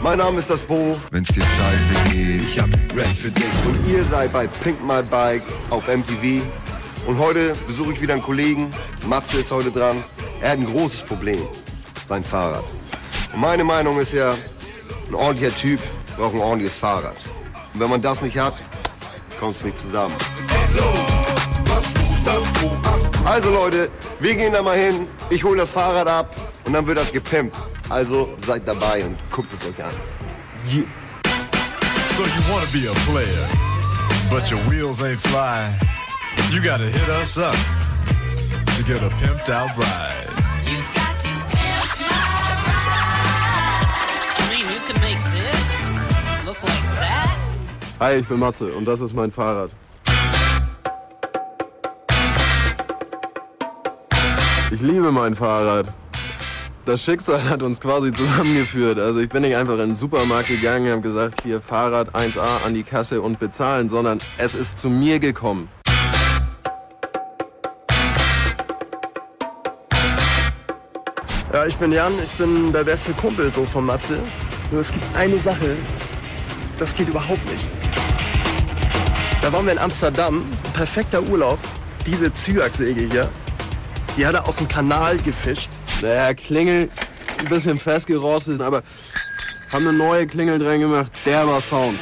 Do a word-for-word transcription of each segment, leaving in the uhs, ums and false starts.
Mein Name ist das Bo. Wenn's dir scheiße geht, ich hab Rap für dich. Und ihr seid bei Pimp My Bike auf M T V. Und heute besuche ich wieder einen Kollegen. Matze ist heute dran. Er hat ein großes Problem. Sein Fahrrad. Und meine Meinung ist ja, ein ordentlicher Typ braucht ein ordentliches Fahrrad. Und wenn man das nicht hat, kommt es nicht zusammen. Also Leute, wir gehen da mal hin. Ich hole das Fahrrad ab und dann wird das gepimpt. Also seid dabei und guckt es euch an. Yeah. So you wanna be a player, but your wheels ain't flying. You gotta hit us up to get a pimped out ride. You've got to pimp my ride. I mean, you can make this look like that. Hi, ich bin Matze und das ist mein Fahrrad. Ich liebe mein Fahrrad. Das Schicksal hat uns quasi zusammengeführt. Also ich bin nicht einfach in den Supermarkt gegangen und habe gesagt, hier Fahrrad eins A an die Kasse und bezahlen, sondern es ist zu mir gekommen. Ja, ich bin Jan, ich bin der beste Kumpel so von Matze. Nur es gibt eine Sache, das geht überhaupt nicht. Da waren wir in Amsterdam, perfekter Urlaub. Diese Zyac-Säge hier, die hat er aus dem Kanal gefischt. Der Klingel ein bisschen festgerostet, aber haben eine neue Klingel dran gemacht, der war Sound.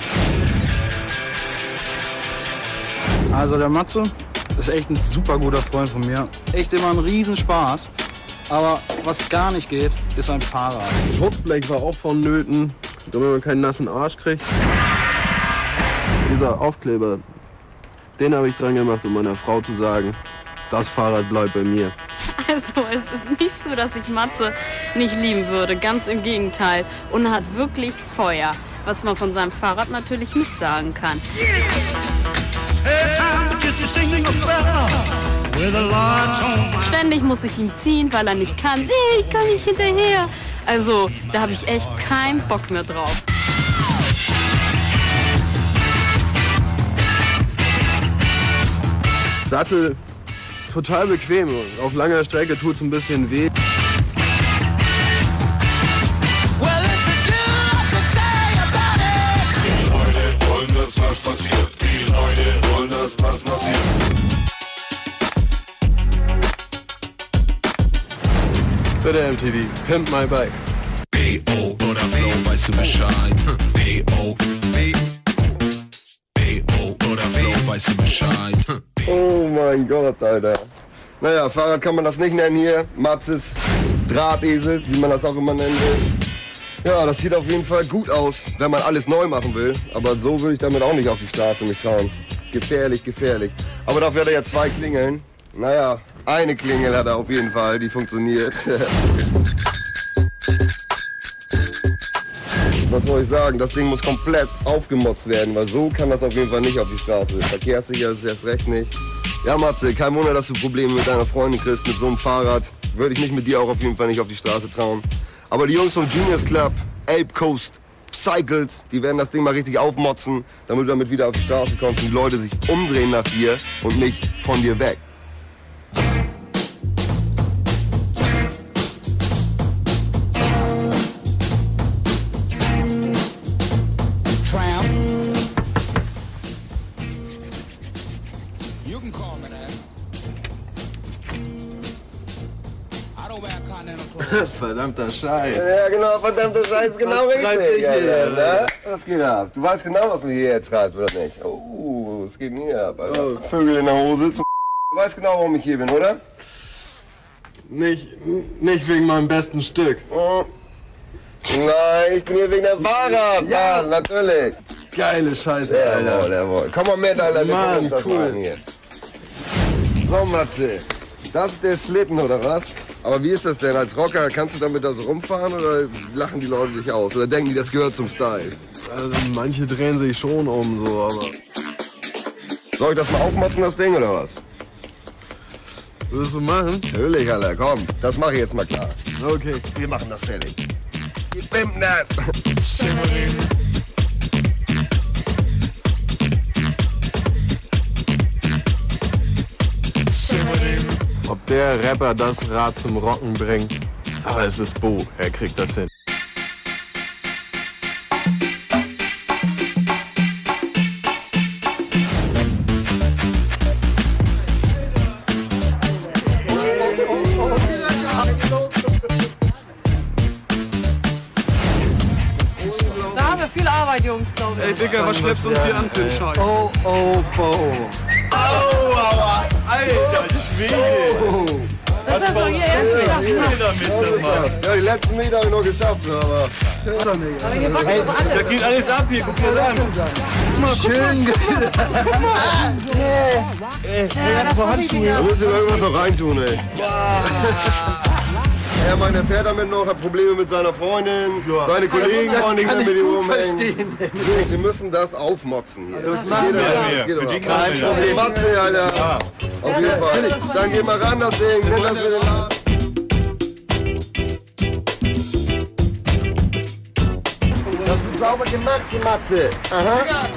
Also der Matze ist echt ein super guter Freund von mir. Echt immer ein Riesenspaß. Aber was gar nicht geht, ist ein Fahrrad. Schutzblech war auch vonnöten, damit man keinen nassen Arsch kriegt. Dieser Aufkleber, den habe ich dran gemacht, um meiner Frau zu sagen, das Fahrrad bleibt bei mir. Also es ist nicht so, dass ich Matze nicht lieben würde, ganz im Gegenteil. Und er hat wirklich Feuer, was man von seinem Fahrrad natürlich nicht sagen kann. Ständig muss ich ihn ziehen, weil er nicht kann. Nee, ich kann nicht hinterher. Also da habe ich echt keinen Bock mehr drauf. Sattel total bequem. Auf langer Strecke tut es ein bisschen weh. Die Leute wollen, dass was passiert. Die Leute wollen, dass was passiert. Bitte M T V, Pimp My Bike. B O oder Flow, weißt du Bescheid. B O B B O oder Flow, weißt du Bescheid. Oh mein Gott, Alter. Naja, Fahrrad kann man das nicht nennen hier. Matzes Drahtesel, wie man das auch immer nennen will. Ja, das sieht auf jeden Fall gut aus, wenn man alles neu machen will. Aber so würde ich damit auch nicht auf die Straße mich trauen. Gefährlich, gefährlich. Aber dafür hat er ja zwei Klingeln. Naja, eine Klingel hat er auf jeden Fall, die funktioniert. Was soll ich sagen, das Ding muss komplett aufgemotzt werden, weil so kann das auf jeden Fall nicht auf die Straße. Verkehrssicher ist es erst recht nicht. Ja, Matze, kein Wunder, dass du Probleme mit deiner Freundin kriegst, mit so einem Fahrrad. Würde ich mich mit dir auch auf jeden Fall nicht auf die Straße trauen. Aber die Jungs vom Genius Club, Ape Coast, Cycles, die werden das Ding mal richtig aufmotzen, damit du damit wieder auf die Straße kommst und die Leute sich umdrehen nach dir und nicht von dir weg. Verdammter Scheiß. Ja, genau, verdammter Scheiß, genau Was treibt richtig. dich hier, Alter, ne? Was geht ab? Du weißt genau, was mir hier jetzt treibt, oder nicht? Oh, was geht denn hier ab, Alter? Oh. Vögel in der Hose. Zum du weißt genau, warum ich hier bin, oder? Nicht, nicht wegen meinem besten Stück. Hm. Nein, ich bin hier wegen der Fahrrad. Ja, Mann, natürlich. Geile Scheiße, Alter. Jawohl, jawohl. Komm mal mit, Alter. Wir Mann, gucken uns das cool. mal an hier. So, Matze. Das ist der Schlitten, oder was? Aber wie ist das denn? Als Rocker, kannst du damit da so rumfahren oder lachen die Leute dich aus? Oder denken die, das gehört zum Style? Also manche drehen sich schon um, so, aber... Soll ich das mal aufmotzen, das Ding, oder was? Würdest du machen? Natürlich, Alter, komm. Das mache ich jetzt mal klar. Okay. Wir machen das fertig. Die pimpen das. Ob der Rapper das Rad zum Rocken bringt, aber es ist Bo, er kriegt das hin. Arbeit, Jungs, glaube ich. Ey, Digga, was schleppst du uns hier an für einen Scheiß? Oh, oh, oh. Au, aua, alter Schwede. Das ist doch ihr erster Ja, die letzten Meter habe ich noch geschafft, aber... Da geht alles ab hier, guck dir das an. Schön. Da muss ich irgendwas noch reintun, ey. Ja, Mann, der fährt damit noch, hat Probleme mit seiner Freundin, seine Kollegen wollen nicht mehr mit ihm rumhängen. Wir müssen das aufmotzen hier. Das machen wir. Für die Kein Problem. Matze, Alter. Auf jeden Fall. Dann geh mal ran, das Ding. Nimm das für den Laden. Das ist sauber gemacht, die Matze. Aha.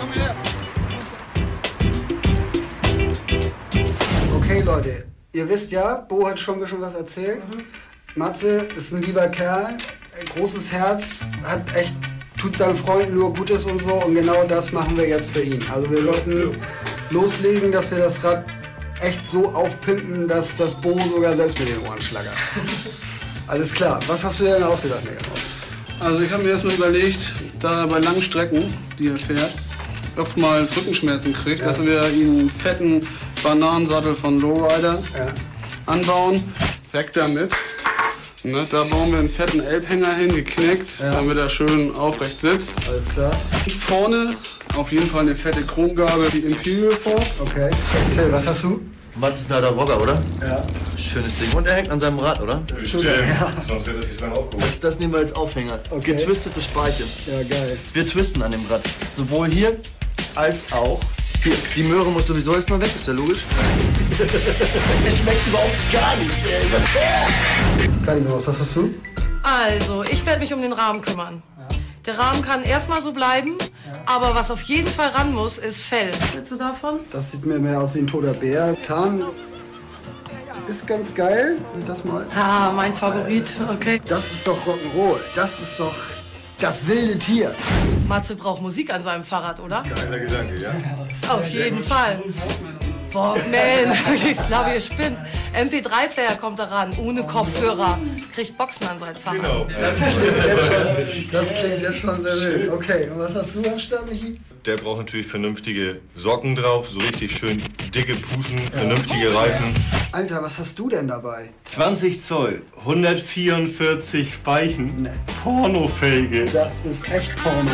Okay, Leute, ihr wisst ja, Bo hat schon ein bisschen was erzählt. Mhm. Matze ist ein lieber Kerl, ein großes Herz, hat echt, tut seinen Freunden nur Gutes und so. Und genau das machen wir jetzt für ihn. Also wir wollten loslegen, dass wir das Rad echt so aufpimpen, dass das Bo sogar selbst mit den Ohren schlagert. Alles klar. Was hast du denn ausgedacht, Megan? Also ich habe mir erstmal überlegt, da er bei langen Strecken, die er fährt, oftmals Rückenschmerzen kriegt, ja. dass wir ihm einen fetten Bananensattel von Lowrider ja. anbauen. Weg damit. Ne, da bauen wir einen fetten Elbhänger hin, geknickt, ja. damit er schön aufrecht sitzt. Alles klar. Und vorne auf jeden Fall eine fette Chromgabel, die Imperial Fork. Okay. Till, was hast du? Mats ist ein alter Rocker, oder? Ja. Schönes Ding. Und er hängt an seinem Rad, oder? Das ist ja. Sonst wird das nicht lang aufgehoben. Das, das nehmen wir als Aufhänger. Okay. Getwistete Speiche. Ja, geil. Wir twisten an dem Rad. Sowohl hier als auch hier. Die Möhre muss sowieso erstmal weg, ist ja logisch. Es schmeckt überhaupt gar nicht, ey. Kardinal, was hast du? Also, ich werde mich um den Rahmen kümmern. Ja. Der Rahmen kann erstmal so bleiben, ja. aber was auf jeden Fall ran muss, ist Fell. Willst du davon? Das sieht mir mehr aus wie ein toter Bär. Tarn ist ganz geil. Das mal. Ah, mein Favorit, okay. Das ist doch Rock'n'Roll. Das ist doch das wilde Tier. Matze braucht Musik an seinem Fahrrad, oder? Geiler Gedanke, ja? Auf jeden Fall. Walkman, ich glaube, ihr spinnt. M P drei Player kommt da ran, ohne Kopfhörer. Kriegt Boxen an sein Fahrrad. Genau. Das klingt jetzt schon, das klingt jetzt schon sehr wild. Okay, und was hast du am Start, Michi? Der braucht natürlich vernünftige Socken drauf, so richtig schön dicke Puschen, vernünftige Reifen. Alter, was hast du denn dabei? zwanzig Zoll, hundertvierundvierzig Speichen, Nee. Pornofelge. Das ist echt Porno.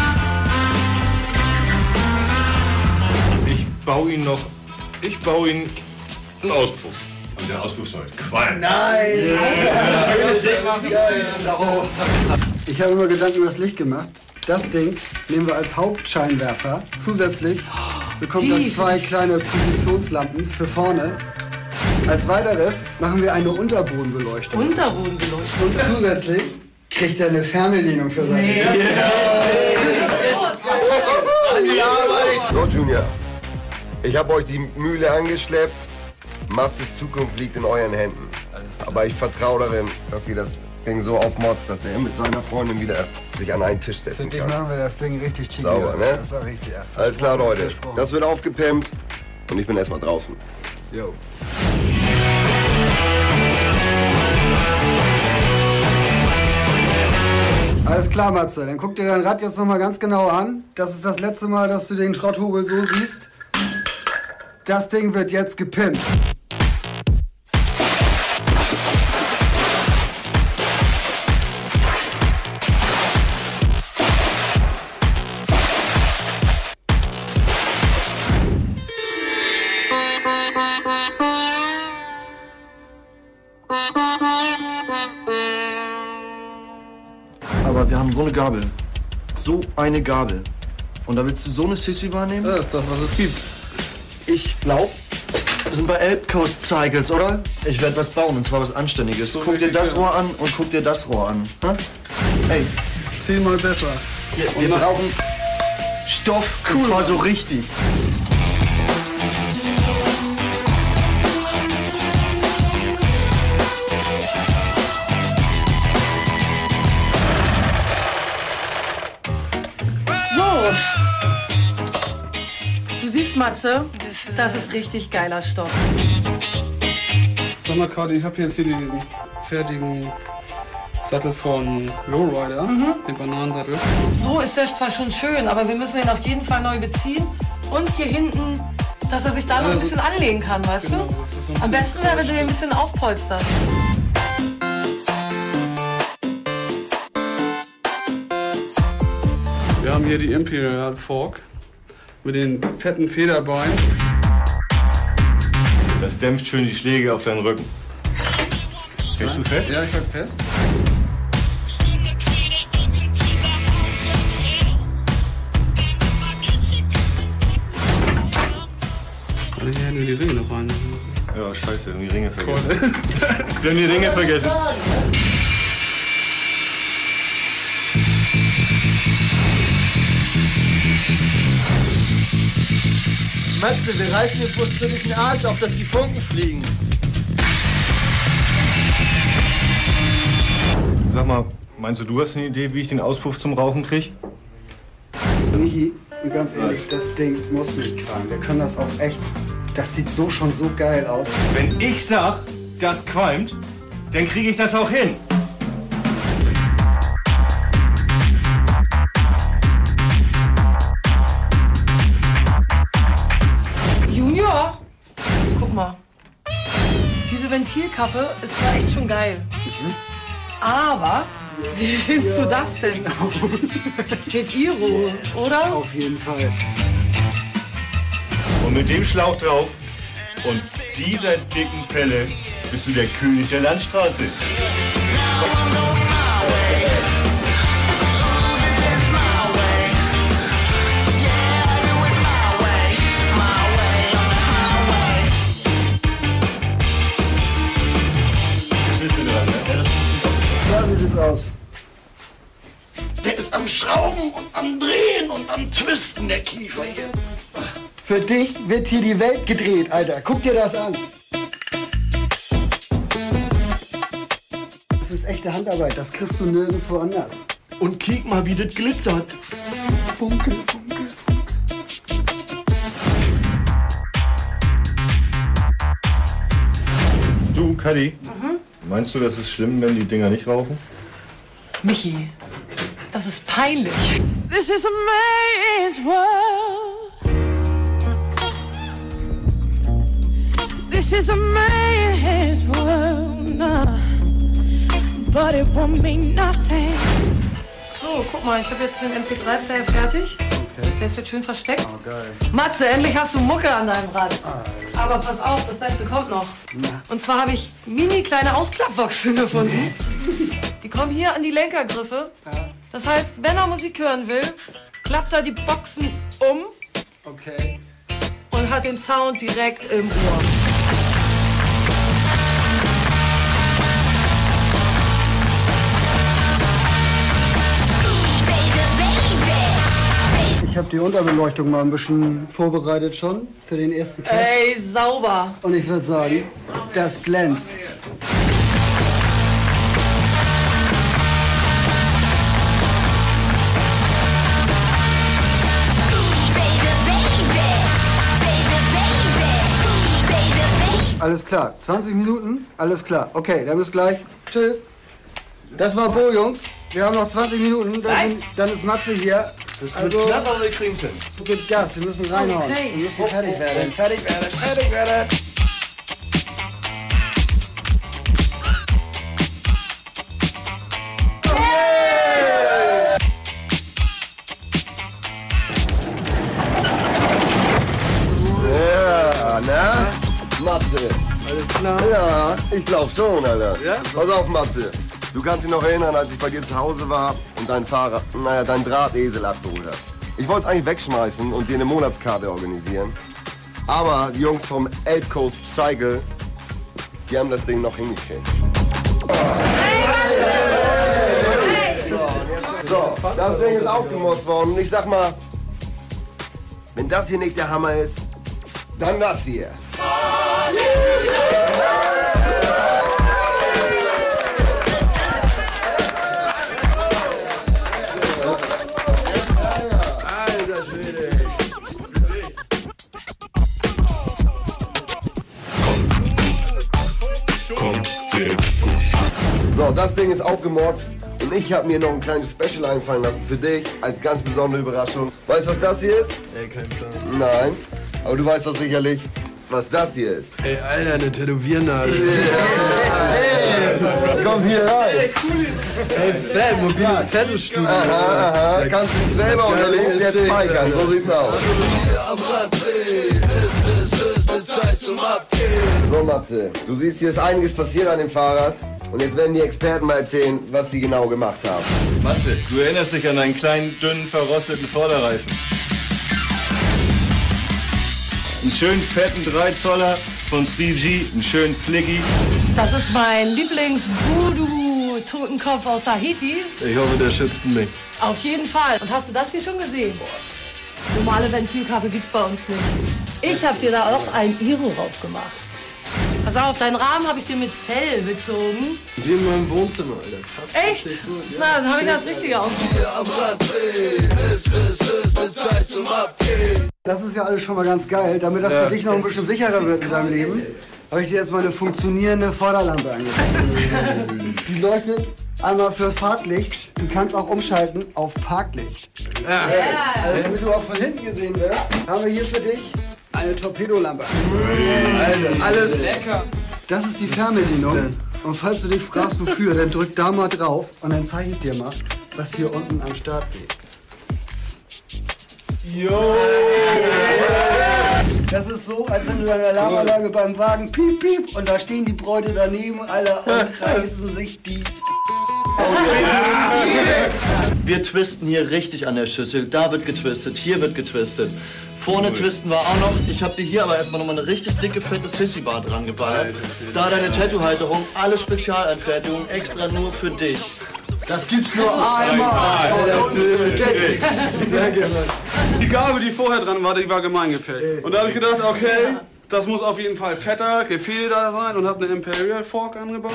Ich baue ihn noch, ich baue ihn einen Auspuff. Und der Auspuff soll qualmen. Nein! Ich habe mir Gedanken über das Licht gemacht. Das Ding nehmen wir als Hauptscheinwerfer. Zusätzlich bekommt er zwei kleine Positionslampen für vorne. Als weiteres machen wir eine Unterbodenbeleuchtung. Unterbodenbeleuchtung. Und zusätzlich kriegt er eine Fernbedienung für seine Nee. So, Junior. Ich habe euch die Mühle angeschleppt. Matzes Zukunft liegt in euren Händen. Aber ich vertraue darin, dass ihr das Ding so aufmotzt, dass er mit seiner Freundin wieder sich an einen Tisch setzen Für dich kann. machen wir das Ding richtig cheeky. Sauber, ne? Das war richtig, ja. Alles klar, Leute. Versprochen. Das wird aufgepimpt und ich bin erstmal draußen. Jo. Alles klar, Matze. Dann guck dir dein Rad jetzt noch mal ganz genau an. Das ist das letzte Mal, dass du den Schrotthobel so siehst. Das Ding wird jetzt gepimpt. Aber wir haben so eine Gabel. So eine Gabel. Und da willst du so eine Sissy wahrnehmen? Das ist das, was es gibt. Ich glaub, wir sind bei Elb Coast Cycles, oder? Ich werde was bauen, und zwar was Anständiges. So guck dir das richtig, Rohr an und guck dir das Rohr an. Ha? Ey, Zehnmal besser. wir, wir brauchen Stoff, und zwar so richtig. So. Du siehst, Matze, das ist richtig geiler Stoff. Sag mal, Kati, ich habe jetzt hier die fertigen Sattel von Lowrider, mhm. den Bananensattel. So ist der zwar schon schön, aber wir müssen ihn auf jeden Fall neu beziehen. Und hier hinten, dass er sich da noch ein bisschen anlegen kann, weißt Genau, du? das ist so ein Am bisschen besten wäre, wenn du ihn ein bisschen aufpolsterst. Wir haben hier die Imperial Fork mit den fetten Federbeinen. Das dämpft schön die Schläge auf deinen Rücken. Hältst du fest? Ja, ich halte fest. Warte, hier hätten wir die Ringe noch rein. Ja, scheiße, wir haben die Ringe vergessen. Wir haben die Ringe vergessen. Matze, wir reißen dir wirklich den Arsch auf, dass die Funken fliegen. Sag mal, meinst du, du hast eine Idee, wie ich den Auspuff zum Rauchen krieg? Michi, ganz ehrlich, das Ding muss nicht qualmen. Wir können das auch echt. Das sieht so schon so geil aus. Wenn ich sag, das qualmt, dann kriege ich das auch hin. Junior, guck mal. Diese Ventilkappe ist zwar echt schon geil. Mhm. Aber, wie findest ja. du das denn? Mit Iro, oder? Auf jeden Fall. Und mit dem Schlauch drauf und dieser dicken Pelle bist du der König der Landstraße. Ja, wie sieht's aus? Der ist am Schrauben und am Drehen und am Twisten, der Kiefer hier. Für dich wird hier die Welt gedreht, Alter. Guck dir das an. Das ist echte Handarbeit. Das kriegst du nirgendwo anders. Und kick mal, wie das glitzert. Funke, funke. Du, Kadi, mhm. meinst du, das ist schlimm, wenn die Dinger nicht rauchen? Michi, das ist peinlich. This is a man's world. This is a man's world, nah. But it won't mean nothing. So, guck mal, ich habe jetzt den M P drei Player fertig. Okay. Der ist jetzt schön versteckt. Oh, geil. Matze, endlich hast du Mucke an deinem Rad. Ah, aber pass auf, das Beste kommt noch. Na. Und zwar habe ich mini kleine Ausklappboxen gefunden. Die kommen hier an die Lenkergriffe. Ja. Das heißt, wenn er Musik hören will, klappt er die Boxen um. Okay. Und hat den Sound direkt im Ohr. Ich habe die Unterbeleuchtung mal ein bisschen vorbereitet schon für den ersten Test. Ey, sauber. Und ich würde sagen, das glänzt. Alles klar, zwanzig Minuten, alles klar. Okay, dann bis gleich. Tschüss. Das war Bo, Jungs. Wir haben noch zwanzig Minuten, dann, sind, dann ist Matze hier. Das ist also, knapp, aber wir kriegen's hin. Gib Gas, wir müssen reinhauen. Okay. Wir müssen fertig werden. Fertig werden, fertig werden. Ja, na? Matze. Alles klar? Ja, ich glaub schon, Alter. Ja? Pass auf, Matze. Du kannst dich noch erinnern, als ich bei dir zu Hause war und dein Fahrrad, naja, dein Drahtesel abgeholt hat. Ich wollte es eigentlich wegschmeißen und dir eine Monatskarte organisieren. Aber die Jungs vom Elb Coast Cycle, die haben das Ding noch hingekriegt. So, das Ding ist aufgemosst worden und ich sag mal, wenn das hier nicht der Hammer ist, dann das hier. So, das Ding ist aufgemotzt und ich habe mir noch ein kleines Special einfallen lassen für dich als ganz besondere Überraschung. Weißt du, was das hier ist? Ey, kein Plan. Nein, aber du weißt doch sicherlich, was das hier ist. Ey, Alter, eine Tätowiernadel. Yeah. Kommt hier rein. Ey, cool. Ey, fett, mobiles Tattoo-Studio. Aha, aha. Kannst du dich selber unterwegs jetzt speichern, so sieht's aus. Hier am Rad sehen, ist es höchste Zeit zum Abgehen. So, Matze, du siehst, hier ist einiges passiert an dem Fahrrad. Und jetzt werden die Experten mal erzählen, was sie genau gemacht haben. Matze, du erinnerst dich an einen kleinen, dünnen, verrosteten Vorderreifen. Einen schönen fetten drei Zoller von three G, einen schönen Slicky. Das ist mein Lieblings-Voodoo-Totenkopf aus Tahiti. Ich hoffe, der schützt mich. Auf jeden Fall. Und hast du das hier schon gesehen? Normale Ventilkappe gibt's bei uns nicht. Ich habe dir da auch ein Iro drauf gemacht. Pass auf, deinen Rahmen habe ich dir mit Fell bezogen. Wie in meinem Wohnzimmer, Alter. Passt Echt? gut, ja. Na, dann habe ich das Richtige ausgesucht. Hier am Rad sehen, ist es höchste Zeit zum Abgehen. Das ist ja alles schon mal ganz geil. Damit das Ja. für dich noch ein bisschen sicherer wird in deinem Leben, habe ich dir jetzt mal eine funktionierende Vorderlampe angebracht. Die leuchtet einmal fürs Fahrtlicht. Du kannst auch umschalten auf Parklicht. Ja. Also, damit du auch von hinten gesehen wirst, haben wir hier für dich eine Torpedolampe. Alter, Alles lecker. Das ist die Was Fernbedienung. ist das Und falls du dich fragst, wofür, dann drück da mal drauf und dann zeige ich dir mal, was hier unten am Start geht. Jo! Das ist so, als wenn du deine Alarmanlage beim Wagen piep piep und da stehen die Bräute daneben, alle und kreisen sich die. Wir twisten hier richtig an der Schüssel. Da wird getwistet, hier wird getwistet. Vorne twisten wir auch noch. Ich habe dir hier aber erstmal nochmal eine richtig dicke, fette Sissy-Bar dran geballert. Da deine Tattoo-Halterung, alle Spezialanfertigungen extra nur für dich. Das gibt's nur einmal. Die Gabel, die vorher dran war, die war gemeingefällt. Und da habe ich gedacht, okay, das muss auf jeden Fall fetter, gefederter sein und habe eine Imperial Fork angebaut.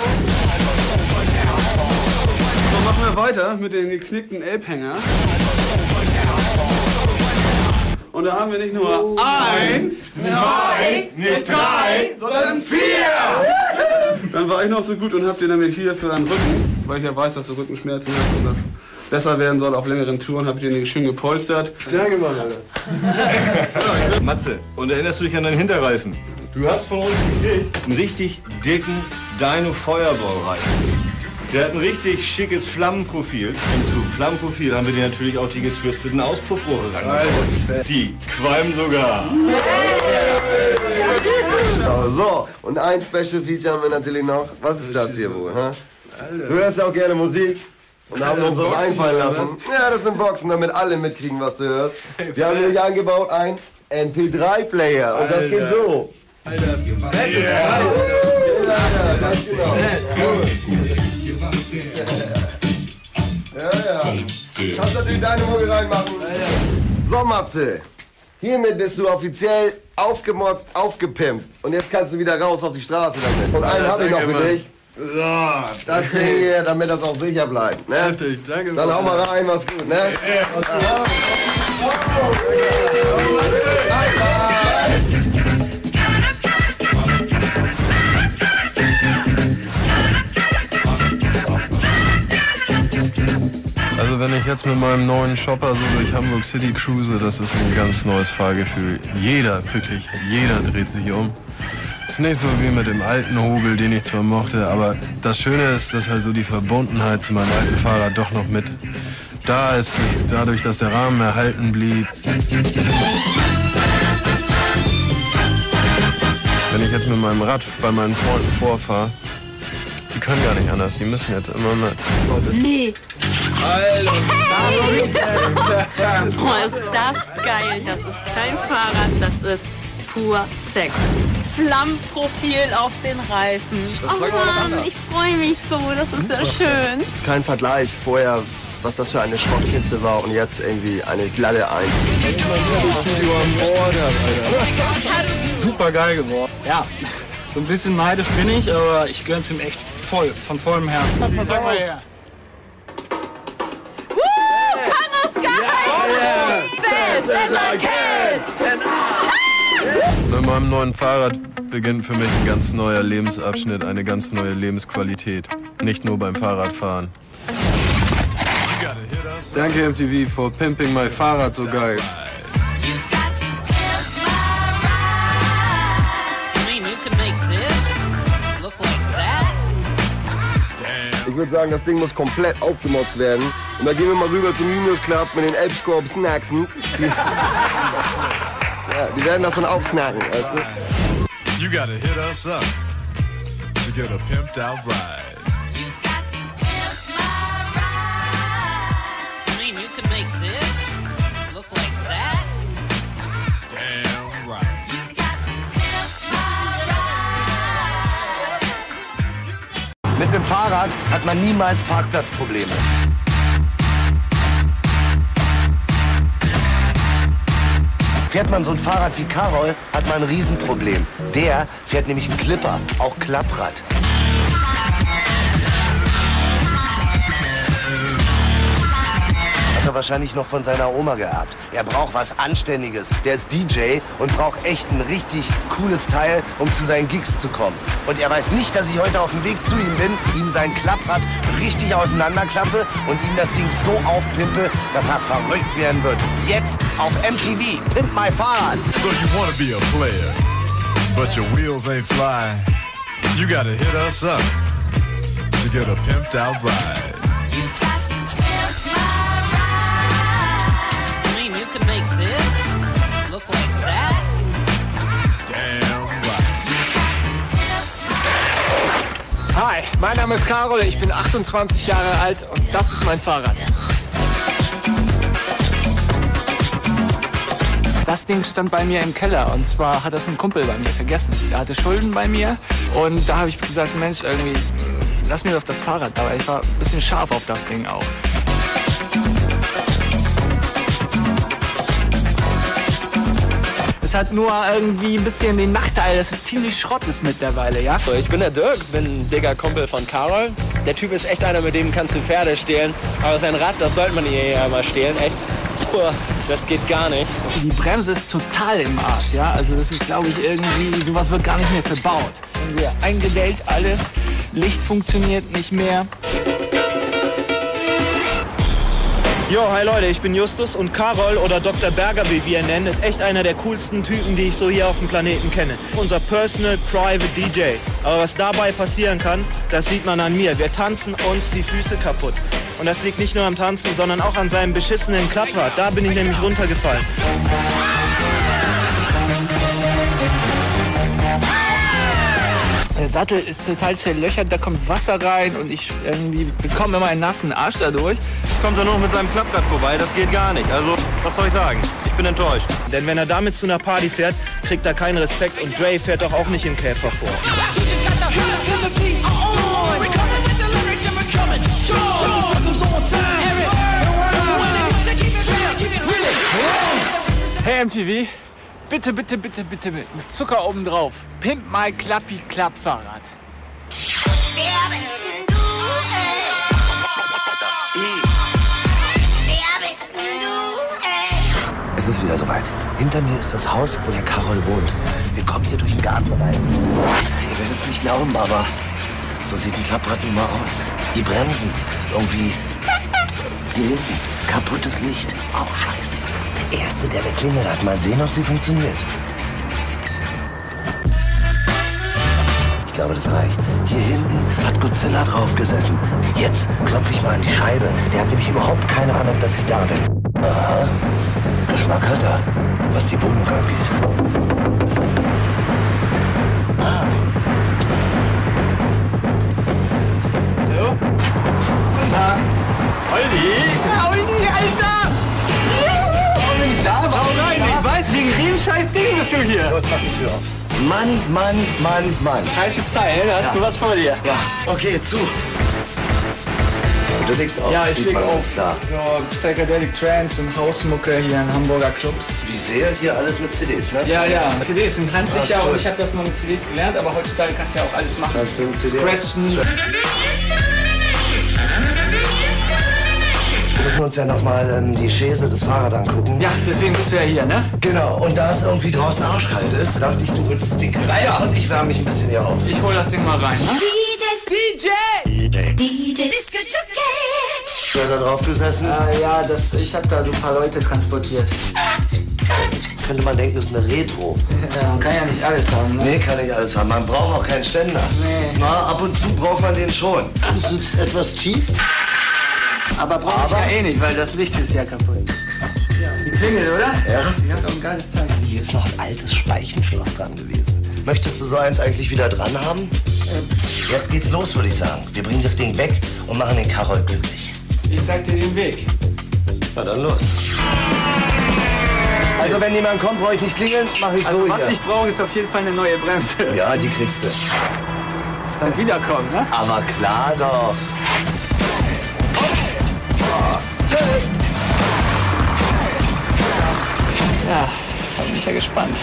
Dann machen wir weiter mit dem geknickten Elbhänger. Und da haben wir nicht nur eins, zwei, nicht drei, sondern vier! Dann war ich noch so gut und hab dir nämlich hier für deinen Rücken, weil ich ja weiß, dass du Rückenschmerzen hast und das besser werden soll auf längeren Touren, hab ich dir schön gepolstert. Stärke gemacht, Alter. Matze, und erinnerst du dich an deinen Hinterreifen? Du hast von uns gekriegt einen richtig dicken Dyno Feuerballreifen. Der hat ein richtig schickes Flammenprofil. Und zu Flammenprofil haben wir dir natürlich auch die getwisteten Auspuffrohre rangebaut. Die qualmen sogar. So, und ein Special Feature haben wir natürlich noch. Was ist das hier wohl? Hä? Du hörst ja auch gerne Musik. Und da haben wir uns was einfallen lassen. Ja, das sind Boxen, damit alle mitkriegen, was du hörst. Wir haben nämlich eingebaut ein M P drei Player. Und das geht so. Alter, fett ist Ja, ja, ganz genau. Ja, ja. Kannst natürlich deine Mucke reinmachen. So, Matze. Hiermit bist du offiziell aufgemotzt, aufgepimpt. Und jetzt kannst du wieder raus auf die Straße damit. Und einen habe ich noch für dich. So, das Ding hier, damit das auch sicher bleibt. Ne? Heftig, danke. Dann hau mal rein, was gut, ne? Also wenn ich jetzt mit meinem neuen Shopper so durch Hamburg City cruise, das ist ein ganz neues Fahrgefühl. Jeder, wirklich jeder dreht sich um. Ist nicht so wie mit dem alten Hobel, den ich zwar mochte, aber das Schöne ist, dass halt so die Verbundenheit zu meinem alten Fahrrad doch noch mit da ist, dadurch, dass der Rahmen erhalten blieb. Wenn ich jetzt mit meinem Rad bei meinen Freunden vorfahre, die können gar nicht anders, die müssen jetzt immer mit. Nee. Alter, das ist, oh, ist das geil. Das ist kein Fahrrad, das ist pur Sex. Flammenprofil auf den Reifen. Das Oh Mann, ich freue mich so, das ist ja schön. Das ist kein Vergleich. Vorher, was das für eine Schrottkiste war und jetzt irgendwie eine glatte Eins. Super geil geworden. Ja, so ein bisschen neidisch bin ich, aber ich gönn's ihm echt voll, von vollem Herzen. Sag mal her. Mit meinem neuen Fahrrad beginnt für mich ein ganz neuer Lebensabschnitt, eine ganz neue Lebensqualität. Nicht nur beim Fahrradfahren. Danke M T V for pimping my Fahrrad so geil. Ich würde sagen, das Ding muss komplett aufgemotzt werden. Und da gehen wir mal rüber zum Juniors Club mit den Elbscorp Snacksens. Die, ja, die werden das dann aufsnacken, weißt du? You gotta hit us up to get a pimped out ride. Mit einem Fahrrad hat man niemals Parkplatzprobleme. Fährt man so ein Fahrrad wie Karol, hat man ein Riesenproblem. Der fährt nämlich einen Clipper, auch Klapprad. Hat er wahrscheinlich noch von seiner Oma geerbt. Er braucht was Anständiges. Der ist D J und braucht echt ein richtig cooles Teil, um zu seinen Gigs zu kommen. Und er weiß nicht, dass ich heute auf dem Weg zu ihm bin, ihm sein Klapprad richtig auseinanderklappe und ihm das Ding so aufpimpe, dass er verrückt werden wird. Jetzt auf M T V. Pimp my Fahrrad. So you wanna be a player, but your wheels ain't fly. You gotta hit us up to get a pimped out ride. Hi, mein Name ist Karol, ich bin achtundzwanzig Jahre alt und das ist mein Fahrrad. Das Ding stand bei mir im Keller und zwar hat das ein Kumpel bei mir vergessen. Der hatte Schulden bei mir und da habe ich gesagt, Mensch, irgendwie, lass mir doch das Fahrrad da, weil ich war ein bisschen scharf auf das Ding auch. Es hat nur irgendwie ein bisschen den Nachteil, dass es ziemlich Schrott ist mittlerweile, ja? So, ich bin der Dirk, bin ein dicker Kumpel von Karol. Der Typ ist echt einer, mit dem kannst du Pferde stehlen. Aber sein Rad, das sollte man hier ja mal stehlen. Echt, puh, das geht gar nicht. Die Bremse ist total im Arsch, ja? Also das ist, glaube ich, irgendwie, sowas wird gar nicht mehr verbaut. Irgendwie eingedellt alles, Licht funktioniert nicht mehr. Jo, hi Leute, ich bin Justus und Karol oder Doktor Berger, wie wir ihn nennen, ist echt einer der coolsten Typen, die ich so hier auf dem Planeten kenne. Unser Personal Private D J. Aber was dabei passieren kann, das sieht man an mir. Wir tanzen uns die Füße kaputt. Und das liegt nicht nur am Tanzen, sondern auch an seinem beschissenen Klapprad. Da bin ich nämlich runtergefallen. Der Sattel ist total zerlöchert, da kommt Wasser rein und ich irgendwie bekomme immer einen nassen Arsch dadurch. Jetzt kommt er noch mit seinem Klapprad vorbei, das geht gar nicht. Also, was soll ich sagen? Ich bin enttäuscht. Denn wenn er damit zu einer Party fährt, kriegt er keinen Respekt und Dre fährt doch auch nicht im Käfer vor. Hey M T V, bitte, bitte, bitte, bitte mit Zucker oben drauf. Pimp my Klappi Klapp Fahrrad. Es ist wieder soweit. Hinter mir ist das Haus, wo der Karol wohnt. Wir kommen hier durch den Garten rein. Ihr werdet es nicht glauben, aber so sieht ein Klapprad nun mal aus. Die Bremsen, irgendwie wie hinten. Kaputtes Licht, auch scheiße. Der Erste, der eine Klingel hat, mal sehen, ob sie funktioniert. Ich glaube, das reicht. Hier hinten hat Godzilla drauf gesessen. Jetzt klopfe ich mal an die Scheibe. Der hat nämlich überhaupt keine Ahnung, dass ich da bin. Aha. Geschmack hat er, was die Wohnung angeht. Ah. So. Guten Tag. Holdi. Holdi, Alter! Warum bin ich da? Warum rein? Ich weiß, wegen dem scheiß Ding bist du hier. Los, mach die Tür auf. Mann, Mann, Mann, Mann. Heißes Teil, da hast ja. du was vor dir. Ja, okay, zu. Und du legst auf, ja, ich leg auf. Klar. So Psychedelic Trance und Hausmucke hier in Hamburger Clubs. Wie sehr hier alles mit C Ds, ne? Ja, ja. C Ds sind handlicher cool. und ich habe das mal mit C Ds gelernt, aber heutzutage kannst du ja auch alles machen. Kannst du mit C D Scratchen. Wir müssen uns ja nochmal ähm, die Chaise des Fahrrads angucken. Ja, deswegen bist du ja hier, ne? Genau, und da es irgendwie draußen arschkalt ist, dachte ich, du holst das Ding rein ja. und ich wärme mich ein bisschen hier auf. Ich hol das Ding mal rein, ne? D J! J. D J Disco Jockey. Wer da drauf gesessen? Ah, ja, das, ich habe da so ein paar Leute transportiert. Könnte man denken, das ist eine Retro. Ja, man kann ja nicht alles haben, ne? Nee, kann nicht alles haben. Man braucht auch keinen Ständer. Nee. Na, ab und zu braucht man den schon. Du sitzt etwas tief. Aber brauche ich ja eh nicht, weil das Licht ist ja kaputt. Die Single, oder? Ja. Die hat auch ein geiles Teil. Hier ist noch ein altes Speichenschloss dran gewesen. Möchtest du so eins eigentlich wieder dran haben? Äh, Jetzt geht's los, würde ich sagen. Wir bringen das Ding weg und machen den Karol glücklich. Ich zeig dir den Weg. Na dann los. Also wenn jemand kommt, brauche ich nicht klingeln, mache ich Also so was hier. ich brauche, ist auf jeden Fall eine neue Bremse. Ja, die kriegst du. Dann wiederkommen, ne? Aber klar doch. Tschüss. Ja, bin ich ja gespannt.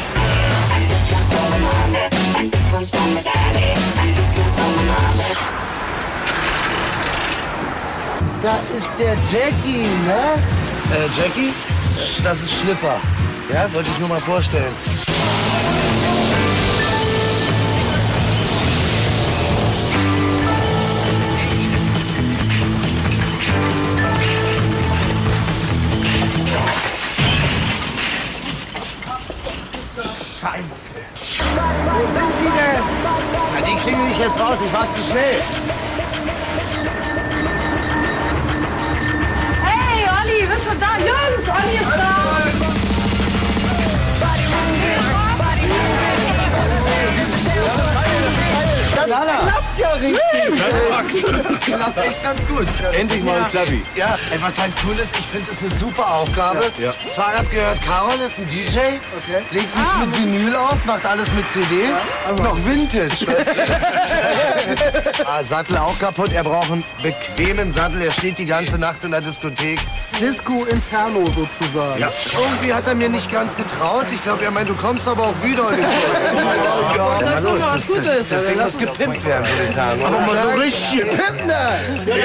Da ist der Jackie, ne? Äh, Jackie? Das ist Schlipper. Ja, wollte ich nur mal vorstellen. Scheiße. Wo sind die denn? Na, die kriegen mich jetzt raus, ich war zu schnell. Hey, Olli, bist schon da? Jungs, Olli ist da! Das klappt ja richtig. Klappt echt ganz gut. Endlich mal ein Klappi. Ja, ey, was halt cool ist, ich finde es eine super Aufgabe. Ja. Das Fahrrad gehört Karol, ist ein D J. Okay. Legt nicht Ah, mit Vinyl auf, macht alles mit C Ds. Ja, noch Vintage. Weißt du? ah, Sattel auch kaputt. Er braucht einen bequemen Sattel. Er steht die ganze Nacht in der Diskothek. Disco Inferno sozusagen. Ja. Irgendwie hat er mir nicht ganz getraut. Ich glaube, er meint, du kommst aber auch wieder. Ja, Das ist los, doch was das, das, Gutes. das Ding muss gepimpt werden, würde ich sagen. Aber mal so richtig gepimpt, ne?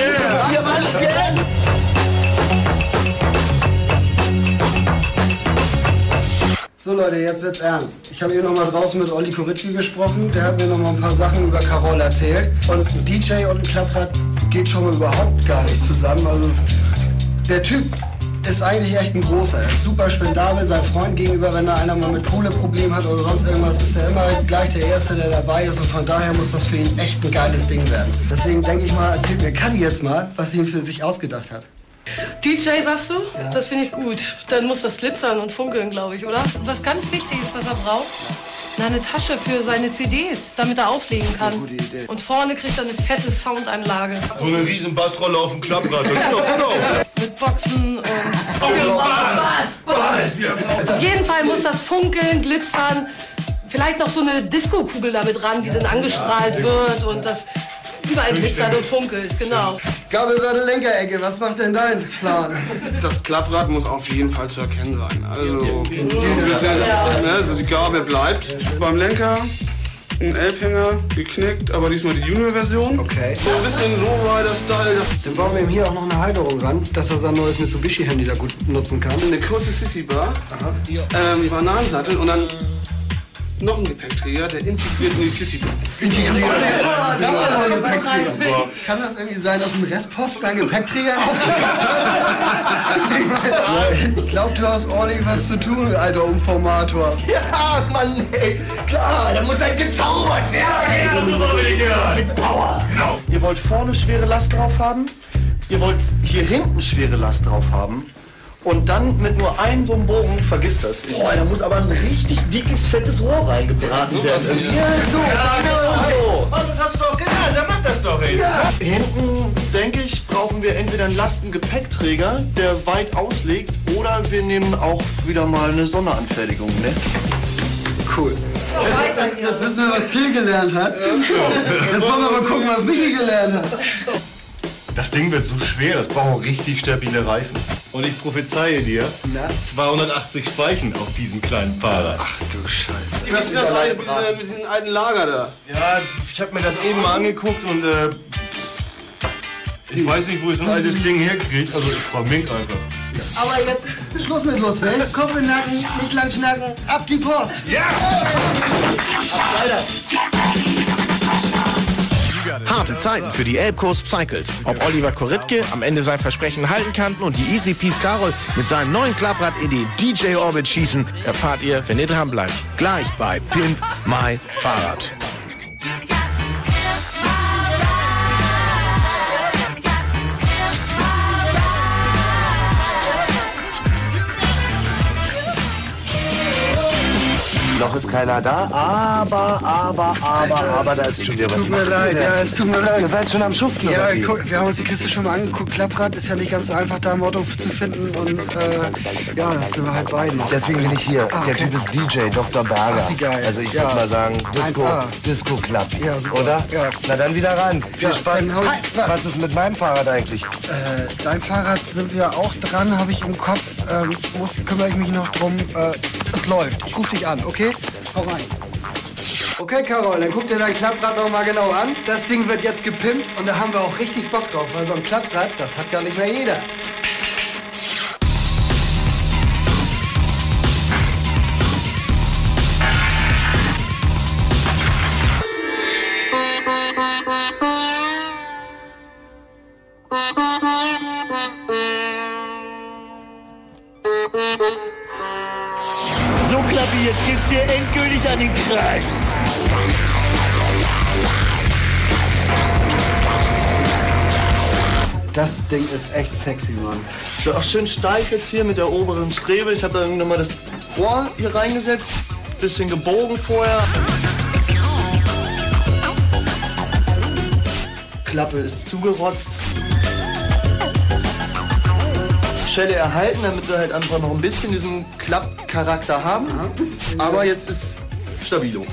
So Leute, jetzt wird's ernst. Ich habe hier noch mal draußen mit Olli Koritki gesprochen. Der hat mir noch mal ein paar Sachen über Karol erzählt. Und ein D J und ein Klapprad geht schon mal überhaupt gar nicht zusammen. Also der Typ ist eigentlich echt ein großer. Er ist super spendabel seinem Freund gegenüber, wenn da einer mal mit Kohle Problem hat oder sonst irgendwas, ist er immer gleich der Erste, der dabei ist. Und von daher muss das für ihn echt ein geiles Ding werden. Deswegen denke ich mal, erzählt mir Kadi jetzt mal, was sie ihm für sich ausgedacht hat. D J, sagst du? Ja. Das finde ich gut. Dann muss das glitzern und funkeln, glaube ich, oder? Was ganz wichtig ist, was er braucht, na, eine Tasche für seine C Ds, damit er auflegen kann. Gute Idee. Und vorne kriegt er eine fette Soundanlage. So eine riesen Bassrolle auf dem Klapprad. Das ist doch genau. Mit Boxen und... Oh, Bass, Bass. Auf jeden Fall muss das funkeln, glitzern. Vielleicht noch so eine Disco-Kugel damit ran, die dann angestrahlt wird und das überall glitzert und funkelt, genau. Gabelsattel, Lenkerecke, was macht denn dein Plan? Das Klapprad muss auf jeden Fall zu erkennen sein. Also, die, ne, also die Gabel bleibt. Beim Lenker ein Elbhänger geknickt, aber diesmal die Junior-Version. Okay. So ein bisschen Lowrider-Style. Dann bauen wir ihm hier auch noch eine Halterung ran, dass er sein neues Mitsubishi-Handy da gut nutzen kann. Eine kurze Sissy-Bar, ähm, Bananensattel und dann noch ein Gepäckträger, der integriert in die Sissy-Bar. Integriert? Ja, da war noch ein Gepäckträger. Kann das irgendwie sein, dass ein Restposten an Gepäckträgern aufgekauft ist? Ich glaube, du hast ordentlich was zu tun, alter Umformator. Ja, Mann, ey. Klar, da muss halt gezaubert werden. Mit Power. Genau. Ihr wollt vorne schwere Last drauf haben, ihr wollt hier hinten schwere Last drauf haben. Und dann mit nur einem so einem Bogen, vergiss das. Boah, da muss aber ein richtig dickes, fettes Rohr reingebraten werden. Ja, so, genau so. Das hast du doch gelernt, dann mach das doch, ey. Ja. Hinten, denke ich, brauchen wir entweder einen Lastengepäckträger, der weit auslegt, oder wir nehmen auch wieder mal eine Sonderanfertigung, ne? Cool. Jetzt, jetzt wissen wir, was Till gelernt hat. Jetzt wollen wir mal gucken, was Michi gelernt hat. Das Ding wird so schwer, das braucht richtig stabile Reifen. Und ich prophezeie dir, Na? zweihundertachtzig Speichen auf diesem kleinen Fahrrad. Ach du Scheiße. Was ist das eigentlich mit, dieser- mit diesem alten Lager da? Ja, ich habe mir das eben mal angeguckt und äh, ich weiß nicht, wo ich so ein altes Ding herkriege. Also ich frage Mink einfach. Aber jetzt Schluss mit lustig. Kopf in den Nacken, nicht lang schnacken, ab die Post. Ja! Weiter. You Harte Zeiten für die Elbcoast Cycles. Ob Oliver Koritke am Ende sein Versprechen halten kann und die Easy Peas Karol mit seinem neuen Klapprad in die D J Orbit schießen, erfahrt ihr, wenn ihr dran bleibt. Gleich bei Pimp My Fahrrad. Noch ist keiner da, aber, aber, aber, aber, da ist schon wieder was. Tut mir leid, ja, es tut mir leid. Ihr seid schon am Schuften, Ja, oder wie? guck, wir haben uns die Kiste schon mal angeguckt. Klapprad ist ja nicht ganz so einfach, da im Auto zu finden. Und äh, ja, sind wir halt beide noch. Deswegen bin ich hier. Ah, Der okay. Typ ist D J, Doktor Berger. Ach, wie geil. Also ich Ja. würde mal sagen, Disco, eins A. Disco Club. Ja, super. Oder? Ja. Na dann wieder ran. Viel Ja, Spaß. dann hau ich- Halt, was ist mit meinem Fahrrad eigentlich? Äh, dein Fahrrad sind wir auch dran, habe ich im Kopf. Ähm, muss, kümmere ich mich noch drum. Äh, es läuft. Ich rufe dich an, okay? Hau rein. Okay, Carol, dann guck dir dein Klapprad noch mal genau an. Das Ding wird jetzt gepimpt und da haben wir auch richtig Bock drauf, weil so ein Klapprad, das hat gar nicht mehr jeder. So, Klappi, jetzt geht's hier endgültig an den Kragen. Das Ding ist echt sexy, Mann. Ist ja auch schön steif jetzt hier mit der oberen Strebe. Ich habe da irgendwann mal das Rohr hier reingesetzt. Bisschen gebogen vorher. Klappe ist zugerotzt. Schelle erhalten, damit wir halt einfach noch ein bisschen diesen Klappcharakter haben. Aber jetzt ist stabilo.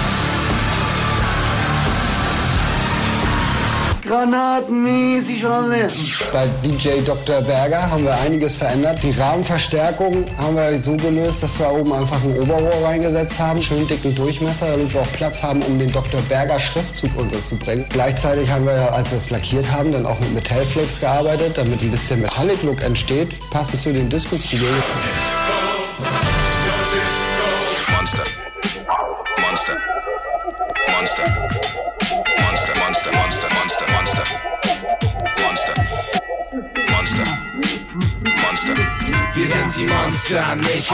Granatenmäßig alle. Bei D J Doktor Berger haben wir einiges verändert. Die Rahmenverstärkung haben wir so gelöst, dass wir oben einfach ein Oberrohr reingesetzt haben. Schön dicken Durchmesser, damit wir auch Platz haben, um den Doktor Berger Schriftzug unterzubringen. Gleichzeitig haben wir, als wir es lackiert haben, dann auch mit Metallflex gearbeitet, damit ein bisschen Metallic Look entsteht, passend zu den Disco-Kugeln. Monster. Monster. Monster. Monster, Monster, Monster, Monster, Monster. Monster. Monster. Monster. Wir sind die Monster, Micha.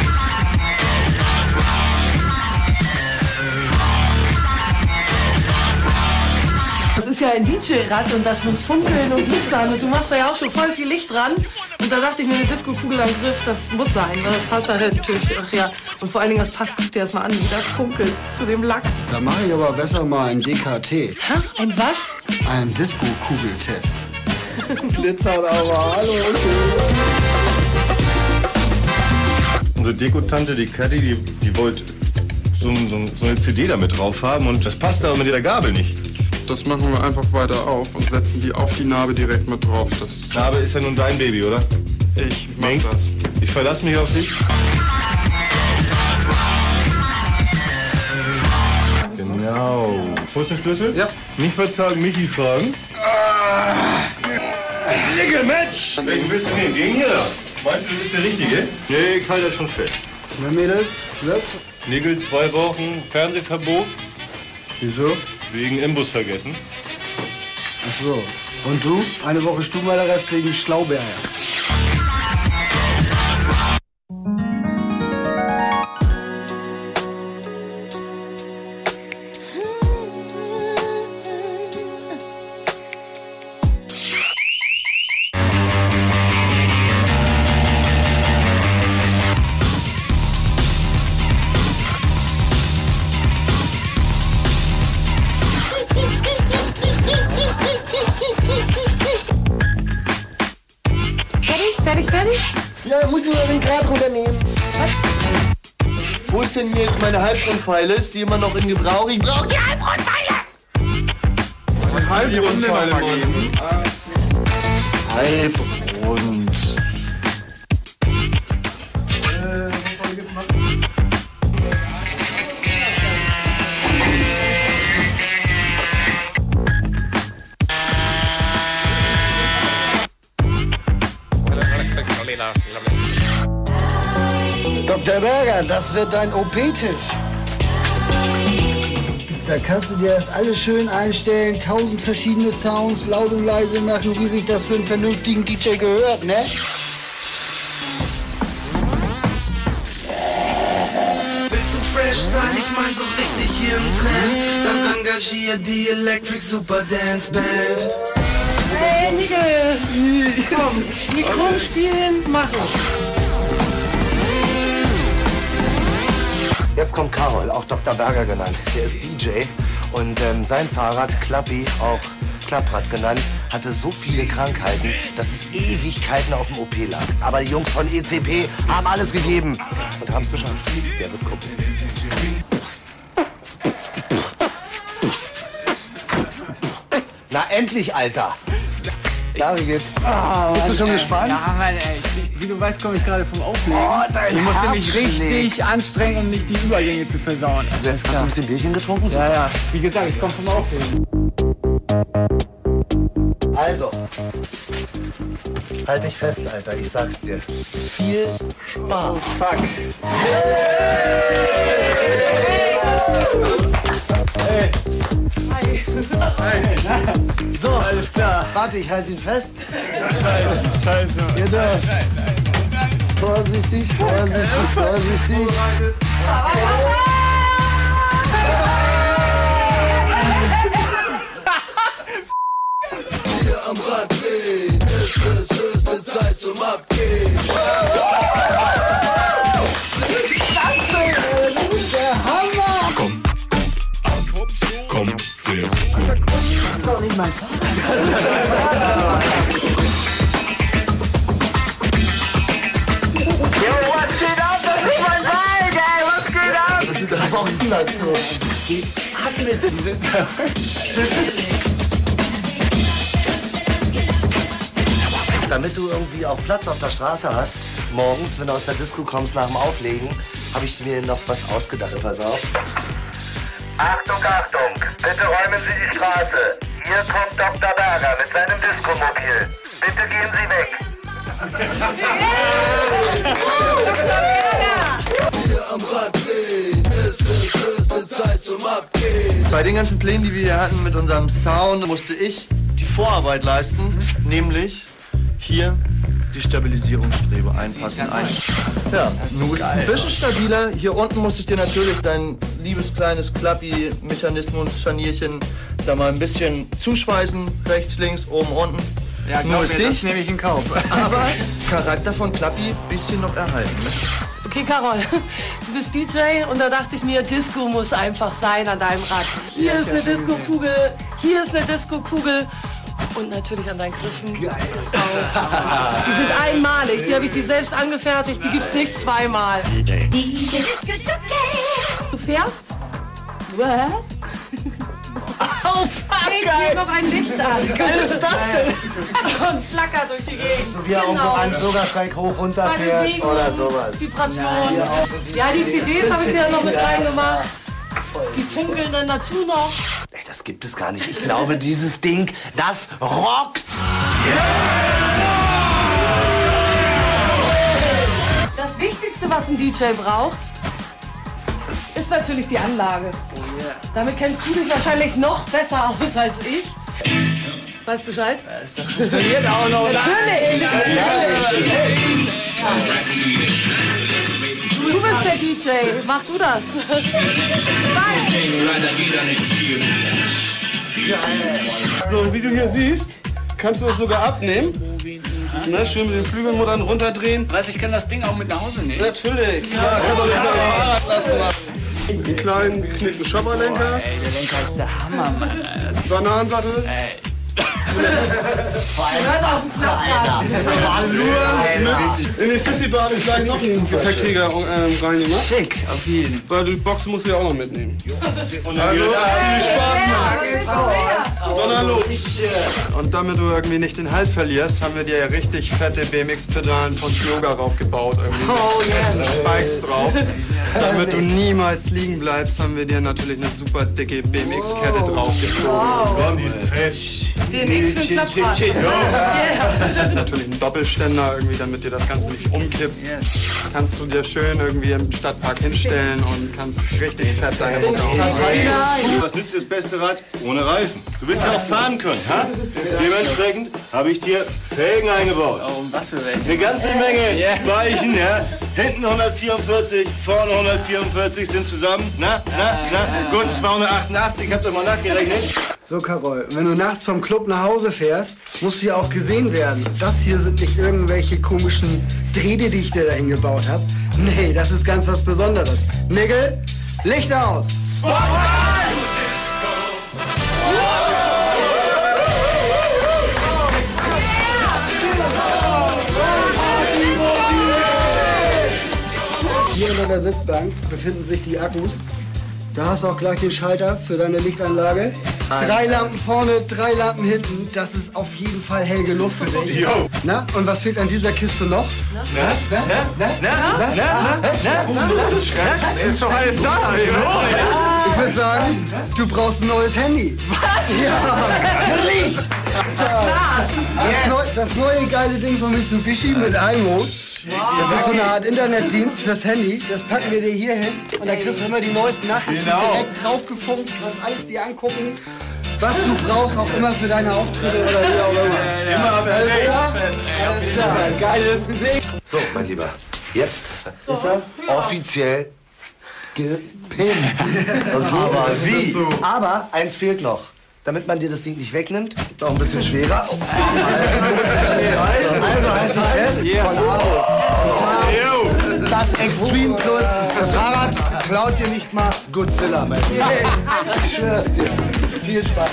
Das ist ja ein D J-Rad und das muss funkeln und glitzern und du machst da ja auch schon voll viel Licht dran. Und da dachte ich mir, eine Disco-Kugel am Griff, das muss sein. weil Das passt halt natürlich, ach ja. Und vor allen Dingen, das passt, guck dir das mal an, wie das funkelt zu dem Lack. Da mache ich aber besser mal ein D K T. Hä? Ein was? Ein Disco-Kugeltest. Glitzert aber, hallo. Unsere Dekotante, die Kathi, die, die wollte so, so, so eine C D damit drauf haben und das passt aber mit der Gabel nicht. Das machen wir einfach weiter auf und setzen die auf die Narbe direkt mit drauf. Das Narbe ist ja nun dein Baby, oder? Ich mach Mink, das. Ich verlasse mich auf dich. Genau. Wo ist der Schlüssel? Ja. Nicht verzagen, Michi fragen. Nickel, Mensch! Welchen willst du nehmen? Den hier da? Meinst du, du bist der Richtige? Nee, ich halte das schon fest. Na Mädels, Schlips. Nickel, zwei Wochen Fernsehverbot. Wieso? Wegen Imbus vergessen. Ach so. Und du? Eine Woche Stubenarrest wegen Schlauberger. Fertig, fertig, fertig? Ja, muss nur den Grad runternehmen. Wo ist denn hier jetzt meine Halbrundpfeile? Ist die immer noch in Gebrauch? Ich brauche die Halbrundpfeile! Was heißt die Rundpfeile geben? Halbrund. Doktor Berger, das wird dein O P-Tisch. Da kannst du dir das alles schön einstellen, tausend verschiedene Sounds, laut und leise machen, wie sich das für einen vernünftigen D J gehört, ne? Willst du fresh sein, ich mein so richtig hier im Trend, dann engagier die Electric Super Dance Band. Hey, Nigel! Komm, Mikro spielen, machen. Jetzt kommt Karol, auch Doktor Berger genannt. Der ist D J und ähm, sein Fahrrad, Klappi, auch Klapprad genannt, hatte so viele Krankheiten, dass es Ewigkeiten auf dem O P lag. Aber die Jungs von E C P haben alles gegeben und haben es geschafft. Der wird gucken. Na endlich, Alter! Ja, wie geht's? Oh, Bist du schon ey. gespannt? Ja, Mann, ey. Ich, wie du weißt, komme ich gerade vom Auflegen. Oh, dein ich musste mich Herz richtig schlägt. anstrengen, um nicht die Übergänge zu versauen. Also, Hast du ein bisschen Bierchen getrunken? Ja, ja. Wie gesagt, ich komme vom Auflegen. Also, halt dich fest, Alter, ich sag's dir. Viel Spaß. Zack. Hey. Hi. So, alles klar. Warte, ich halte ihn fest. Scheiße, scheiße. Ihr dürft. Vorsichtig, vorsichtig, vorsichtig. Hier am Rad drehen, ist es höchste Zeit zum Abgehen. Der Hammer! Komm, komm, wer? Das ist doch nicht mein Fahrrad. Yo, was geht ab? Das ist mein Bike, ey! Was geht ab? Das sind doch Boxen dazu. Hat mit diese Damit du irgendwie auch Platz auf der Straße hast, morgens, wenn du aus der Disco kommst nach dem Auflegen, habe ich mir noch was ausgedacht. Pass auf. Achtung, Achtung! Bitte räumen Sie die Straße. Hier kommt Doktor Berger mit seinem Disco-Mobil. Bitte gehen Sie weg. Hier am Rad drehen, ist es höchste Zeit zum Abgehen. Bei den ganzen Plänen, die wir hier hatten mit unserem Sound, musste ich die Vorarbeit leisten, nämlich hier die Stabilisierungsstrebe einpassen. Ein. Ja, nun ist es ein bisschen stabiler. Hier unten musste ich dir natürlich dein liebes kleines Klappi-Mechanismus-Scharnierchen da mal ein bisschen zuschweißen. Rechts, links, oben, unten. Ja, Nur glaub ist mir, das dich. nehme ich in Kauf. Aber Charakter von Klappi bisschen noch erhalten. Ne? Okay, Karol, du bist D J und da dachte ich mir, Disco muss einfach sein an deinem Rad. Hier ist eine Disco-Kugel, hier ist eine Disco-Kugel und natürlich an deinen Griffen. Geil. Die sind einmalig, die habe ich dir selbst angefertigt, die gibt's nicht zweimal. Du fährst? What? Oh, fuck, geil. Noch ein Licht an. geil ist das denn? Und flackert durch die Gegend. So wie er irgendwo einen Bürgersteig hoch runter Bei fährt Bewegung, oder sowas. Vibration. Nein, das ist so die Ja, die C Ds. C Ds habe ich dir ja noch mit Ja. reingemacht. Die funkeln dann dazu noch. Ey, das gibt es gar nicht. Ich glaube, dieses Ding, das rockt. Das Wichtigste, was ein D J braucht, ist natürlich die Anlage. Damit kennst du dich wahrscheinlich noch besser aus als ich. Weißt Bescheid? Das funktioniert auch noch. Natürlich! Natürlich. Du bist der D J, mach du das. So, wie du hier siehst, kannst du es sogar abnehmen. Ne, schön mit den Flügelmuttern runterdrehen. Was, ich kann das Ding auch mit nach Hause nehmen? Natürlich. Ja, das kannst du nicht so am Fahrrad lassen. Machen. Einen kleinen geknickten Shopperlenker. Ey, der Lenker ist der Hammer, Mann. Alter. Bananensattel. Ey. Hört auf den Klapprad. In die Sissy-Bar habe ich gleich noch einen Gepäckträger ähm, reingemacht. Schick, auf jeden. Weil die Box musst du ja auch noch mitnehmen. Und Also, viel Spaß, Mann. Donner los. Und damit du irgendwie nicht den Halt verlierst, haben wir dir ja richtig fette B M X-Pedalen von Yoga raufgebaut. Irgendwie Oh, yeah. mit Spikes drauf. Damit du niemals liegen bleibst, haben wir dir natürlich eine super dicke B M X-Kette draufgezogen. Wow. Die ist B M X für ein Klapprad. Natürlich ein Doppelständer irgendwie damit dir das Ganze nicht umkippt, kannst du dir schön irgendwie im Stadtpark hinstellen und kannst richtig fett deine Mutter ausreichen. Was nützt dir das beste Rad ohne Reifen? Du willst ja auch fahren können, ha? Dementsprechend habe ich dir Felgen eingebaut. Oh, was für welche? Eine ganze Menge Speichen, ja? Hinten hundertvierundvierzig, vorne hundertvierundvierzig sind zusammen. Na, na, na? Gut, zweihundertachtundachtzig, ich hab doch mal nachgerechnet. So, Carol, wenn du nachts vom Club nach Hause fährst, musst du ja auch gesehen werden. Das hier sind nicht irgendwelche komischen Drähte, die ich dir dahin gebaut habe. Nee, das ist ganz was Besonderes. Nigel, Licht aus! Hier unter der Sitzbank befinden sich die Akkus. Da hast du auch gleich den Schalter für deine Lichtanlage. Drei Lampen vorne, drei Lampen hinten. Das ist auf jeden Fall hell genug für dich. Jo. Na, und was fehlt an dieser Kiste noch? Na, na, na, na, na, na, na, na, ist doch alles da. Ich würde sagen, du brauchst ein neues Handy. Was? Ja, natürlich. Das, neu, das neue geile Ding von Mitsubishi mit iMode. Das ist so eine Art Internetdienst fürs Handy. Das packen wir dir hier hin und da kriegst du immer die neuesten Nachrichten Genau. direkt draufgefunkt. Du kannst alles dir angucken, was du brauchst, auch immer für deine Auftritte oder wie auch immer. Immer auf Alles klar? Alles klar. Geiles Ding. So, mein Lieber, jetzt ist er offiziell gepimpt. Okay. Aber wie? Aber eins fehlt noch. Damit man dir das Ding nicht wegnimmt, auch ein bisschen schwerer. Also halt dich fest. Von aus. Das Extreme Plus. Das Fahrrad klaut dir nicht mal Godzilla, mein Lieber. Ich schwör's dir. Viel Spaß.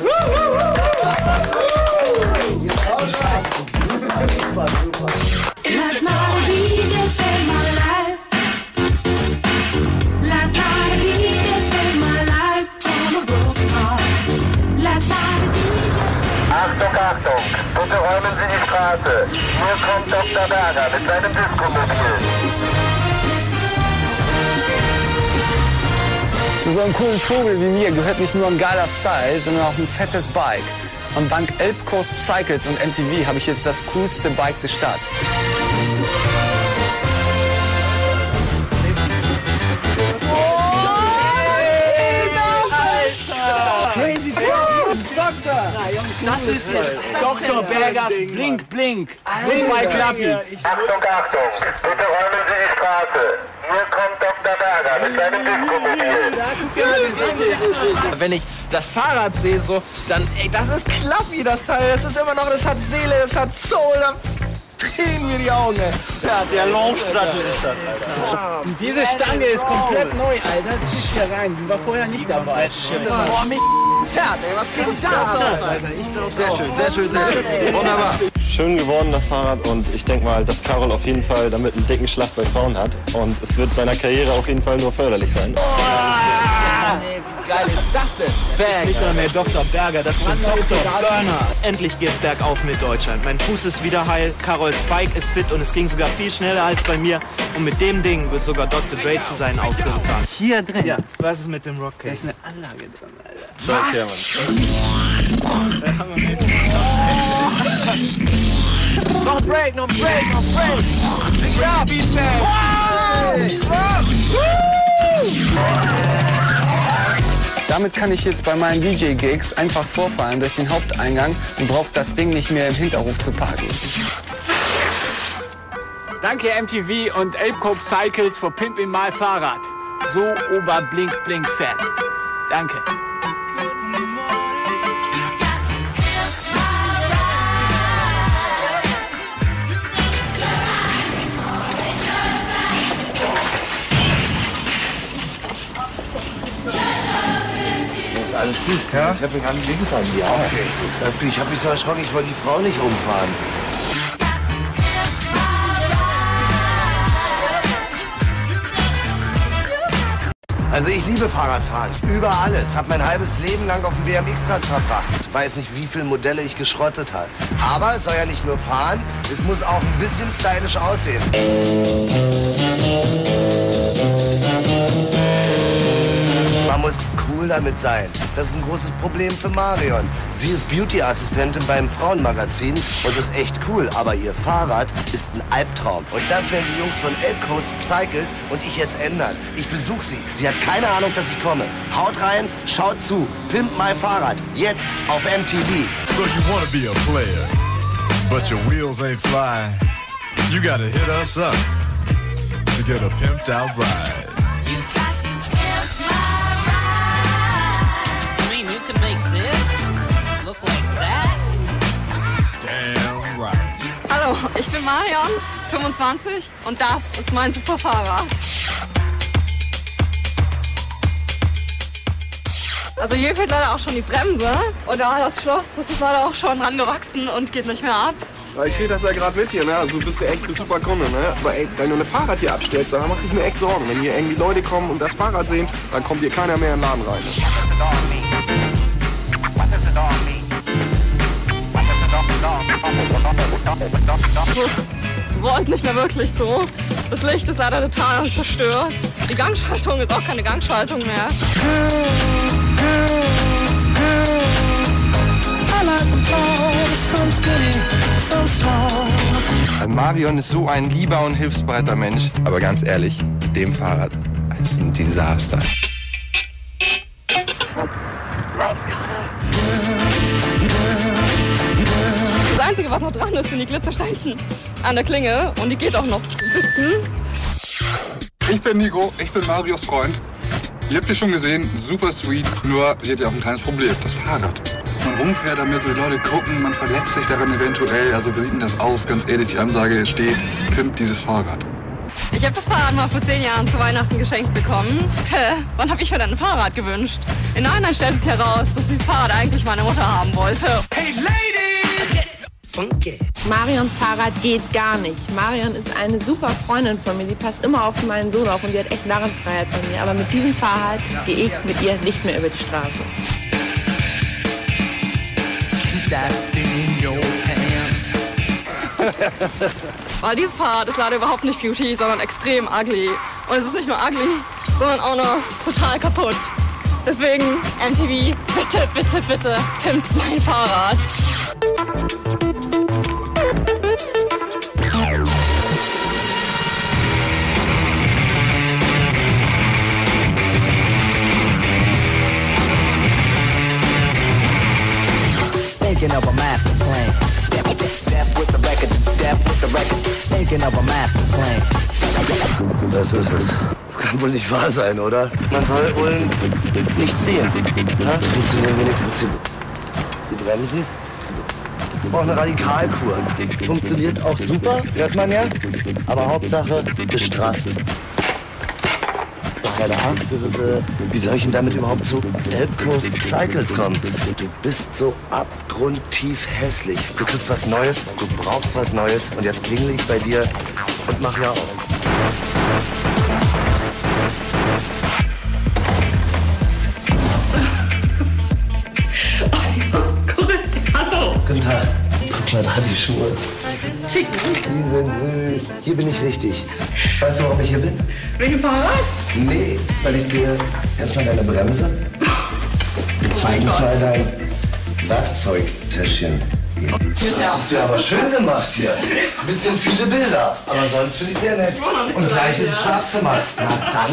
Super, super, super. Last night he just saved my life. Last night he just saved my life from a broken heart. Last night he just... Achtung, Achtung, bitte räumen Sie die Straße. Hier kommt Doktor Berger mit seinem Diskomobil. Zu so einem coolen Vogel wie mir gehört nicht nur ein geiler Style, sondern auch ein fettes Bike. Und dank Elb Coast Cycles und M T V habe ich jetzt das coolste Bike der Stadt. Crazy Doktor! Das ist jetzt Doktor Bergers Blink Blink. Blink bei Klappi. Achtung, Achtung, bitte räumen Sie die Straße. Hier kommt Doktor Berger mit seinem Diskomobil. Wenn ich das Fahrrad sehe, so, dann, ey, das ist Klappi, das Teil. Das ist immer noch, das hat Seele, das hat Soul. Da drehen mir die Augen, ey. Ja, der Launchplatte ist das, Alter. Und diese Stange ist komplett neu, Alter. Die ist hier rein. Die war vorher nicht dabei. Boah, mich fährt, ey. Was geht da, Alter? Ich glaub, sehr schön, sehr schön, sehr schön. Wunderbar. Schön geworden, das Fahrrad, und ich denke mal, dass Carol auf jeden Fall damit einen dicken Schlag bei Frauen hat, und es wird seiner Karriere auf jeden Fall nur förderlich sein. Nee, wie geil ist das denn? Das ist nicht nur mehr Doktor Berger, das ist Doktor Burner. Endlich geht's bergauf mit Deutschland. Mein Fuß ist wieder heil, Carols Bike ist fit und es ging sogar viel schneller als bei mir. Und mit dem Ding wird sogar Doktor Dre zu seinen Auftritten fahren. Hier drin? Ja. Was ist mit dem Rockcase? Da ist eine Anlage drin, Alter. Was? Noch ein Break, noch ein Break, noch ein Break. Ja, Beatman. Damit kann ich jetzt bei meinen D J-Gigs einfach vorfahren durch den Haupteingang und brauche das Ding nicht mehr im Hinterhof zu parken. Danke M T V und Elb Coast Cycles für Pimp in My Fahrrad. So ober blink blink fett. Danke. Ist alles gut? Ja? Ich habe mir gar nicht wehgetan. Ja. Okay. Alles gut. Ich habe mich so erschrocken, ich wollte die Frau nicht umfahren. Also ich liebe Fahrradfahren, über alles. Hab mein halbes Leben lang auf dem B M X-Rad verbracht. Weiß nicht, wie viele Modelle ich geschrottet habe. Aber es soll ja nicht nur fahren, es muss auch ein bisschen stylisch aussehen. Man muss cool cool damit sein. Das ist ein großes Problem für Marion. Sie ist Beauty-Assistentin beim Frauenmagazin und ist echt cool, aber ihr Fahrrad ist ein Albtraum. Und das werden die Jungs von Elb Coast Cycles und ich jetzt ändern. Ich besuche sie. Sie hat keine Ahnung, dass ich komme. Haut rein, schaut zu. Pimp My Fahrrad. Jetzt auf M T V. So you wanna be a player, but your wheels ain't fly. You gotta hit us up to get a pimped out ride. You got to pimp my ride. I mean, you could make this look like that. Damn right. Hallo, ich bin Marion, fünfundzwanzig und das ist mein super Fahrrad. Also hier fehlt leider auch schon die Bremse und da das Schloss, das ist leider auch schon rangewachsen und geht nicht mehr ab. Ich krieg das ja gerade mit hier, ne? Also bist du echt ein super Kunde, ne? Aber ey, wenn du ein Fahrrad hier abstellst, dann mach ich mir echt Sorgen. Wenn hier irgendwie Leute kommen und das Fahrrad sehen, dann kommt hier keiner mehr in den Laden rein. Das rollt nicht mehr wirklich so. Das Licht ist leider total zerstört. Die Gangschaltung ist auch keine Gangschaltung mehr. Marion ist so ein lieber und hilfsbereiter Mensch. Aber ganz ehrlich, dem Fahrrad ist ein Desaster. Das Einzige, was noch dran ist, sind die Glitzersteinchen an der Klinge. Und die geht auch noch ein bisschen. Ich bin Nico, ich bin Marios Freund. Ihr habt ihr schon gesehen, super sweet, nur sie hat ja auch ein kleines Problem, das Fahrrad. Man rumfährt, damit so die Leute gucken, man verletzt sich daran eventuell. Also wie sieht denn das aus? Ganz ehrlich, die Ansage steht, pimpt dieses Fahrrad. Ich habe das Fahrrad mal vor zehn Jahren zu Weihnachten geschenkt bekommen. Hä, wann habe ich mir denn ein Fahrrad gewünscht? Im Nachhinein stellt sich heraus, dass dieses Fahrrad eigentlich meine Mutter haben wollte. Hey Lady! Okay. Marions Fahrrad geht gar nicht. Marion ist eine super Freundin von mir. Sie passt immer auf meinen Sohn auf und die hat echt Narrenfreiheit bei mir. Aber mit diesem Fahrrad gehe ich mit ihr nicht mehr über die Straße. Keep that thing in your pants. Weil dieses Fahrrad ist leider überhaupt nicht Beauty, sondern extrem ugly. Und es ist nicht nur ugly, sondern auch noch total kaputt. Deswegen M T V, bitte, bitte, bitte, pimpt mein Fahrrad. Thinking of a master plan. Step, step, step with the record, step with the record. Thinking of a master plan. Das ist es. Das kann wohl nicht wahr sein, oder? Man soll wohl nicht sehen. Ja? Funktionieren wenigstens die, die Bremsen. Das braucht eine Radikalkur. Funktioniert auch super, hört man ja. Aber Hauptsache gestrast. Keine Ahnung, das ist, äh, wie soll ich denn damit überhaupt zu Elb Coast Cycles kommen? Du bist so abgrundtief hässlich. Du kriegst was Neues, du brauchst was Neues und jetzt klingel ich bei dir und mach ja auch. Guten Tag. Guck mal da, die Schuhe. Schick. Die sind süß. Hier bin ich richtig. Weißt du, warum ich hier bin? Wegen dem Fahrrad? Nee, weil ich dir erstmal deine Bremse und zweitens mal dein Werkzeugtäschchen gebe. Das hast du aber schön gemacht hier. Ein bisschen viele Bilder, aber sonst finde ich sehr nett. Und gleich ins Schlafzimmer. Na dann.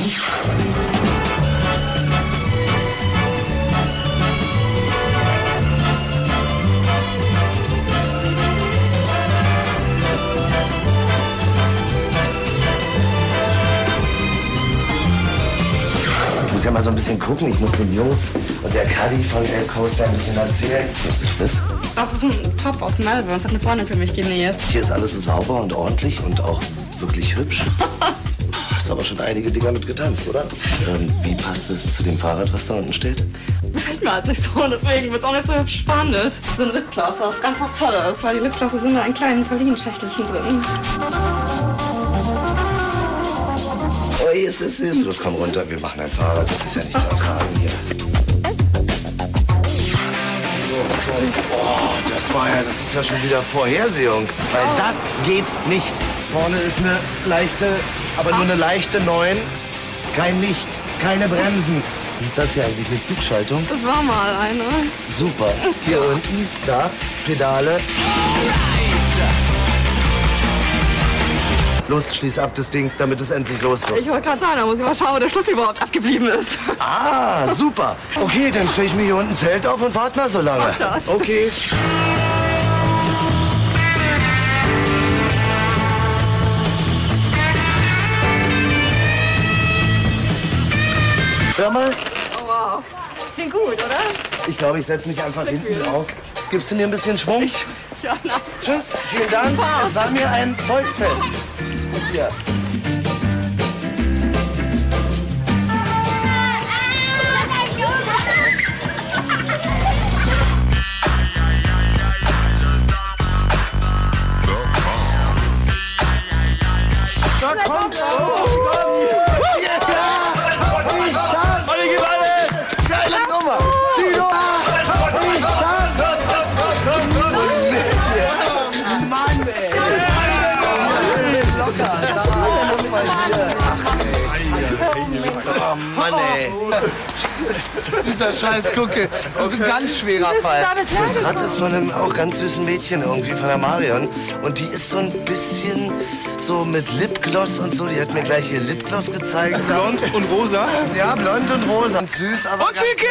Ich muss ja mal so ein bisschen gucken. Ich muss den Jungs und der Caddy von Elb Coast ein bisschen erzählen. Was ist das? Das ist ein Top aus Melbourne. Das hat eine Freundin für mich genäht. Hier ist alles so sauber und ordentlich und auch wirklich hübsch. Du hast aber schon einige Dinger mit getanzt, oder? Ähm, wie passt es zu dem Fahrrad, was da unten steht? Gefällt mir halt nicht so, deswegen wird es auch nicht so hübsch spannend. So ein Lipgloss, das ist ganz was Tolles, weil die Lipglosse sind da in kleinen Pralinenschächtelchen drin. Oh, hier ist es süß. Los, komm runter, wir machen ein Fahrrad. Das ist ja nicht zu ertragen hier. Oh, das war ja, das ist ja schon wieder Vorhersehung. Weil das geht nicht. Vorne ist eine leichte, aber nur eine leichte neun. Kein Licht, keine Bremsen. Was ist das hier eigentlich, eine Zugschaltung? Das war mal eine. Super. Hier unten, da, Pedale. Los, schließ ab das Ding, damit es endlich losgeht. Ich wollte gerade sagen, da muss ich mal schauen, wo der Schlüssel überhaupt abgeblieben ist. Ah, super. Okay, dann stelle ich mir hier unten ein Zelt auf und warte mal so lange. Okay. Hör mal. Oh wow. Klingt gut, oder? Ich glaube, ich setze mich einfach hinten drauf. Gibst du mir ein bisschen Schwung? Ja, na. Tschüss, vielen Dank. Es war mir ein Volksfest. Und hier. Da kommt er! Olli, gib alles! Geile Nummer! Tilo! Ich schaff! Mann, ey! Locker! Guck mal hier! Oh Mann, ey! Dieser scheiß Gucke, das ist ein ganz schwerer Fall. Das Rad ist von einem auch ganz süßen Mädchen irgendwie, von der Marion. Und die ist so ein bisschen so mit Lipgloss und so. Die hat mir gleich ihr Lipgloss gezeigt. Blond und rosa? Ja, blond und rosa. Und süß, aber Und Vicky!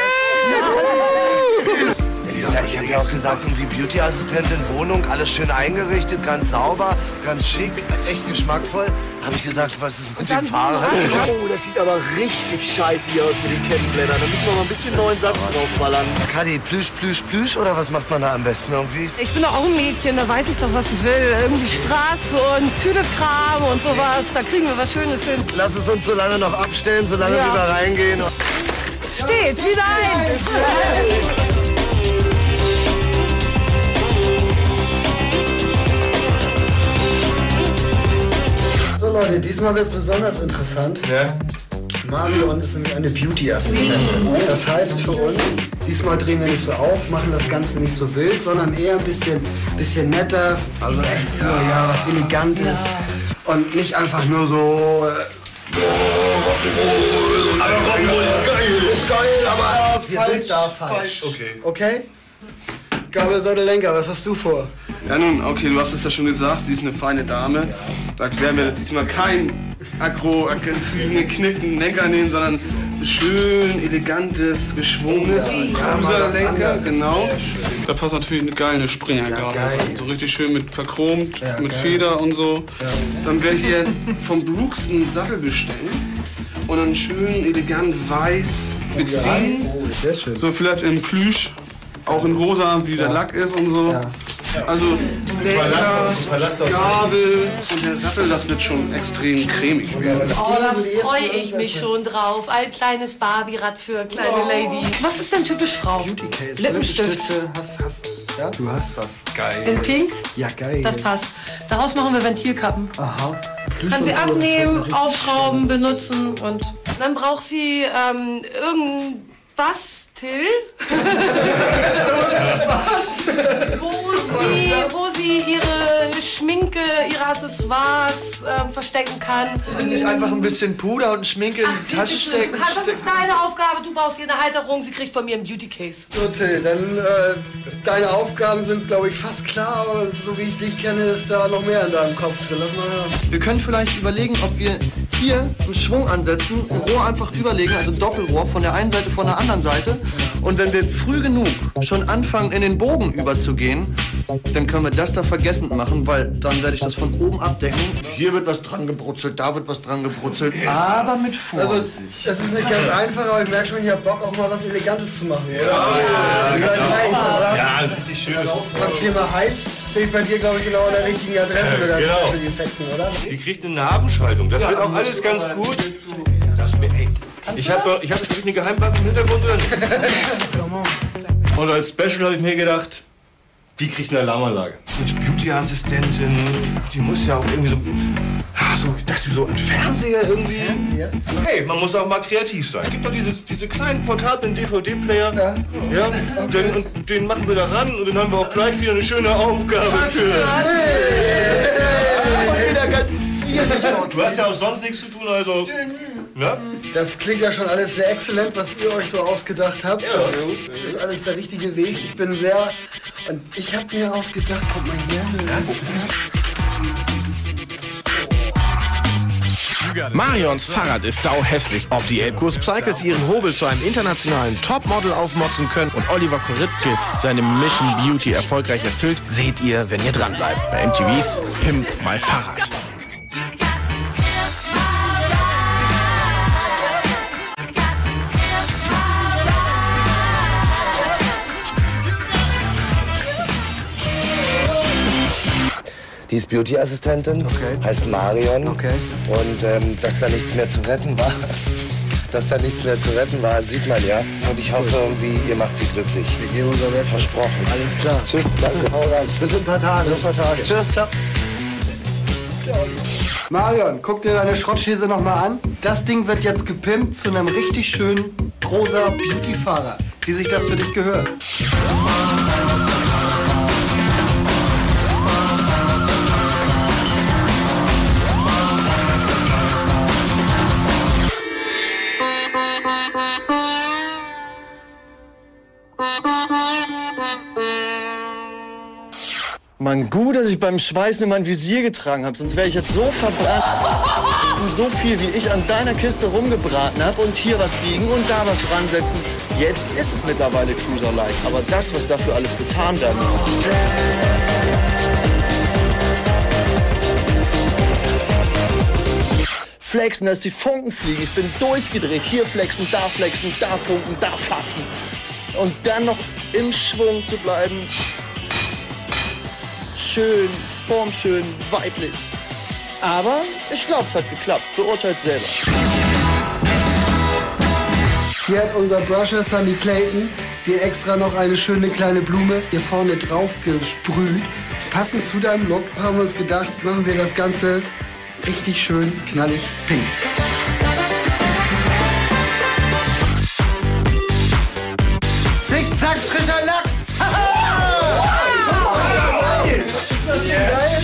Ja, ich habe ja auch gesagt, irgendwie Beauty-Assistentin, Wohnung, alles schön eingerichtet, ganz sauber, ganz schick, echt geschmackvoll. Habe ich gesagt, was ist mit dem Fahrrad? Oh, das sieht aber richtig scheiße wie aus mit den Kettenblättern. Da müssen wir mal ein bisschen neuen Satz draufballern. Kadi, plüsch, plüsch, plüsch oder was macht man da am besten irgendwie? Ich bin doch auch ein Mädchen, da weiß ich doch, was ich will. Irgendwie Straße und Tüdelkram und sowas. Da kriegen wir was Schönes hin. Lass es uns so lange noch abstellen, solange Ja. wir da reingehen. Steht, wieder eins. So Leute, diesmal wird es besonders interessant. Ja. Marion ist nämlich eine Beauty-Assistentin. Das heißt für uns, diesmal drehen wir nicht so auf, machen das Ganze nicht so wild, sondern eher ein bisschen, bisschen netter, also echt so, ja, was Elegantes. Und nicht einfach nur so... Äh, Aber Rock'n'Roll ist geil, ist geil, aber wir falsch, sind da falsch. Okay. Okay? Gabel, Säule, Lenker, was hast du vor? Ja nun, okay, du hast es ja schon gesagt, sie ist eine feine Dame. Da werden wir diesmal kein aggro, aggressiven, geknickten Lenker nehmen, sondern schön, elegantes, geschwungenes Cruiser-Lenker, genau. Da passt natürlich eine geile Springer gerade. So richtig schön mit verchromt, Ja, mit geil. Feder und so. Ja. Dann werde ich ihr von Brooks einen Sattel bestellen und dann schön elegant weiß beziehen. Oh, sehr schön. So vielleicht in Plüsch, auch in rosa, wie der Lack ist und so. Also Lenker, Gabel und der Sattel, das wird schon extrem cremig werden. Oh, da freue ich mich schon drauf. Ein kleines Barbie-Rad für kleine Lady. Was ist denn typisch Frau? Beauty-Case, Lippenstift. Lippenstifte, hast, hast, ja, du hast was. Geil. In Pink? Ja, geil. Das passt. Daraus machen wir Ventilkappen. Aha. Kann sie und so, abnehmen, das ist aufschrauben, benutzen und dann braucht sie ähm, irgendwas, Till, wo, sie, wo sie ihre Schminke, ihre Accessoires ähm, verstecken kann. Nicht einfach ein bisschen Puder und Schminke in die Tasche stecken. Das ist deine Aufgabe, du baust ihr eine Halterung, sie kriegt von mir einen Beauty-Case. So, Till, dann äh, deine Aufgaben sind, glaube ich, fast klar, aber so wie ich dich kenne, ist da noch mehr in deinem Kopf drin. Lass mal hören. Wir können vielleicht überlegen, ob wir hier einen Schwung ansetzen, ein Rohr einfach überlegen, also ein Doppelrohr von der einen Seite, von der anderen Seite. Und wenn wir früh genug schon anfangen, in den Bogen überzugehen, dann können wir das da vergessen machen, weil dann werde ich das von oben abdecken. Hier wird was dran gebrutzelt, da wird was dran gebrutzelt, aber mit Vorsicht. Also, es ist nicht ganz einfach, aber ich merke schon, ihr habt Bock, auch mal was Elegantes zu machen. Ja, ja, Ihr seid heiß, oder? Ja, richtig schön. Beim Thema heiß bin ich bei dir, glaube ich, genau an der richtigen Adresse mit Genau. für die Effekten, oder? Die kriegt eine Nabenschaltung. Das Ja, wird auch das alles ist ganz super. gut. Das mir, ey. Ich habe doch, ich habe eine Geheimwaffe im Hintergrund oder nicht? Und als Special habe ich mir gedacht, die kriegt eine Alarmanlage. Mensch, Beauty-Assistentin, die muss ja auch irgendwie so, ah, so, ich dachte so ein Fernseher irgendwie. Fernseher? Hey, man muss auch mal kreativ sein. Es gibt doch diese, diese kleinen portablen D V D-Player. Ja. Ja, und den, und den machen wir da ran und dann haben wir auch gleich wieder eine schöne Aufgabe für. Wieder ganz zierlich. Du hast ja auch sonst nichts zu tun, also Na? Das klingt ja schon alles sehr exzellent, was ihr euch so ausgedacht habt. Ja, das ja. ist alles der richtige Weg. Ich bin sehr... Und ich habe mir ausgedacht, guck mal hier. Marions Fahrrad ist sauhässlich. Ob die Elbkurs Cycles ihren Hobel zu einem internationalen Topmodel aufmotzen können und Oliver Koritke seine Mission Beauty erfolgreich erfüllt, seht ihr, wenn ihr dran bleibt. Bei M T Vs Pimp My Fahrrad. Die ist Beauty-Assistentin, okay. heißt Marion. Okay. Und ähm, dass da nichts mehr zu retten war, dass da nichts mehr zu retten war, sieht man ja. Und ich hoffe irgendwie, ihr macht sie glücklich. Wir geben unser Bestes. Versprochen. Alles klar. Tschüss, danke, hau rein. Bis in ein paar Tage. Bis in ein paar Tage. Tschüss. Ciao. Marion, guck dir deine Schrottschäse noch mal an. Das Ding wird jetzt gepimpt zu einem richtig schönen rosa Beauty-Fahrrad. Wie sich das für dich gehört. Mann, gut, dass ich beim Schweißen immer ein Visier getragen habe, sonst wäre ich jetzt so verbrannt. Und so viel, wie ich an deiner Kiste rumgebraten habe und hier was biegen und da was ransetzen. Jetzt ist es mittlerweile Cruiser-like, aber das, was dafür alles getan werden muss. Flexen, dass die Funken fliegen. Ich bin durchgedreht. Hier flexen, da flexen, da funken, da fatzen. Und dann noch im Schwung zu bleiben. Schön, formschön, weiblich. Aber ich glaube, es hat geklappt. Beurteilt selber. Hier hat unser Brusher Sandy Clayton dir extra noch eine schöne kleine Blume hier vorne drauf gesprüht. Passend zu deinem Look haben wir uns gedacht, machen wir das Ganze richtig schön knallig pink. Zickzack, frischer Lack! Ist das denn geil?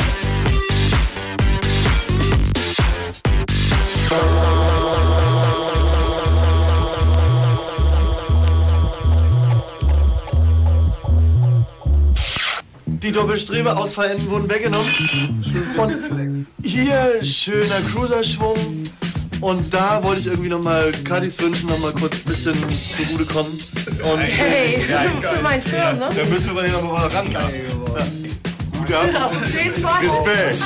Die Doppelstrebe Ausfallenden wurden weggenommen. Und hier schöner Cruiser-Schwung. Und da wollte ich irgendwie noch mal Kadis wünschen, noch mal kurz ein bisschen zugute kommen. Und Hey, für meinen Schirm, ne? Da müssen wir noch mal ran. Ja. Gut ab. Ja, auf jeden Fall. Respekt.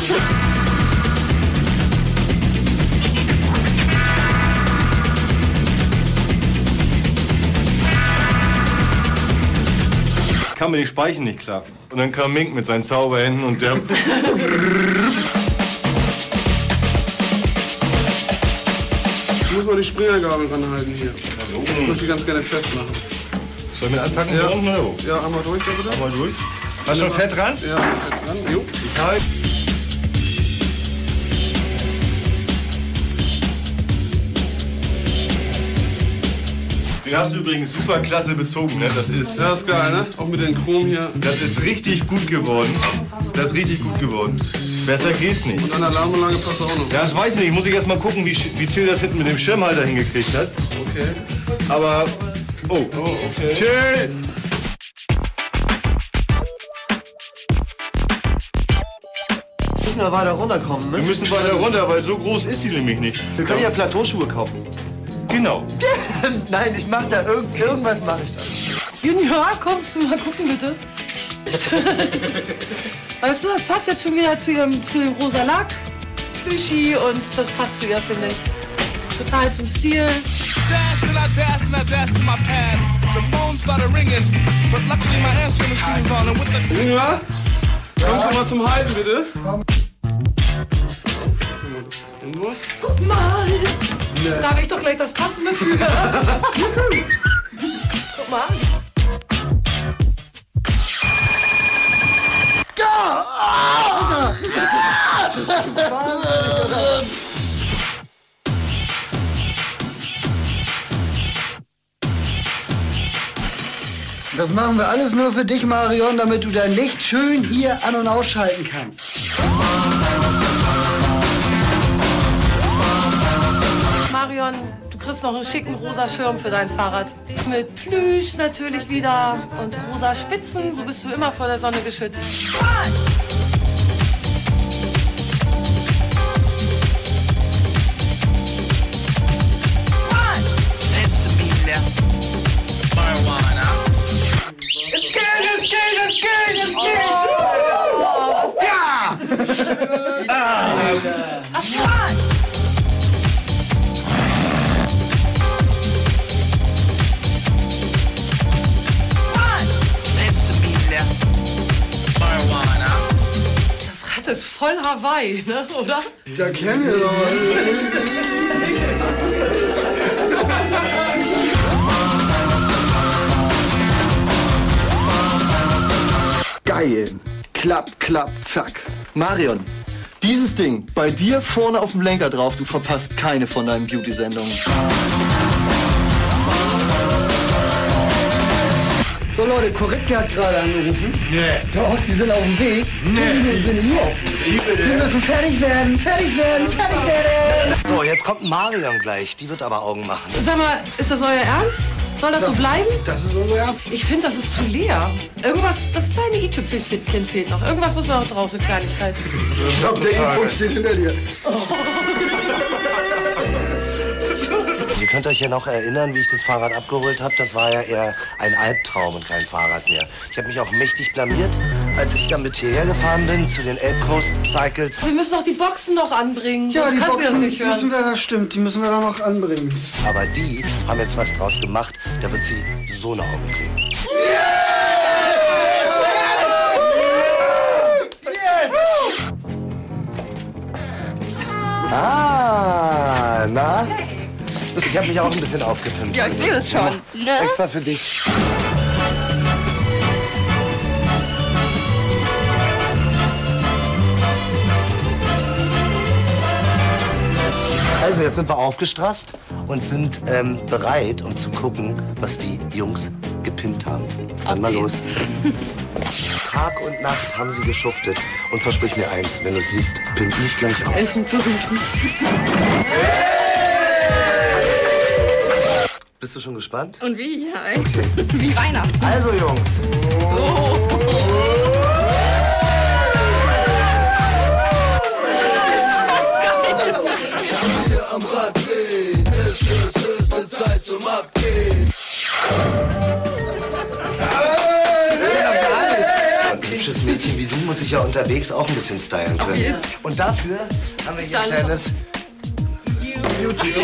Kam mir die Speichen nicht klar. Und dann kam Mink mit seinen Zauberhänden und der... Ich muss mal die Springergabel ranhalten hier. Ich würde die ganz gerne festmachen. Soll ich mit anpacken? Ja, Unten, oder wo? ja, einmal durch da bitte. Einmal durch. Hast du schon Fett dran? Ja, Fett dran. Jo. Ich halt. Den hast du übrigens super klasse bezogen, ne? Das ist... Ja, das ist geil, ne? Auch mit den Chrom hier. Das ist richtig gut geworden. Das ist richtig gut geworden. Besser geht's nicht. Und an der Alarmanlage passt auch noch. Ja, das weiß ich nicht. Muss ich erst mal gucken, wie, wie Till das hinten mit dem Schirmhalter hingekriegt hat. Okay. Aber... Oh, oh okay. Till! wir müssen ja weiter runterkommen, ne? Wir müssen weiter runter, weil so groß ist sie nämlich nicht. Wir können ja Plateauschuhe kaufen. Genau. Nein, ich mach da irgend, irgendwas mache ich da. Junior, kommst du mal gucken, bitte? Weißt du, das passt jetzt schon wieder zu, ihrem, zu dem rosa Lack, Plüschi und das passt zu ihr, finde ich. Total zum Stil. Dashed and I dashed and I dashed to my pad. The phone started ringing, but luckily my answering machine was on and with the... Junior, kommst du mal zum Halten, bitte? Und los. Guck mal! Da habe ich doch gleich das Passende für. Guck mal. Das machen wir alles nur für dich, Marion, damit du dein Licht schön hier an- und ausschalten kannst. Marion, noch einen schicken rosa Schirm für dein Fahrrad. Mit Plüsch natürlich wieder und rosa Spitzen, so bist du immer vor der Sonne geschützt. Es geht, es geht, es geht, es geht! Oh. Ja! Ah. Das Rad ist voll Hawaii, ne, oder? Da kennen wir doch. Geil. Klapp, klapp, zack. Marion, dieses Ding bei dir vorne auf dem Lenker drauf, du verpasst keine von deinen Beauty-Sendungen. So Leute, Koritke hat gerade angerufen. Nee. Doch, die sind auf dem Weg. Nee. Zehn Minuten sind hier. Wir müssen fertig werden, fertig werden, fertig werden. So, jetzt kommt Marion gleich. Die wird aber Augen machen. Sag mal, ist das euer Ernst? Soll das, Das- so bleiben? Das ist unser Ernst. Ich finde, das ist zu leer. Irgendwas, das kleine i-Tüpfelchen fehlt noch. Irgendwas muss noch drauf, eine Kleinigkeit. Ich glaube, der I-Punkt steht hinter dir. Ihr könnt euch ja noch erinnern, wie ich das Fahrrad abgeholt habe. Das war ja eher ein Albtraum und kein Fahrrad mehr. Ich habe mich auch mächtig blamiert, als ich damit hierher gefahren bin zu den Elb Coast Cycles. Wir müssen auch die Boxen noch anbringen. Ja, Sonst die kann sie das Boxen nicht hören. müssen wir, das stimmt, die müssen wir da noch anbringen. Aber die haben jetzt was draus gemacht. Da wird sie so eine Augen kriegen. Ah, na? Ich habe mich auch ein bisschen aufgepimpt. Ja, ich sehe das schon. Ja. Extra für dich. Also, jetzt sind wir aufgestrasst und sind ähm, bereit, um zu gucken, was die Jungs gepimpt haben. Dann mal los. Tag und Nacht haben sie geschuftet. Und versprich mir eins, wenn du es siehst, pimp nicht gleich aus. Bist du schon gespannt? Und wie? Ja, ey. Wie Weihnachten. Also, Jungs. Hier am Rad drehen, es ist höchste Zeit zum Abgehen. Ein hübsches Mädchen wie du muss sich ja unterwegs auch ein bisschen stylen können. Und dafür haben wir hier ein kleines Beauty.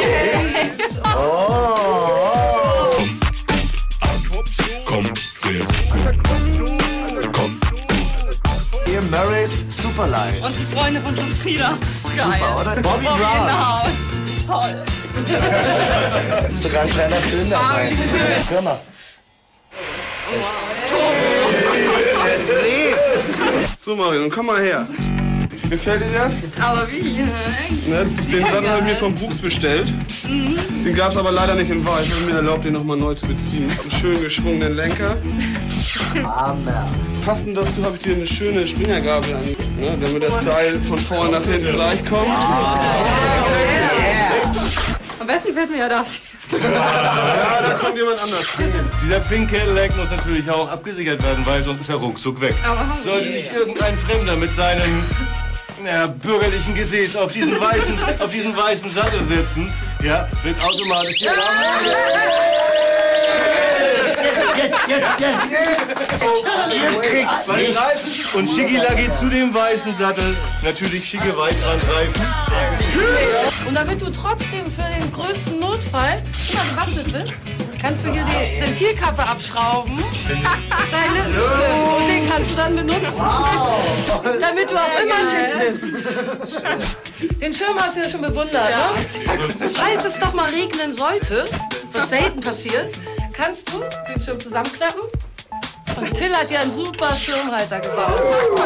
Oh. Hier Murrays Superline. Und die Freunde von John Frieda. Geil. Super, oder? Bobby Bobby Brown. in the House. Toll. Sogar ein kleiner Film dabei. Hör mal. Es, es lebt. So Marion, komm mal her. Gefällt dir das? Aber wie? Ne, den Sattel habe ich mir von Brooks bestellt. Mhm. Den gab es aber leider nicht in weiß. Ich habe mir erlaubt, den nochmal neu zu beziehen. Einen schön geschwungenen Lenker. Passend dazu habe ich dir eine schöne Springergabel an, ne, damit der Style von vorne nach hinten gleich kommt. Am besten gefällt mir ja das. Ja, da kommt jemand anders. Dieser Pink Cadillac muss natürlich auch abgesichert werden, weil sonst ist er ruckzuck weg. Sollte sich irgendein Fremder mit seinem ja, bürgerlichen Gesäß auf diesen weißen, auf diesen weißen Sattel setzen, ja, wird automatisch hier Jetzt, jetzt, jetzt! Ihr kriegt's nicht. Und Schicki geht zu dem weißen Sattel natürlich schicke Weißrandreifen. Und damit du trotzdem für den größten Notfall immer gewappnet bist, kannst du hier die Ventilkappe abschrauben, deinen Lippenstift, und den kannst du dann benutzen, damit du auch immer schick bist. Den Schirm hast du ja schon bewundert, ne? Falls es doch mal regnen sollte, was selten passiert, kannst du den Schirm zusammenklappen. Und Till hat dir einen super Schirmhalter gebaut.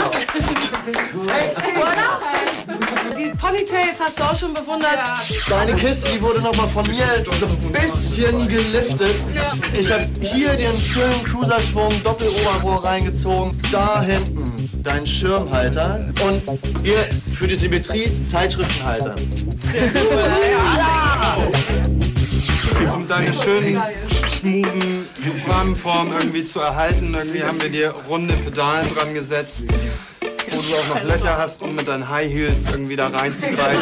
Oder? Die Ponytails hast du auch schon bewundert. Deine Kiste, die wurde noch mal von mir so ein bisschen geliftet. Ich habe hier den schönen Cruiserschwung, Doppeloberrohr reingezogen. Da hinten dein Schirmhalter. Und hier für die Symmetrie Zeitschriftenhalter. Sehr cool. um deine schönen, schmuben Rahmenformen irgendwie zu erhalten, irgendwie haben wir dir runde Pedalen dran gesetzt, wo du auch noch Löcher hast, um mit deinen High Heels irgendwie da reinzugreifen.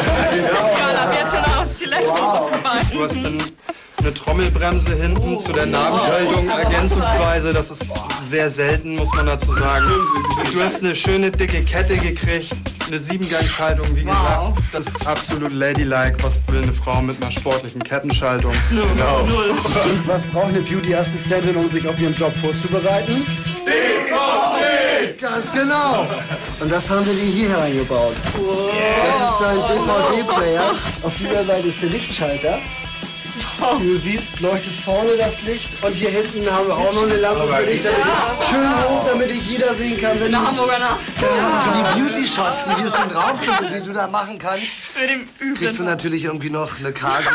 Du hast dann eine Trommelbremse hinten zu der Nabenschaltung ergänzungsweise. Das ist sehr selten, muss man dazu sagen. Du hast eine schöne dicke Kette gekriegt, eine Siebengang-Schaltung, wie gesagt. Das ist absolut ladylike. Was will eine Frau mit einer sportlichen Kettenschaltung? Genau. Und was braucht eine Beauty-Assistentin, um sich auf ihren Job vorzubereiten? D V D! Ganz genau. Und das haben wir dir hier hereingebaut. Das ist ein D V D-Player. Auf dieser Seite ist der Lichtschalter. Wie du siehst, leuchtet vorne das Licht und hier hinten haben wir auch noch eine Lampe für dich, damit ich, schön hoch, damit dich jeder sehen kann. Wenn In der Hamburger Nacht. Für die Beauty-Shots, die hier schon drauf sind und die du da machen kannst, kriegst du natürlich irgendwie noch eine Karte.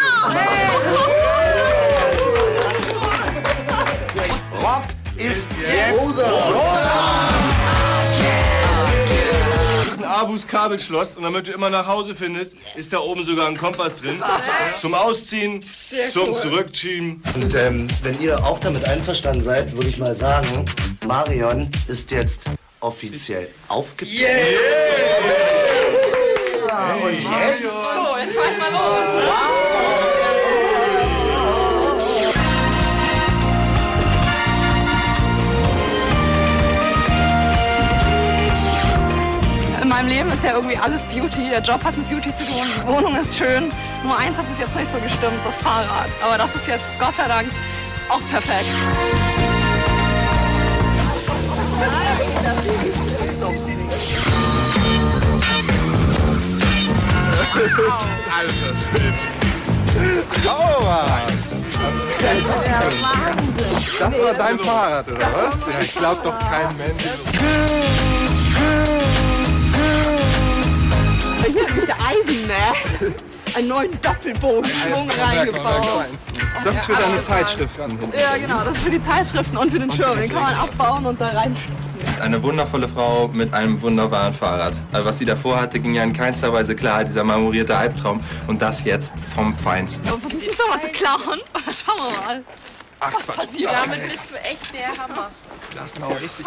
Rock ist jetzt rosa! Das ist ein Abus-Kabelschloss und damit du immer nach Hause findest, ist da oben sogar ein Kompass drin. Zum Ausziehen, zum Zurückschieben. Und ähm, wenn ihr auch damit einverstanden seid, würde ich mal sagen, Marion ist jetzt offiziell aufgepackt. Yeah. Yeah. Und jetzt? So, jetzt fahr ich mal los. In meinem Leben ist ja irgendwie alles Beauty. Der Job hat mit Beauty zu tun, die Wohnung ist schön. Nur eins hat bis jetzt nicht so gestimmt, das Fahrrad. Aber das ist jetzt, Gott sei Dank, auch perfekt. Alter Schwede. Sauber! Das war dein Fahrrad, oder was? Ja, ich glaub doch kein Mensch. Hier hat mich der Eisen, ne? Einen neuen Doppelbogenschwung reingebaut. Das ist für deine Zeitschriften. Ja, genau, das ist für die Zeitschriften und für den Schirm. Den kann man abbauen und da rein. Eine wundervolle Frau mit einem wunderbaren Fahrrad. Also was sie davor hatte, ging ja in keinster Weise klar, dieser marmorierte Albtraum. Und das jetzt vom Feinsten. Und versuch das nochmal zu klauen. Schauen wir mal, Ach, was passiert. Damit bist du echt der Hammer. Das ist ja richtig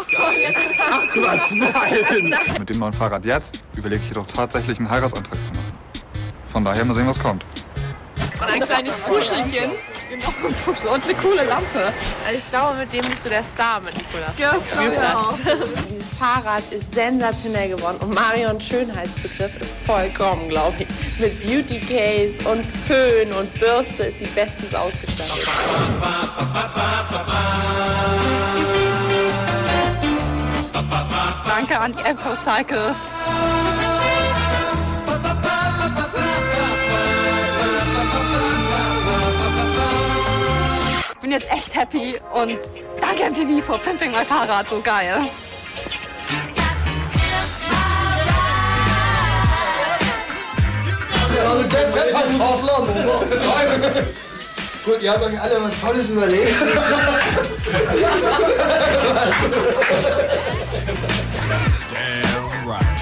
geil. Mit dem neuen Fahrrad jetzt überlege ich jedoch tatsächlich einen Heiratsantrag zu machen. Von daher mal sehen, was kommt. Und ein kleines Puschelchen. Und eine coole Lampe. Also ich glaube, mit dem bist du der Star mit Nikolas. Ja, genau. Dieses Fahrrad ist sensationell geworden und Marions Schönheitsbegriff ist vollkommen, glaube ich. Mit Beauty Case und Föhn und Bürste ist sie bestens ausgestattet. Danke an die Eco Cycles. Ich bin jetzt echt happy und danke M T V für Pimping My Fahrrad, so geil. Gut, ihr habt euch alle was Tolles überlegt. Damn right.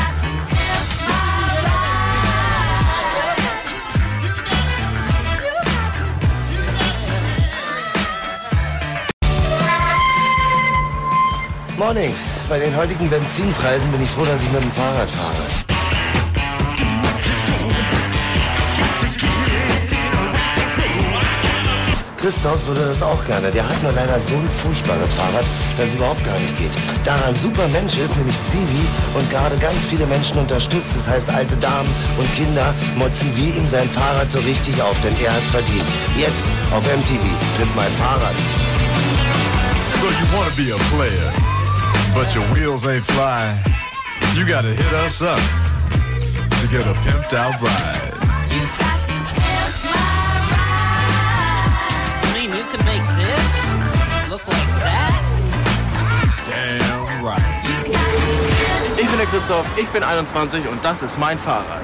Morning. Bei den heutigen Benzinpreisen bin ich froh, dass ich mit dem Fahrrad fahre. Christoph würde das auch gerne. Der hat nur leider so ein furchtbares Fahrrad, dass es überhaupt gar nicht geht. Daran ein super Mensch ist, nämlich Zivi, und gerade ganz viele Menschen unterstützt. Das heißt, alte Damen und Kinder motzen wie ihm sein Fahrrad so richtig auf, denn er hat's verdient. Jetzt auf M T V. Pimp My Fahrrad. So you wanna be a player, but your wheels ain't fly. You gotta hit us up to get a pimped out ride. You got to pimp my ride. I mean, you can make this look like that. Damn right. Ich bin der Christoph, ich bin einundzwanzig und das ist mein Fahrrad.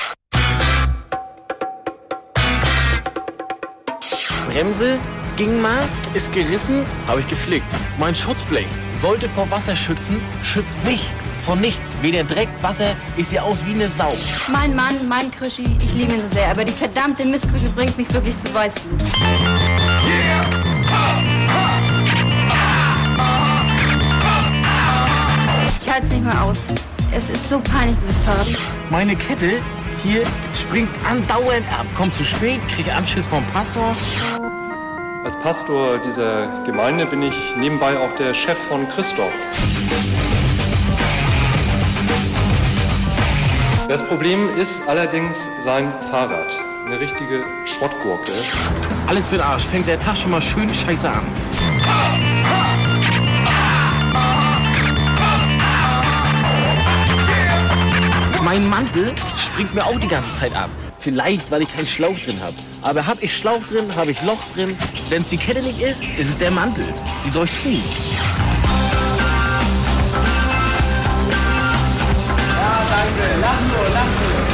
Bremse ging mal, ist gerissen, habe ich geflickt. Mein Schutzblech sollte vor Wasser schützen, schützt nicht. Vor nichts. Weder Dreck, Wasser, ich sehe aus wie eine Sau. Mein Mann, mein Krischi, ich liebe ihn so sehr, aber die verdammte Mistkrücke bringt mich wirklich zu Weißblut. halte es nicht mehr aus. Es ist so peinlich, dieses Fahrrad. Meine Kette hier springt andauernd ab, kommt zu spät, kriege Anschiss vom Pastor. Als Pastor dieser Gemeinde bin ich nebenbei auch der Chef von Christoph. Das Problem ist allerdings sein Fahrrad. Eine richtige Schrottgurke. Alles für den Arsch. Fängt der Tag schon mal schön scheiße an. Mein Mantel springt mir auch die ganze Zeit ab. Vielleicht, weil ich keinen Schlauch drin habe. Aber habe ich Schlauch drin, habe ich Loch drin. Wenn es die Kette nicht ist, ist es der Mantel. Wie soll ich tun? Ja, danke. Lach nur, lach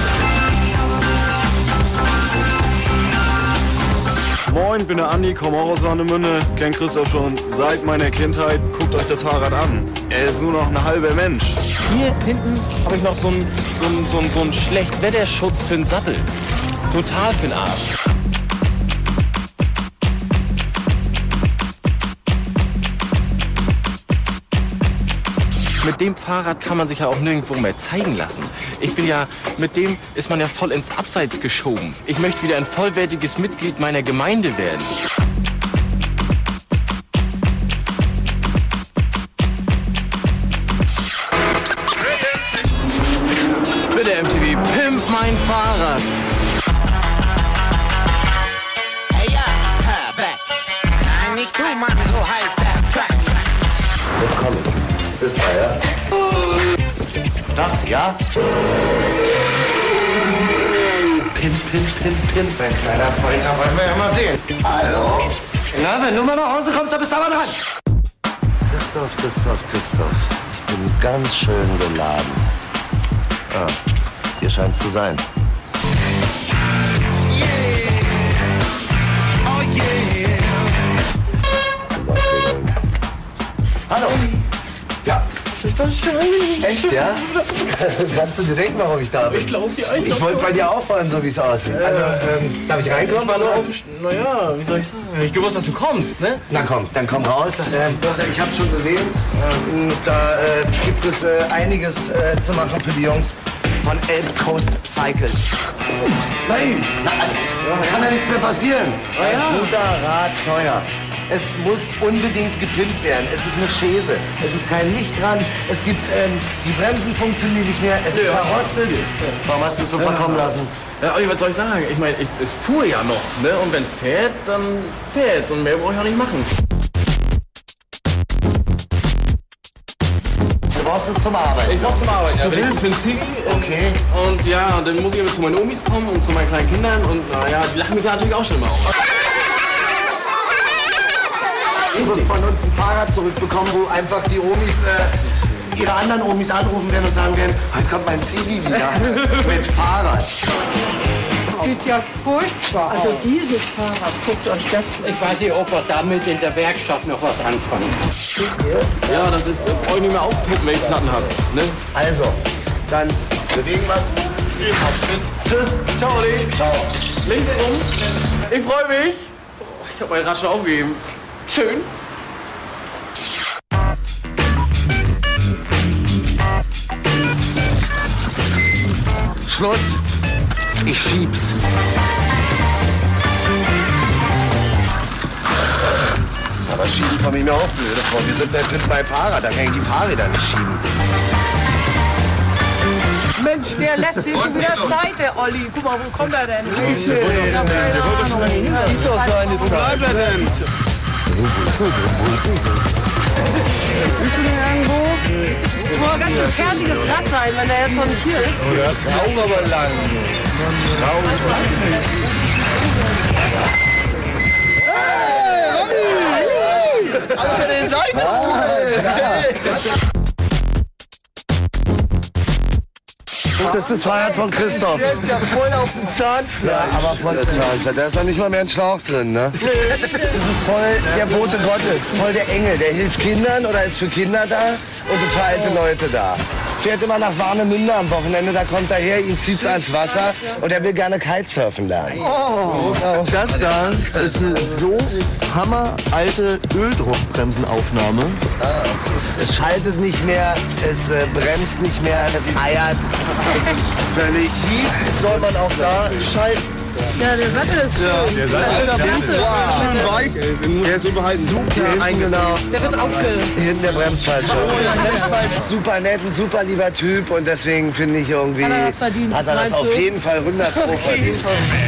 nur. Moin, bin der Andi, komme auch aus Warnemünde, kenn Christoph schon seit meiner Kindheit. Guckt euch das Fahrrad an. Er ist nur noch ein halber Mensch. Hier hinten habe ich noch so einen so einen, so einen, so einen Schlechtwetterschutz für den Sattel. Total für den Arsch. Mit dem Fahrrad kann man sich ja auch nirgendwo mehr zeigen lassen. Ich bin ja, mit dem ist man ja voll ins Abseits geschoben. Ich möchte wieder ein vollwertiges Mitglied meiner Gemeinde werden. Bitte M T V, pimp mein Fahrrad. Hey ja, hör weg. Nein, nicht du, Mann, so heißt der Track. Jetzt komm ich. Ist er, ja? Das, ja? Pimp, pimp, pimp, pimp, mein kleiner Freund, da wollen wir ja mal sehen. Hallo? Na, wenn du mal nach Hause kommst, dann bist du aber dran. Christoph, Christoph, Christoph. Ich bin ganz schön geladen. Ah, hier scheint's zu sein. Oh yeah. Hallo. Ja. Das ist doch schön. Echt, ja? Kannst du dir denken, warum ich da bin? Ich glaube, die Ich wollte bei dir aufräumen, so wie es aussieht. Also, ähm, darf ich reinkommen? Ich war nur auf dem... Naja, wie soll ich sagen? Ich gewusst, dass du kommst, ne? Na komm, dann komm raus. Ähm, ich hab's schon gesehen. Ähm, da äh, gibt es äh, einiges äh, zu machen für die Jungs von Elb Coast Cycles. Nein! Na, da kann ja nichts mehr passieren. Ah, ja. Das guter Rad teuer. Es muss unbedingt gepimpt werden. Es ist eine Schäse. Es ist kein Licht dran. Es gibt, ähm, die Bremsen funktionieren nicht mehr. Es ist Ja. verrostet. Warum hast du es so verkommen lassen? Ja, Olli, was soll ich sagen? Ich meine, ich, es fuhr ja noch, ne? Und wenn es fährt, dann fährt's. Und mehr brauche ich auch nicht machen. Du brauchst es zum Arbeiten. Ich brauch's zum Arbeiten, ja. Du Wenn ich bist- bin Ziggy. Okay. Und ja, dann muss ich aber zu meinen Omis kommen und zu meinen kleinen Kindern. Und naja, die lachen mich natürlich auch schon immer auf. Du wirst von uns ein Fahrrad zurückbekommen, wo einfach die Omis äh, ihre anderen Omis anrufen werden und sagen werden, heute kommt mein Zivi wieder mit Fahrrad. Sieht ja furchtbar aus. Also dieses Fahrrad, guckt euch das. Ich weiß nicht, ob wir damit in der Werkstatt noch was anfangen kann. Ja, das ist, äh, brauche ich nicht mehr aufgucken, wenn ich Platten habe. Ne? Also, dann bewegen wir's. Tschüss. Ciao, Olli. Ciao. Links rum. Ich freue mich. Ich habe mein Rad schon aufgegeben. Schön. Schluss. Ich schieb's. Aber schieben komme ich mir auch blöde vor. Wir sind mit meinem Fahrrad, da kann ich die Fahrräder nicht schieben. Mensch, der lässt sich schon wieder Zeit, der Olli. Guck mal, wo kommt er denn? Ist doch so eine Zeit. Wo bleibt er denn? Bist du denn irgendwo? Das muss ein ganz ein fertiges Rad sein, wenn der jetzt noch nicht hier ist. Oh, das ist auch aber lang. Alter, der Seite! Das ist das Fahrrad von Christoph. Der ist ja voll auf dem Zahnfleisch. Ja, aber voll der Zahnfleisch. Da ist noch nicht mal mehr ein Schlauch drin, ne? Das ist voll der Bote Gottes, voll der Engel. Der hilft Kindern oder ist für Kinder da und ist für alte Leute da. fährt immer nach Warnemünde am Wochenende, da kommt er her, ihn zieht's ans Wasser und er will gerne Kitesurfen lernen. Oh, das da ist eine so hammeralte Öldruckbremsenaufnahme. Es schaltet nicht mehr, es äh, bremst nicht mehr, es eiert. Es ist völlig... Wie soll man auch da schalten? Ja, der Sattel ist schön. Der Sattel ist schön weich. Der ist super eingenaucht. Der wird aufge... Hinten der Bremsfallschirm. Super nett, ein super lieber Typ und deswegen finde ich irgendwie... Hat er das verdient, Hat er das meinst auf du? jeden Fall hundert Pro verdient.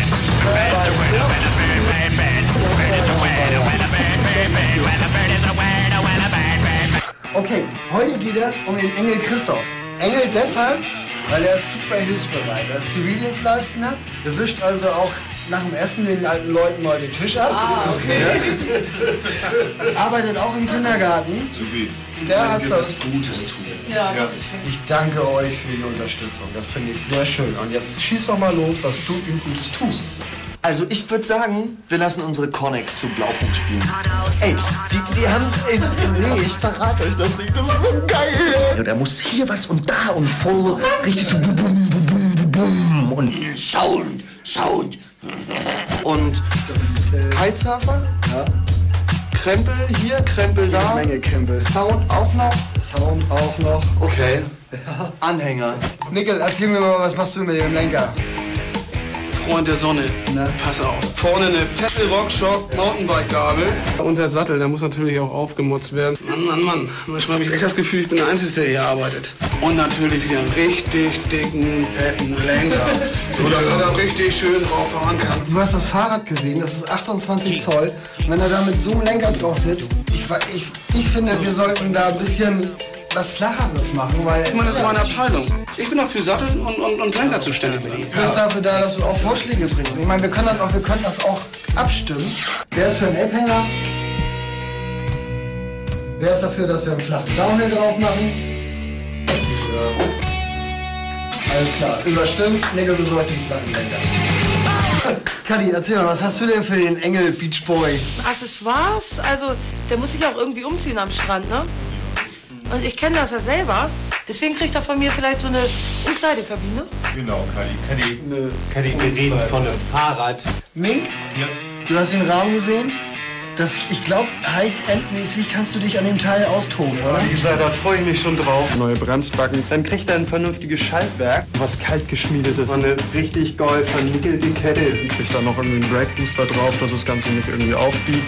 Okay, heute geht es um den Engel Christoph. Engel deshalb, weil er ist super hilfsbereit. Er ist Zivildienstleistender, er wischt also auch nach dem Essen den alten Leuten mal den Tisch ab. Ah, okay. Ja. Arbeitet auch im Kindergarten. Der hat was Gutes tun. Ja, das ist schön. Ich danke euch für die Unterstützung. Das finde ich sehr schön. Und jetzt schieß doch mal los, was du ihm Gutes tust. Also ich würde sagen, wir lassen unsere Connex zu Blaupunkt spielen. Ey, die, die haben... Ich, nee, ich verrate euch das nicht. Das ist so geil. Und er muss hier was und da und voll richtig so bum, bum, bum, bum, bum und Sound, Sound. Und Kitesurfer? Ja. Krempel hier, Krempel da. Eine Menge Krempel. Sound auch noch? Sound auch noch. Okay. Anhänger. Nickel, erzähl mir mal, was machst du mit dem Lenker? Freund der Sonne. Na? Pass auf. Vorne eine fette Rockshock Mountainbike-Gabel. Und der Sattel, der muss natürlich auch aufgemutzt werden. Mann, Mann, Mann. Manchmal habe ich echt das Gefühl, ich bin der Einzige, der hier arbeitet. Und natürlich wieder einen richtig dicken, fetten Lenker. So, dass er da richtig schön drauf fahren kann. Du hast das Fahrrad gesehen, das ist achtundzwanzig Zoll. Und wenn er da mit so einem Lenker drauf sitzt, ich, ich, ich finde, wir sollten da ein bisschen was Flacheres machen, weil... Ich meine, das ist meine Abteilung. Ich bin auch für Sattel und, und, und Lenker zuständig. Du bist dafür da, dass du auch Vorschläge bringst. Ich meine, wir können das auch, wir können das auch abstimmen. Wer ist für einen Elbhänger? Wer ist dafür, dass wir einen flachen Downhill drauf machen? Ja. Alles klar, überstimmt. Nickel besorgt den flachen Lenker. Kadi, erzähl mal, was hast du denn für den Engel Beach Boy? Accessoires? Also, der muss sich auch irgendwie umziehen am Strand, ne? Und ich kenne das ja selber. Deswegen kriegt er von mir vielleicht so eine Umkleidekabine. Genau, Kadi. Kadi, Kadi, wir reden von einem Fahrrad. Mink, Ja. du hast den Raum gesehen? Das, ich glaube, High-End-mäßig kannst du dich an dem Teil austoben, oder? Lisa, da freue ich mich schon drauf. Neue Bremsbacken. Dann kriegt er ein vernünftiges Schaltwerk, was kalt geschmiedet ist. Eine richtig geil vernickelte Kette. Kriegt dann noch irgendwie einen Brake-Booster drauf, dass das Ganze nicht irgendwie aufbiegt.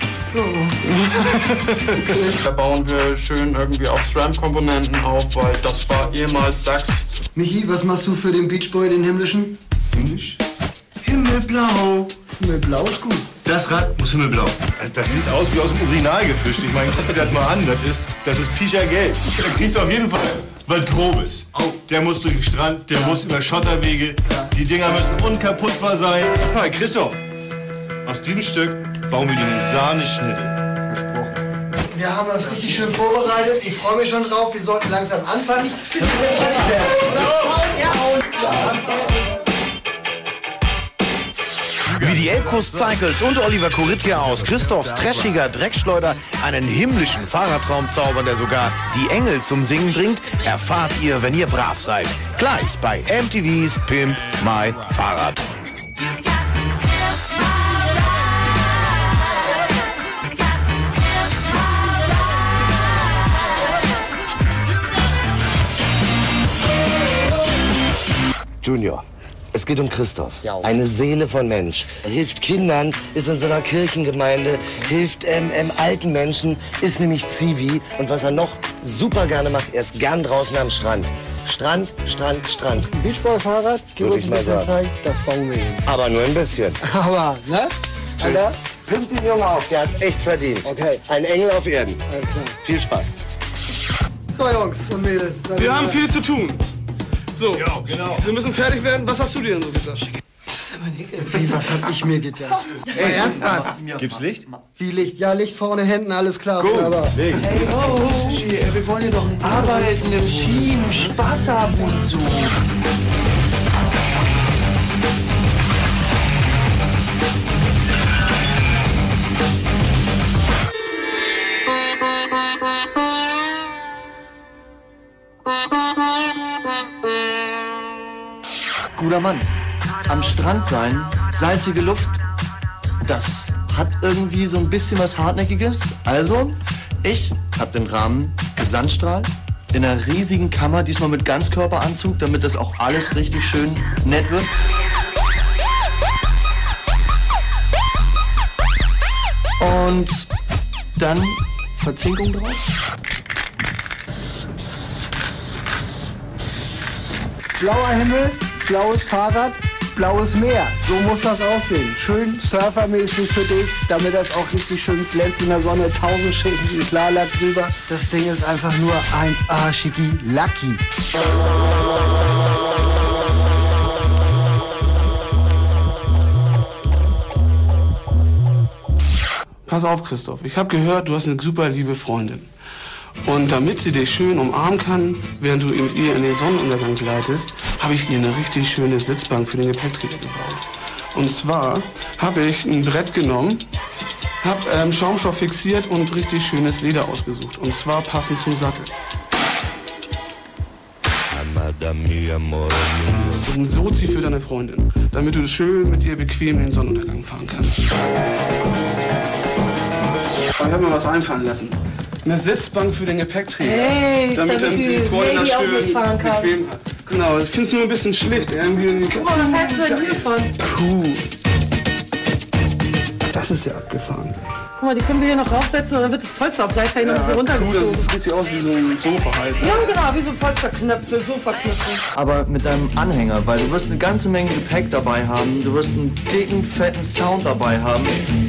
Da bauen wir schön irgendwie auf SRAM-Komponenten auf, weil das war ehemals Sachs. Michi, was machst du für den Beach Boy, den himmlischen? Himmlisch? Himmelblau. Himmelblau ist gut. Das Rad muss himmelblau. Das sieht aus wie aus dem Urinal gefischt. Ich meine, guck dir das mal an. Das ist, das ist Picha-Gelb. Der kriegt auf jeden Fall was Grobes. Der muss durch den Strand, der muss über Schotterwege. Die Dinger müssen unkaputtbar sein. Hey, Christoph, aus diesem Stück bauen wir den Sahneschnittel. Versprochen. Wir haben das richtig schön vorbereitet. Ich freue mich schon drauf. Wir sollten langsam anfangen. Ich finde, Wie die Elbcoast Cycles und Oliver Koritke aus Christophs trashiger Dreckschleuder einen himmlischen Fahrradtraum zaubern, der sogar die Engel zum Singen bringt, erfahrt ihr, wenn ihr brav seid. Gleich bei M T V's Pimp My Fahrrad. Junior, es geht um Christoph. Eine Seele von Mensch. Er hilft Kindern, ist in so einer Kirchengemeinde, hilft ähm, ähm, alten Menschen, ist nämlich Zivi. Und was er noch super gerne macht, er ist gern draußen am Strand. Strand, Strand, Strand. Beachball-Fahrrad, gib uns ein bisschen Zeit, das bauen wir hin. Aber nur ein bisschen. Aber, ne? Alter, pimp den Jungen auf, der hat's echt verdient. Okay. Ein Engel auf Erden. Alles klar. Viel Spaß. So, Jungs und Mädels. dann Wir sind haben viel zu tun. So, Ja, genau. wir müssen fertig werden. Was hast du dir denn so gesagt? Wie, was hab ich mir gedacht? Ey, ernst was? Gibt's Licht? Wie Licht? Ja, Licht vorne, hinten, alles klar. Gut, wunderbar. Licht. Oh, wir wollen ja doch arbeiten im Team, Spaß haben und so. Bye. Cooler Mann. Am Strand sein, salzige Luft, das hat irgendwie so ein bisschen was Hartnäckiges. Also, ich hab den Rahmen Sandstrahl in einer riesigen Kammer, diesmal mit Ganzkörperanzug, damit das auch alles richtig schön nett wird. Und dann Verzinkung drauf. Blauer Himmel, blaues Fahrrad, blaues Meer. So muss das aussehen. Schön surfermäßig für dich, damit das auch richtig schön glänzt in der Sonne. Tausend Schichten Klarlack drüber. Das Ding ist einfach nur eins A schicki lucky. Pass auf, Christoph. Ich habe gehört, du hast eine super liebe Freundin. Und damit sie dich schön umarmen kann, während du mit ihr in den Sonnenuntergang gleitest, habe ich ihr eine richtig schöne Sitzbank für den Gepäckträger gebaut. Und zwar habe ich ein Brett genommen, habe ähm, Schaumstoff fixiert und richtig schönes Leder ausgesucht. Und zwar passend zum Sattel. Und ein Sozi für deine Freundin, damit du schön mit ihr bequem in den Sonnenuntergang fahren kannst. Ich habe mir was einfallen lassen. Eine Sitzbank für den Gepäckträger, hey, damit dann die Freundin das schön bequem hat. Genau, ich finde es nur ein bisschen schlicht. Irgendwie. Guck mal, was hältst du denn hiervon? Puh. Das ist ja abgefahren. Guck mal, die können wir hier noch raufsetzen und dann wird das Polster auch gleichzeitig noch ein bisschen runtergezogen. Das sieht richtig aus wie so ein Sofa halt. Ne? Ja, genau, wie so Polsterknöpfe, Sofaknöpfe. Aber mit deinem Anhänger, weil du wirst eine ganze Menge Gepäck dabei haben, du wirst einen dicken, fetten Sound dabei haben.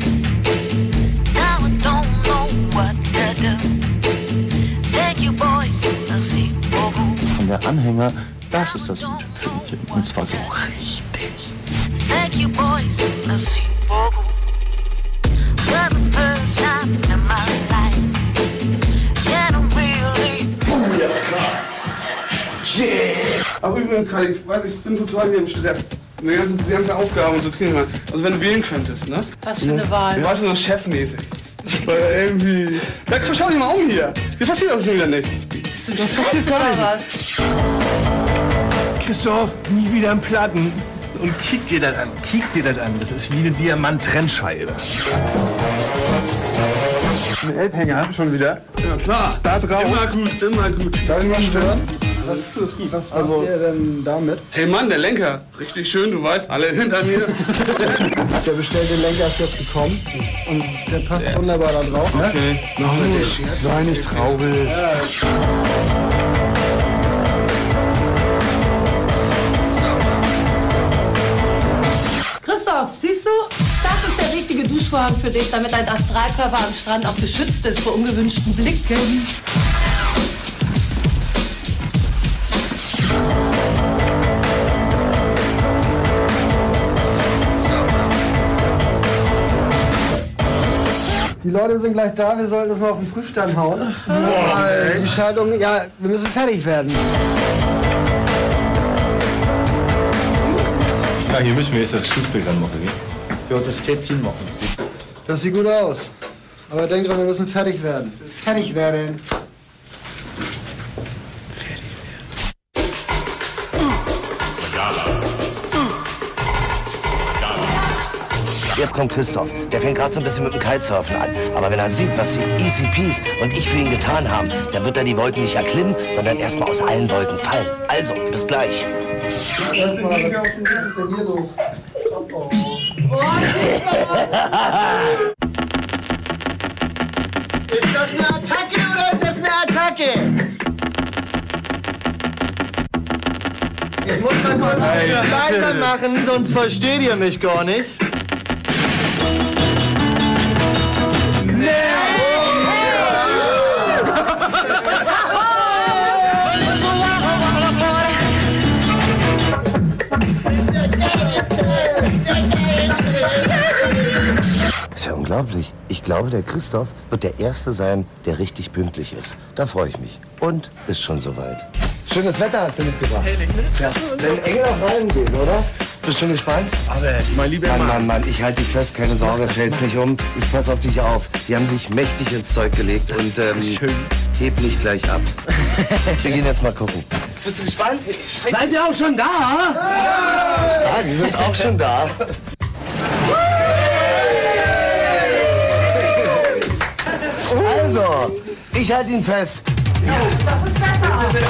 Und der Anhänger, das ist das i-Tüpfelchen. Und zwar so richtig. Thank you, boys. Merci beaucoup. For the first time in my life. Yeah, I'm really. Yeah. Aber übrigens, Kai, ich weiß, ich bin total hier im Stress. Die ganze, die ganze Aufgabe und so kriegen wir. Also wenn du wählen könntest, ne? Was für eine Wahl? Weißt du noch, chefmäßig. Weil irgendwie. Ja, schau dich mal um hier. Hier passiert auch schon wieder nichts. Bist du das passiert gar nicht. Christoph, nie wieder im Platten. Und kick dir das an, kick dir das an. Das ist wie eine Diamant-Trennscheibe. Ein Elbhänger schon wieder. Ja klar, da drauf. Immer gut, immer gut. Darf ich mal stören? Das ist, das ist gut. Was macht ihr denn damit? Hey Mann, der Lenker. Richtig schön, du weißt, alle hinter mir. Der bestellte Lenker ist jetzt gekommen. Und der passt ja wunderbar da drauf. Okay. Ne? Sei nicht traurig. Ja. Christoph, siehst du? Das ist der richtige Duschvorhang für dich, damit dein Astralkörper am Strand auch geschützt ist vor ungewünschten Blicken. Die Leute sind gleich da, wir sollten das mal auf den Prüfstand hauen. Boah, die Schaltung, ja, wir müssen fertig werden. Ja, hier müssen wir jetzt das Schussbild anmachen, gell? Ja, das Tätchen machen. Das sieht gut aus. Aber denk dran, wir müssen fertig werden. Fertig werden. Jetzt kommt Christoph. Der fängt gerade so ein bisschen mit dem Kitesurfen an. Aber wenn er sieht, was die Easy Peas und ich für ihn getan haben, dann wird er die Wolken nicht erklimmen, sondern erstmal aus allen Wolken fallen. Also, bis gleich. Erstmal, was ist denn hier los? Oh, Ist das eine Attacke oder ist das eine Attacke? Ich muss mal kurz ein bisschen leiser machen, sonst versteht ihr mich gar nicht. Das ist ja unglaublich. Ich glaube, der Christoph wird der Erste sein, der richtig pünktlich ist. Da freue ich mich. Und ist schon soweit. Schönes Wetter hast du mitgebracht. Ja. Wenn Engel auf Reisen gehen, oder? Bist du schon gespannt? Aber, mein lieber Mann, Mann. Mann, Mann, ich halte dich fest, keine Sorge, fällt's nicht um. Ich pass auf dich auf. Die haben sich mächtig ins Zeug gelegt und ähm, heb nicht gleich ab. Wir gehen jetzt mal gucken. Bist du gespannt? Seid ihr auch schon da? Ja, die sind auch schon da. Also, ich halte ihn fest. Das ist besser.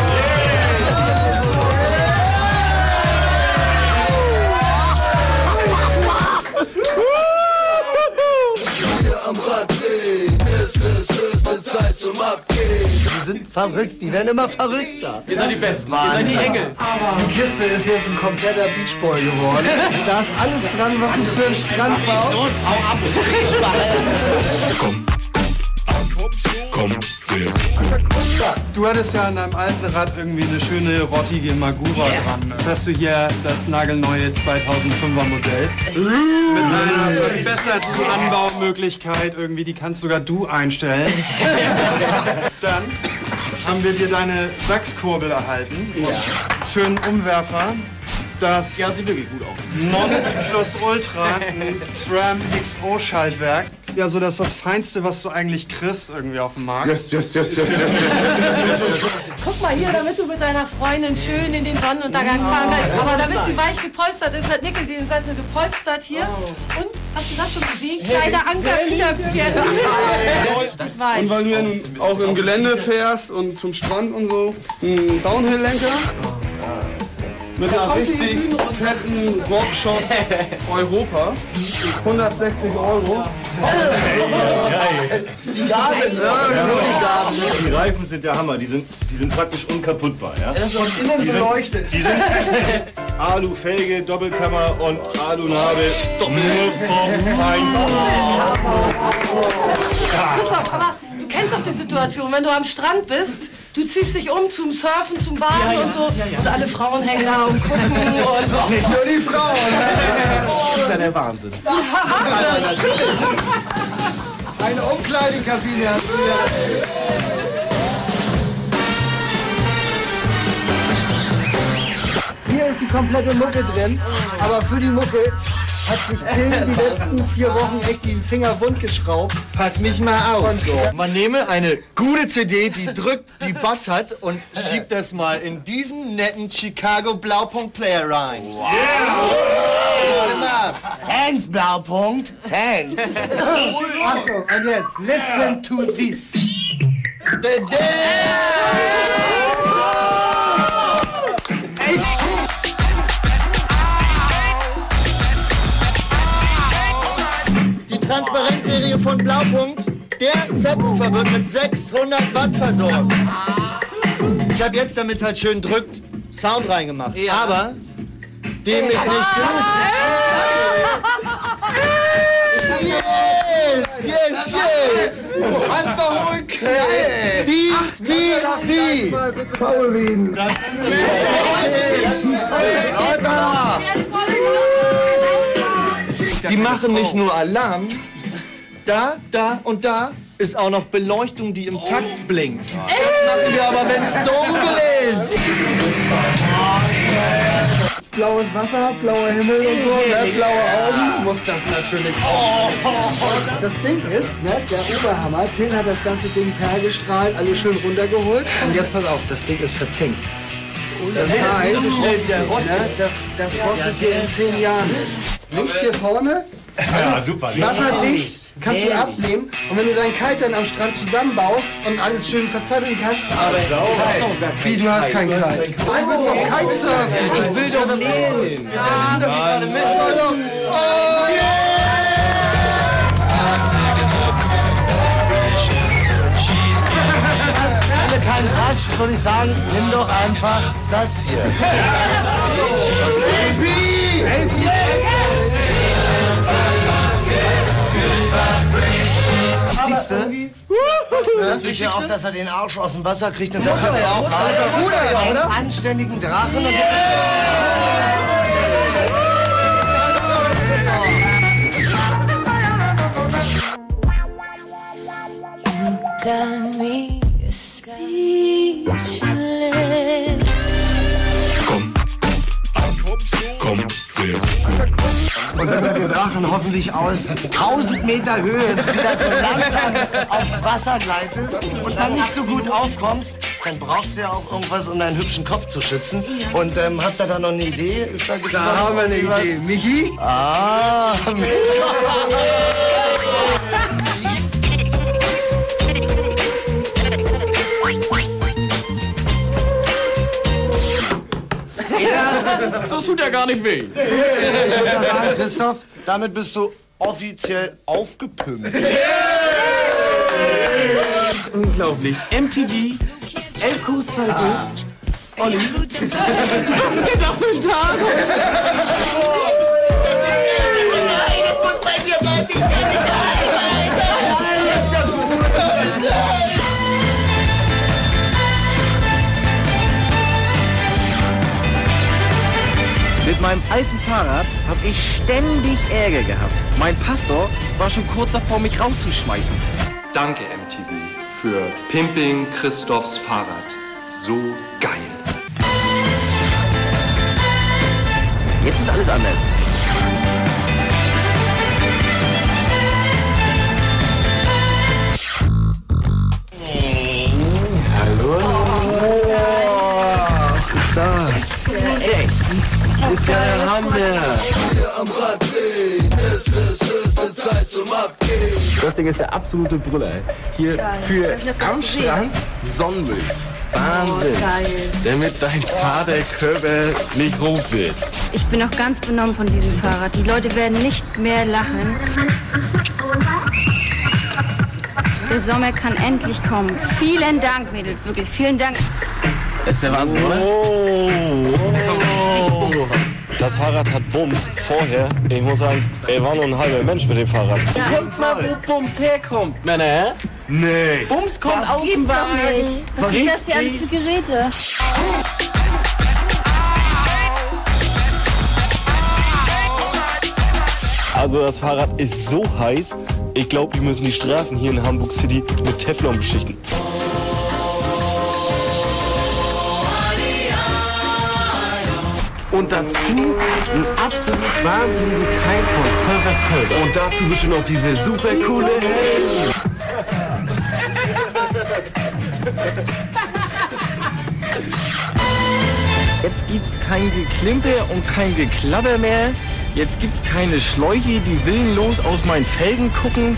Hier am Rad drehen, es ist höchste Zeit zum Abgehen. Die sind verrückt, die werden immer verrückter. Ihr seid die Besten, ihr seid die Engel. Die Kiste ist jetzt ein kompletter Beachboy geworden. Da ist alles dran, was du für einen Strand baust. Los, hau ab. Komm, komm, sehr. Du hattest ja an deinem alten Rad irgendwie eine schöne rottige Magura dran. Jetzt hast du hier das nagelneue zweitausendfünfer Modell. Mit einer verbesserten Anbaumöglichkeit irgendwie, die kannst sogar du einstellen. Dann haben wir dir deine Sachskurbel erhalten. Und schönen Umwerfer. Das Ja, sieht wirklich gut aus. Nonplusultra, ein SRAM X O-Schaltwerk. Ja, so dass das Feinste, was du eigentlich kriegst, irgendwie auf dem Markt. Yes, yes, yes, yes, yes, yes. Guck mal hier, damit du mit deiner Freundin schön in den Sonnenuntergang fahren kannst. Aber damit sie weich gepolstert ist, hat Nickel den Sattel gepolstert hier. Und, hast du das schon gesehen? Kleine Ankerknöpfchen. Steht weich. Und weil du ja nun auch im Gelände fährst und zum Strand und so, ein Downhill-Lenker. Mit einer richtig fetten Rockshot Europa. hundertsechzig Euro. Die Gabel, ja, genau die Gabel. Die Reifen sind der Hammer, die sind, die sind praktisch unkaputtbar. Ja? Von innen Die sind- beleuchtet. Die sind Alu-Felge, Doppelkammer und Alu-Nabel. Nur vom Feinsten. Christoph, aber du kennst doch die Situation, wenn du am Strand bist, du ziehst dich um zum Surfen, zum Baden Ja, ja, und so ja, ja. und alle Frauen hängen da und gucken und... Nicht nur die Frauen. Das ist ja der Wahnsinn. Eine Umkleidekabine hast du ja. Hier ist die komplette Mucke drin, aber für die Mucke hat sich Tim die letzten vier Wochen echt die Finger wund geschraubt. Pass mich mal auf. Und, So, man nehme eine gute C D, die drückt, die Bass hat und schiebt das mal in diesen netten Chicago Blaupunkt Player rein. Wow. Thanks, Blaupunkt. Thanks. Achtung, und jetzt, listen to this. Die Transparenzserie von Blaupunkt, der Subwoofer wird mit sechshundert Watt versorgt. Ich habe jetzt, damit halt schön drückt, Sound reingemacht. Ja. Aber dem ist nicht genug. Yes, yes, yes. Hast doch wohl Knall. Die, wie, die. Faulreden. Die machen nicht nur Alarm. Da, da und da ist auch noch Beleuchtung, die im Takt blinkt. Das machen wir aber, wenn es dunkel ist. Blaues Wasser, blauer Himmel und so, ne? Blaue Augen, muss das natürlich auch. Das Ding ist, ne, der Oberhammer, Till hat das ganze Ding pergestrahlt, alles schön runtergeholt. Und jetzt pass auf, das Ding ist verzinkt. Das heißt, ne, das, das rostet dir in zehn Jahren. Licht hier vorne, Ja, super. wasserdicht, kannst du abnehmen. Und wenn du dein Kite dann am Strand zusammenbaust und alles schön verzatteln kannst, aber Kite. Wie, du hast kein Kite? Du willst doch Kitesurfen. Ich will doch nähen. Wir sind doch gerade mit. Oh, Wenn du keins hast, würde ich sagen, nimm doch einfach das hier. Das Wichtigste das ist ja auch, dass er den Arsch aus dem Wasser kriegt und dafür braucht er einen anständigen Drachen. Und Got me speechless. Komm, komm, sehr. Und wenn man den Drachen hoffentlich aus tausend Meter Höhe wieder so langsam aufs Wasser gleitest und dann nicht so gut aufkommst, dann brauchst du ja auch irgendwas, um deinen hübschen Kopf zu schützen. Und ähm, habt ihr da noch eine Idee? Ist da, Da haben wir eine Idee. Michi? Ah, Michi. Das tut ja gar nicht weh. Ich würde mal sagen, Christoph, damit bist du offiziell aufgepimpt. Unglaublich. M T V, Elbkurs Cycles. Olli. Was ist denn das für ein Tag? Alles ja gut. Mit meinem alten Fahrrad habe ich ständig Ärger gehabt. Mein Pastor war schon kurz davor, mich rauszuschmeißen. Danke M T V für Pimping Christophs Fahrrad. So geil. Jetzt ist alles anders. Hallo. Was ist das? Ey, ist ja der Hammer. Hier am Radweg, es ist höchste Zeit zum Abgehen. Das Ding ist der absolute Brüller. Hier für am Strand Sonnenmilch. Wahnsinn. Oh, geil. Damit dein zarter Körper nicht rot wird. Ich bin noch ganz benommen von diesem Fahrrad. Die Leute werden nicht mehr lachen. Der Sommer kann endlich kommen. Vielen Dank, Mädels, wirklich. Vielen Dank. Das ist der Wahnsinn, oder? Oh, Da kommt richtig Bums raus. Das Fahrrad hat Bums vorher. Ich muss sagen, er war nur ein halber Mensch mit dem Fahrrad. Guckt mal, wo Bums herkommt, Männer. Nee. Bums kommt Das aus dem gibt's doch Wagen. nicht. Was sind das hier alles für Geräte? Also das Fahrrad ist so heiß, ich glaube, die müssen die Straßen hier in Hamburg City mit Teflon beschichten. Und dazu ein absolut wahnsinnigen Keim von Surfers Pulver. Und dazu bestimmt noch diese super coole Helm. Jetzt gibt's kein Geklimper und kein Geklapper mehr. Jetzt gibt's keine Schläuche, die willenlos aus meinen Felgen gucken.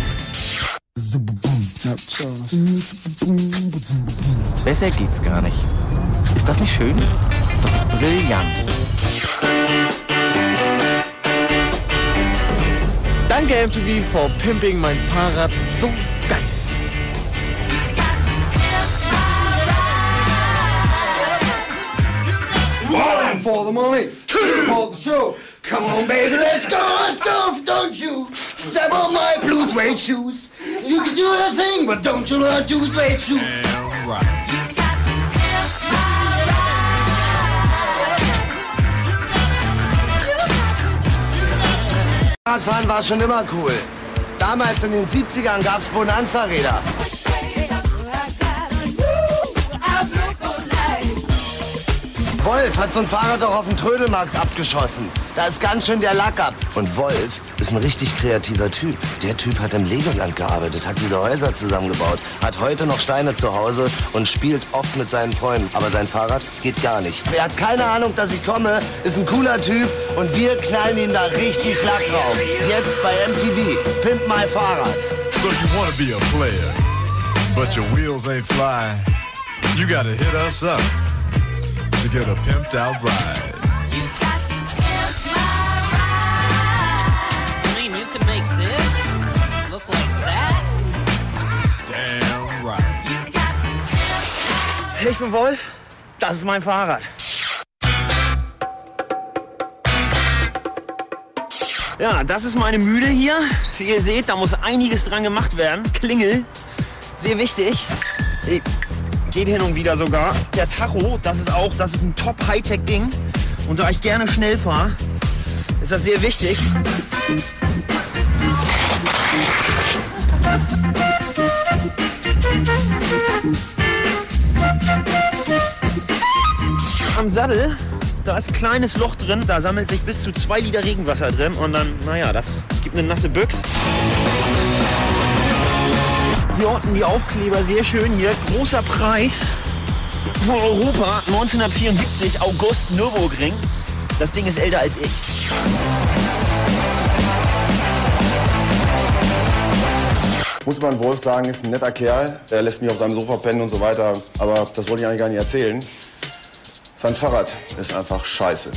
Besser geht's gar nicht. Ist das nicht schön? Das ist brillant. Danke M T V for pimping mein Fahrrad so geil. One for the money, two for the show. Come on, baby, let's go, let's go, don't you step on my blue suede shoes. You can do that thing, but don't you learn to suede shoes. Radfahren war schon immer cool. Damals in den siebzigern gab's Bonanza-Räder. Wolf hat so ein Fahrrad doch auf dem Trödelmarkt abgeschossen. Da ist ganz schön der Lack ab. Und Wolf ist ein richtig kreativer Typ. Der Typ hat im Legoland gearbeitet, hat diese Häuser zusammengebaut, hat heute noch Steine zu Hause und spielt oft mit seinen Freunden. Aber sein Fahrrad geht gar nicht. Wer hat keine Ahnung, dass ich komme, ist ein cooler Typ und wir knallen ihm da richtig Lack drauf. Jetzt bei M T V. Pimp My Fahrrad. So you wanna be a player, but your wheels ain't fly. You gotta hit us up to get a pimped out ride. I mean, you can make this look like that. Damn right. Ich bin Wolf, das ist mein Fahrrad. Ja, das ist meine Mühle hier. Wie ihr seht, da muss einiges dran gemacht werden. Klingel, sehr wichtig. Hey, geht hin und wieder sogar. Der Tacho, das ist auch, das ist ein Top-Hightech-Ding. Und da ich gerne schnell fahre, ist das sehr wichtig. Am Sattel Da ist ein kleines Loch drin, da sammelt sich bis zu zwei Liter Regenwasser drin und dann, naja, das gibt eine nasse Büchs. Hier unten die Aufkleber, sehr schön hier. Großer Preis von Europa, neunzehnhundertvierundsiebzig, August, Nürburgring. Das Ding ist älter als ich. Muss man Wolf sagen, ist ein netter Kerl. Er lässt mich auf seinem Sofa pennen und so weiter. Aber das wollte ich eigentlich gar nicht erzählen. Sein Fahrrad ist einfach scheiße.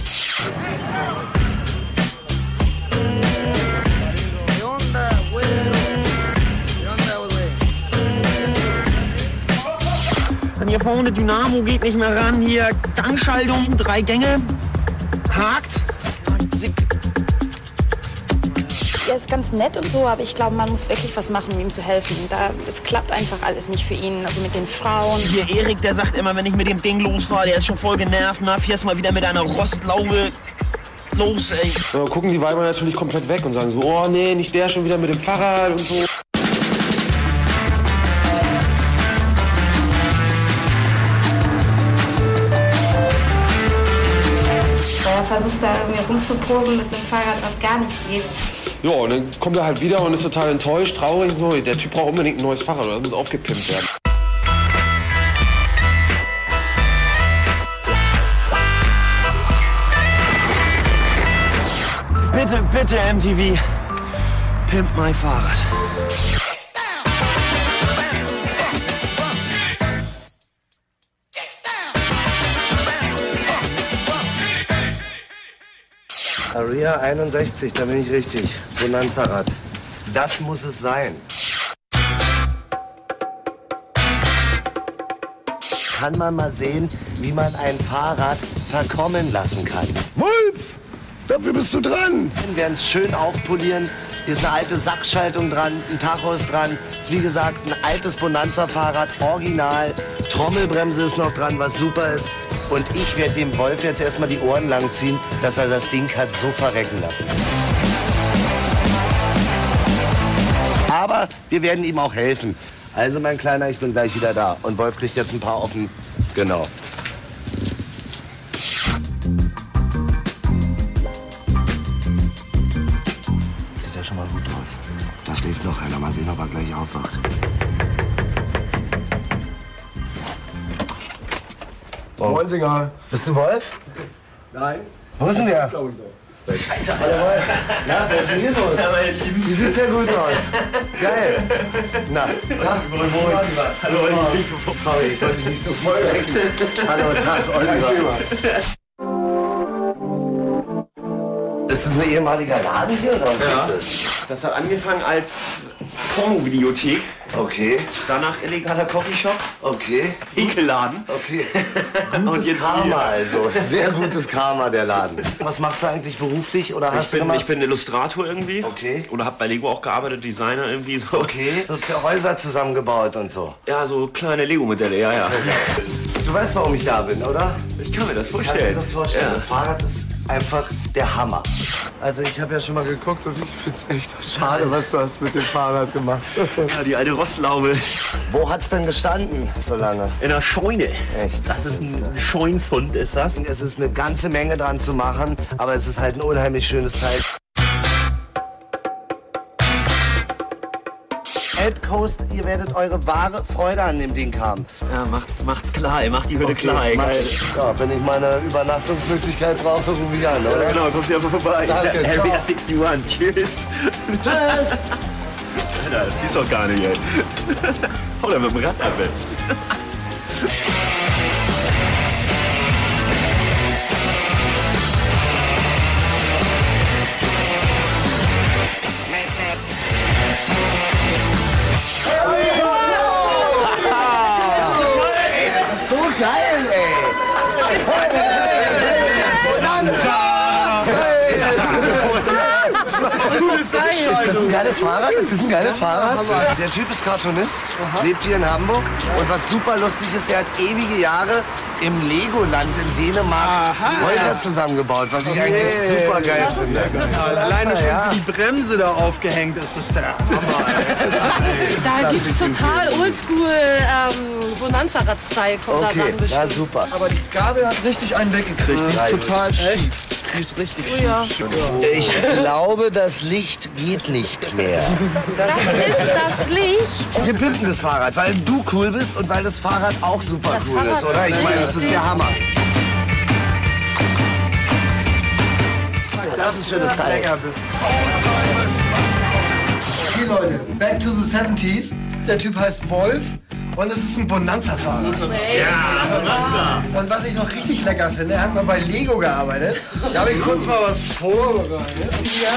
Dann hier vorne Dynamo geht nicht mehr ran. Hier Gangschaltung, drei Gänge. Hakt. Er ist ganz nett und so, aber ich glaube, man muss wirklich was machen, um ihm zu helfen. Da, das klappt einfach alles nicht für ihn, also mit den Frauen. Hier Erik, der sagt immer, wenn ich mit dem Ding losfahre, der ist schon voll genervt. Na, fährst mal wieder mit einer Rostlaube los, ey. Da gucken die Weiber natürlich komplett weg und sagen so, oh nee, nicht der schon wieder mit dem Fahrrad und so. Er versucht da irgendwie rumzuposen mit dem Fahrrad, was gar nicht geht. Ja, und dann kommt er halt wieder und ist total enttäuscht, traurig so. Der Typ braucht unbedingt ein neues Fahrrad, das muss aufgepimpt werden. Bitte, bitte, M T V, pimp mein Fahrrad. Aria einundsechzig, da bin ich richtig. Bonanza-Rad. Das muss es sein. Kann man mal sehen, wie man ein Fahrrad verkommen lassen kann. Wolf! Dafür bist du dran! Wir werden es schön aufpolieren. Hier ist eine alte Sackschaltung dran, ein Tacho ist dran. Ist wie gesagt ein altes Bonanza-Fahrrad, original. Trommelbremse ist noch dran, was super ist. Und ich werde dem Wolf jetzt erstmal die Ohren lang ziehen, dass er das Ding hat so verrecken lassen. Aber wir werden ihm auch helfen. Also mein Kleiner, ich bin gleich wieder da. Und Wolf kriegt jetzt ein paar offen. Genau. Sieht ja schon mal gut aus. Da schläft noch einer. Mal sehen, ob er gleich aufwacht. Oh. Moin, Singer. Bist du Wolf? Nein. Wo ist denn der? Glaube ich doch. Scheiße, Alter. Wolf. Na, was ist denn hier los? Wie sieht's ja gut aus. Geil. Na, Tag. Moin, moin. Hallo, Oliver. Oh, sorry, ich wollte dich nicht so voll wecken. Hallo, Tag, Oliver. Ist das ein ehemaliger Laden hier oder was Ja. ist das? Das hat angefangen als Porno-Videothek. Okay. Danach illegaler Coffeeshop. Okay. Ekelladen. Okay. Und Gutes jetzt Karma wieder. also. Sehr gutes Karma, der Laden. Was machst du eigentlich beruflich oder hast Ich du bin, gemacht? ich bin Illustrator irgendwie. Okay. Oder hab bei Lego auch gearbeitet, Designer irgendwie so. Okay. So Häuser zusammengebaut und so. Ja, so kleine Lego-Modelle, ja, ja. Du weißt, warum ich da bin, oder? Ich kann mir das Kannst vorstellen. du das vorstellen? Ja. Das Fahrrad ist einfach der Hammer. Also ich habe ja schon mal geguckt und ich find's echt schade, was du hast mit dem Fahrrad gemacht. Ja, die alte Rostlaube. Wo hat's denn gestanden so lange? In der Scheune. Echt? Das ist ein Scheunfund, ist das? Es ist eine ganze Menge dran zu machen, aber es ist halt ein unheimlich schönes Teil. Elbcoast, ihr werdet eure wahre Freude an dem Ding haben. Ja, macht's, macht's klar, ey. Macht die Hütte Okay, klar, ey. mach- Geil. Ja, wenn ich meine Übernachtungsmöglichkeit brauche, rufe ich an, oder? Ja, genau, kommst du einfach vorbei. Danke, R ciao. B S einundsechzig. Tschüss. Tschüss. Alter, das gibt's doch gar nicht, ey. Hau da mit dem Rad ab, ey. Ey, das ist so geil, ey! Bonanza! Hey! Gutes Teil! Entscheidung. Ist das ein geiles Fahrrad? Ist das ein geiles Fahrrad? Hammer. Der Typ ist Cartoonist, lebt hier in Hamburg. Und was super lustig ist, er hat ewige Jahre im Legoland in Dänemark Häuser zusammengebaut, was ich eigentlich super geil finde. Alleine schon, wie die Bremse da aufgehängt ist, das ist ja Hammer. Da gibt's total oldschool ähm, Bonanza-Rad-Style. Kommt Okay, da ran bestimmt. ja super. Aber die Gabel hat richtig einen weggekriegt. Die ist total schief. Die ist richtig Oh ja. schief. Ich glaube, das Licht geht nicht mehr. Das ist das Licht. Wir pimpen das Fahrrad, weil du cool bist und weil das Fahrrad auch super Das cool Fahrrad ist, oder? ist Ich meine, das ist der Hammer. Das ist ein schönes Teil. Okay, Leute, back to the seventies. Der Typ heißt Wolf und es ist ein Bonanza-Fahrer. Ja, Bonanza. Und was ich noch richtig lecker finde, er hat mal bei Lego gearbeitet. Da habe ich kurz mal was vorbereitet. Hier.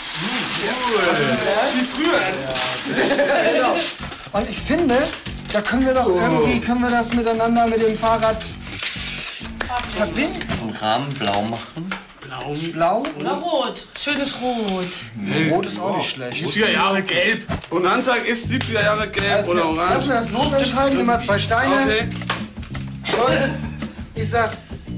Wie früher. Genau. Und ich finde, da können wir doch irgendwie, können wir das miteinander mit dem Fahrrad verbinden. Den Rahmen blau machen. Blau? Blau? Oder rot. Schönes Rot. Nee, Rot ist auch nicht schlecht. siebziger Jahre gelb. Und Anzeige ist siebziger Jahre gelb oder Lass orange. mir das losentscheiden, immer zwei Steine. Okay. Und ich sag,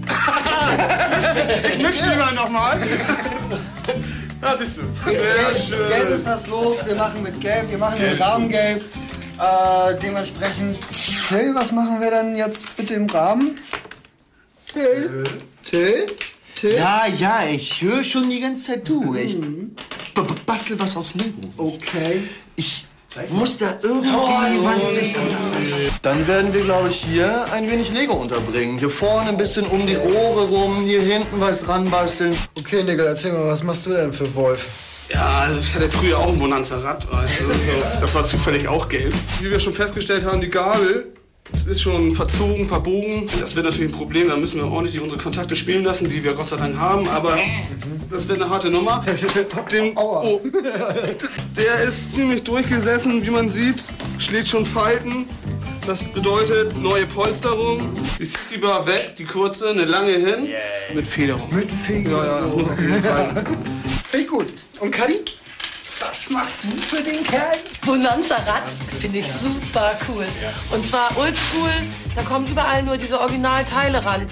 Ich möchte lieber nochmal. Da siehst du. Sehr gelb, schön. gelb ist das los, wir machen mit gelb, wir machen den Rahmen gelb. Äh, dementsprechend, Till, was machen wir dann jetzt mit dem Rahmen? Till? Till? Till? Ja, ja, ich höre schon die ganze Zeit du. Ich b- b- bastel was aus Lego. Okay. Ich muss da irgendwie was sehen. Dann werden wir, glaube ich, hier ein wenig Lego unterbringen. Hier vorne ein bisschen um die Rohre rum, hier hinten was ranbasteln. Okay, Nickel, erzähl mal, was machst du denn für Wolf? Ja, also ich hatte früher auch ein Bonanza-Rad, weißt du, so. Das war zufällig auch gelb. Wie wir schon festgestellt haben, die Gabel ist schon verzogen, verbogen. Das wird natürlich ein Problem, da müssen wir ordentlich unsere Kontakte spielen lassen, die wir Gott sei Dank haben, aber das wird eine harte Nummer. Den, oh, der ist ziemlich durchgesessen, wie man sieht, schlägt schon Falten. Das bedeutet neue Polsterung, die Sissy-Bar weg, die kurze, eine lange hin, mit Federung. Mit Federung. Ja, ja, das muss auf jeden Fall. Finde ich gut. Und Kadi? Was machst du für den Kerl? Bonanza-Rad finde ich super cool. Und zwar oldschool, da kommen überall nur diese Originalteile ran.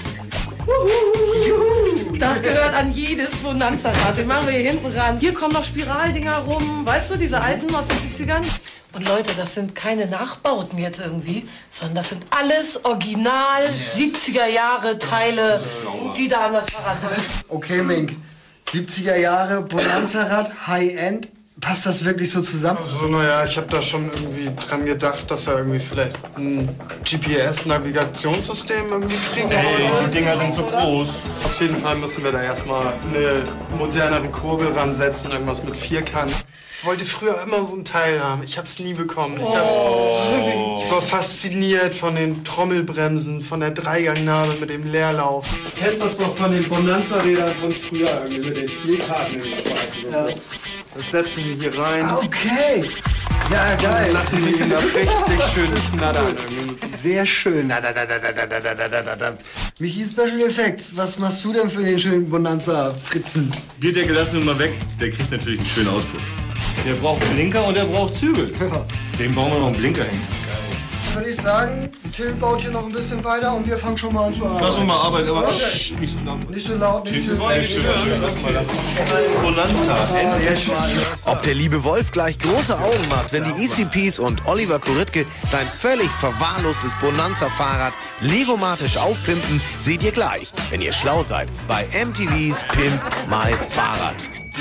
Das gehört an jedes Bonanza-Rad. Den machen wir hier hinten ran. Hier kommen noch Spiraldinger rum. Weißt du, diese alten aus den siebzigern? Und Leute, das sind keine Nachbauten jetzt irgendwie, sondern das sind alles original siebziger Jahre Teile, die da an das Fahrrad kommen. Okay, Mink. siebziger Jahre, Bonanza-Rad, High-End. Passt das wirklich so zusammen? Also, naja, ich habe da schon irgendwie dran gedacht, dass er irgendwie vielleicht ein G P S-Navigationssystem irgendwie kriegen Ey, wollte. die Dinger sind zu groß. Auf jeden Fall müssen wir da erstmal eine modernere Kurbel ransetzen, irgendwas mit Vierkant. Ich wollte früher immer so ein Teil haben. Ich habe es nie bekommen. Ich, hab, Oh. ich war fasziniert von den Trommelbremsen, von der Dreigangnadel mit dem Leerlauf. Du kennst das doch von den Bonanza-Rädern von früher, irgendwie mit den Spielkarten in den Spalten. Ja. Das setzen wir hier rein. Okay. Ja, geil. Und lassen wir ihn das richtig schön knattern. Sehr schön. Da, da, da, da, da, da, da, da, da, da. Michi, Special Effects, was machst du denn für den schönen Bonanza-Fritzen? Bierdeckel lassen wir mal weg. Der kriegt natürlich einen schönen Auspuff. Der braucht Blinker und der braucht Zügel. Dem bauen wir noch einen Blinker hin. Würde ich sagen, Till baut hier noch ein bisschen weiter und wir fangen schon mal an zu arbeiten. Lass uns mal arbeiten, aber Okay. Sch, nicht so laut. Nicht so laut, nicht so laut. Bonanza. Ob der liebe Wolf gleich große Augen macht, wenn die E C Ps und Oliver Koritke sein völlig verwahrlostes Bonanza-Fahrrad legomatisch aufpimpen, seht ihr gleich, wenn ihr schlau seid, bei M T Vs Pimp My Fahrrad.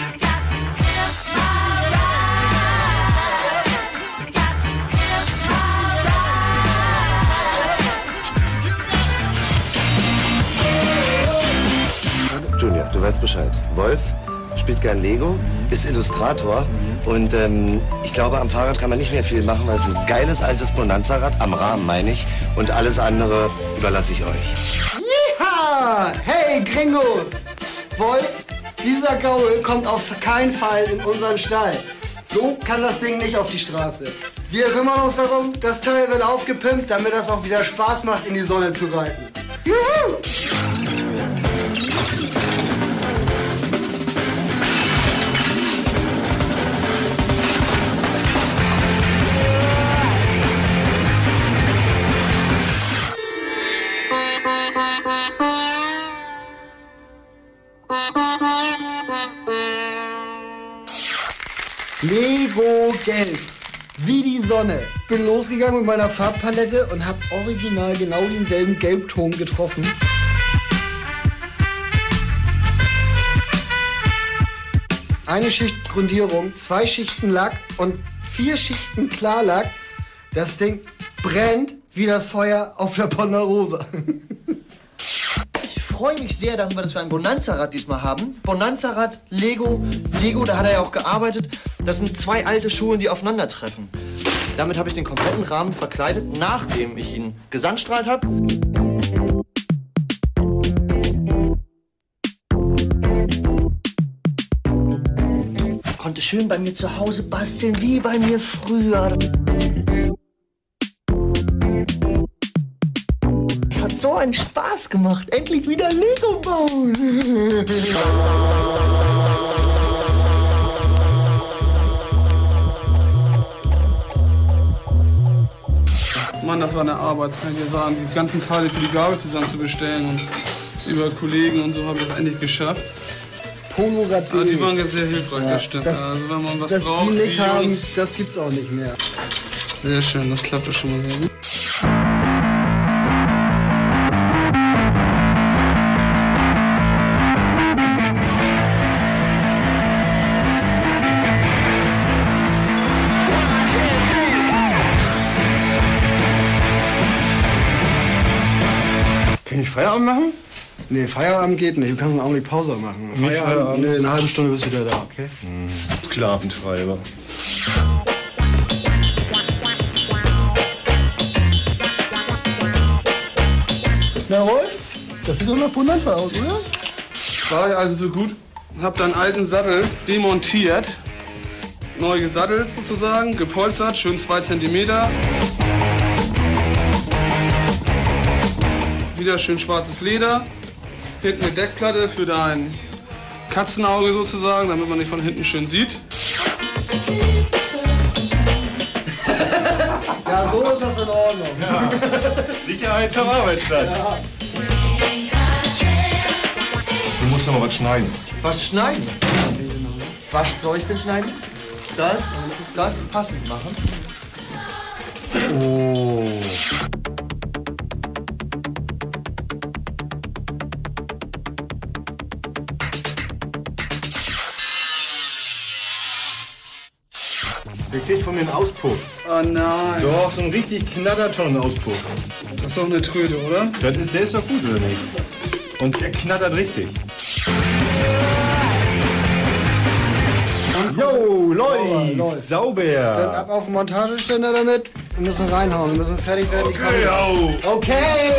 Junior, du weißt Bescheid. Wolf spielt gern Lego, ist Illustrator und ähm, ich glaube, am Fahrrad kann man nicht mehr viel machen, weil es ein geiles altes Bonanza-Rad, am Rahmen meine ich, und alles andere überlasse ich euch. Yeeha! Hey, Gringos! Wolf, dieser Gaul kommt auf keinen Fall in unseren Stall. So kann das Ding nicht auf die Straße. Wir kümmern uns darum, das Teil wird aufgepimpt, damit das auch wieder Spaß macht, in die Sonne zu reiten. Juhu! Lego Gelb. Wie die Sonne. Bin losgegangen mit meiner Farbpalette und hab original genau denselben Gelbton getroffen. Eine Schicht Grundierung, zwei Schichten Lack und vier Schichten Klarlack. Das Ding brennt wie das Feuer auf der Ponderosa. Ich freue mich sehr darüber, dass wir ein Bonanza-Rad diesmal haben. Bonanza-Rad, Lego, Lego, da hat er ja auch gearbeitet. Das sind zwei alte Schuhe, die aufeinandertreffen. Damit habe ich den kompletten Rahmen verkleidet, nachdem ich ihn gesandstrahlt habe. Konnte schön bei mir zu Hause basteln, wie bei mir früher. Es hat so einen Spaß gemacht, endlich wieder Lego bauen. Mann, das war eine Arbeit, kann ich dir sagen, die ganzen Teile für die Gabel zusammenzubestellen und über Kollegen und so habe ich das endlich geschafft. Polo-Rad. Ah, die waren jetzt sehr hilfreich, Ja, das stimmt. das- also wenn man was Dass braucht, die nicht Videos, haben, das gibt's auch nicht mehr. sehr schön, das klappt doch schon mal sehr gut. Kann ich Feierabend machen? Nee, Feierabend geht nicht. Du kannst einen Augenblick Pause machen. Nicht Feierabend? Nee, eine halbe Stunde bist du wieder da, okay? Hm. Sklaventreiber. Na Rolf, das sieht doch nach Bonanza aus, oder? War ich also so gut, hab dann alten Sattel demontiert, neu gesattelt sozusagen, gepolstert, schön zwei Zentimeter. Wieder schön schwarzes Leder, hinten eine Deckplatte für dein Katzenauge sozusagen, damit man nicht von hinten schön sieht. Ja, so ist das in Ordnung. Ja. Sicherheit am Arbeitsplatz. Ja. Du musst doch mal was schneiden. Was schneiden? Was soll ich denn schneiden? Das, das passend machen. Oh. Der kriegt von mir einen Auspuff. Oh nein. Doch, so einen richtig knattertonnen Auspuff. Das ist doch eine Tröte, oder? Das ist, der ist doch gut, oder nicht? Und der knattert richtig. Jo, Leute, läuft. sauber. Dann ab auf den Montageständer damit. Wir müssen reinhauen, wir müssen fertig werden. Okay, au. Okay.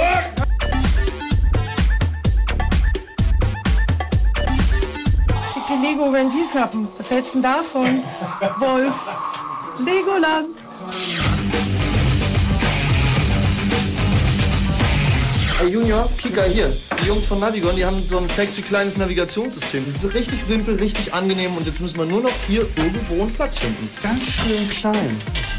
Schicke Lego-Ventilkappen. Was hältst du denn davon? Wolf. Legoland. Hey Junior, Kika hier. Die Jungs von Navigon, die haben so ein sexy kleines Navigationssystem. Das ist richtig simpel, richtig angenehm und jetzt müssen wir nur noch hier irgendwo einen Platz finden. Ganz schön klein.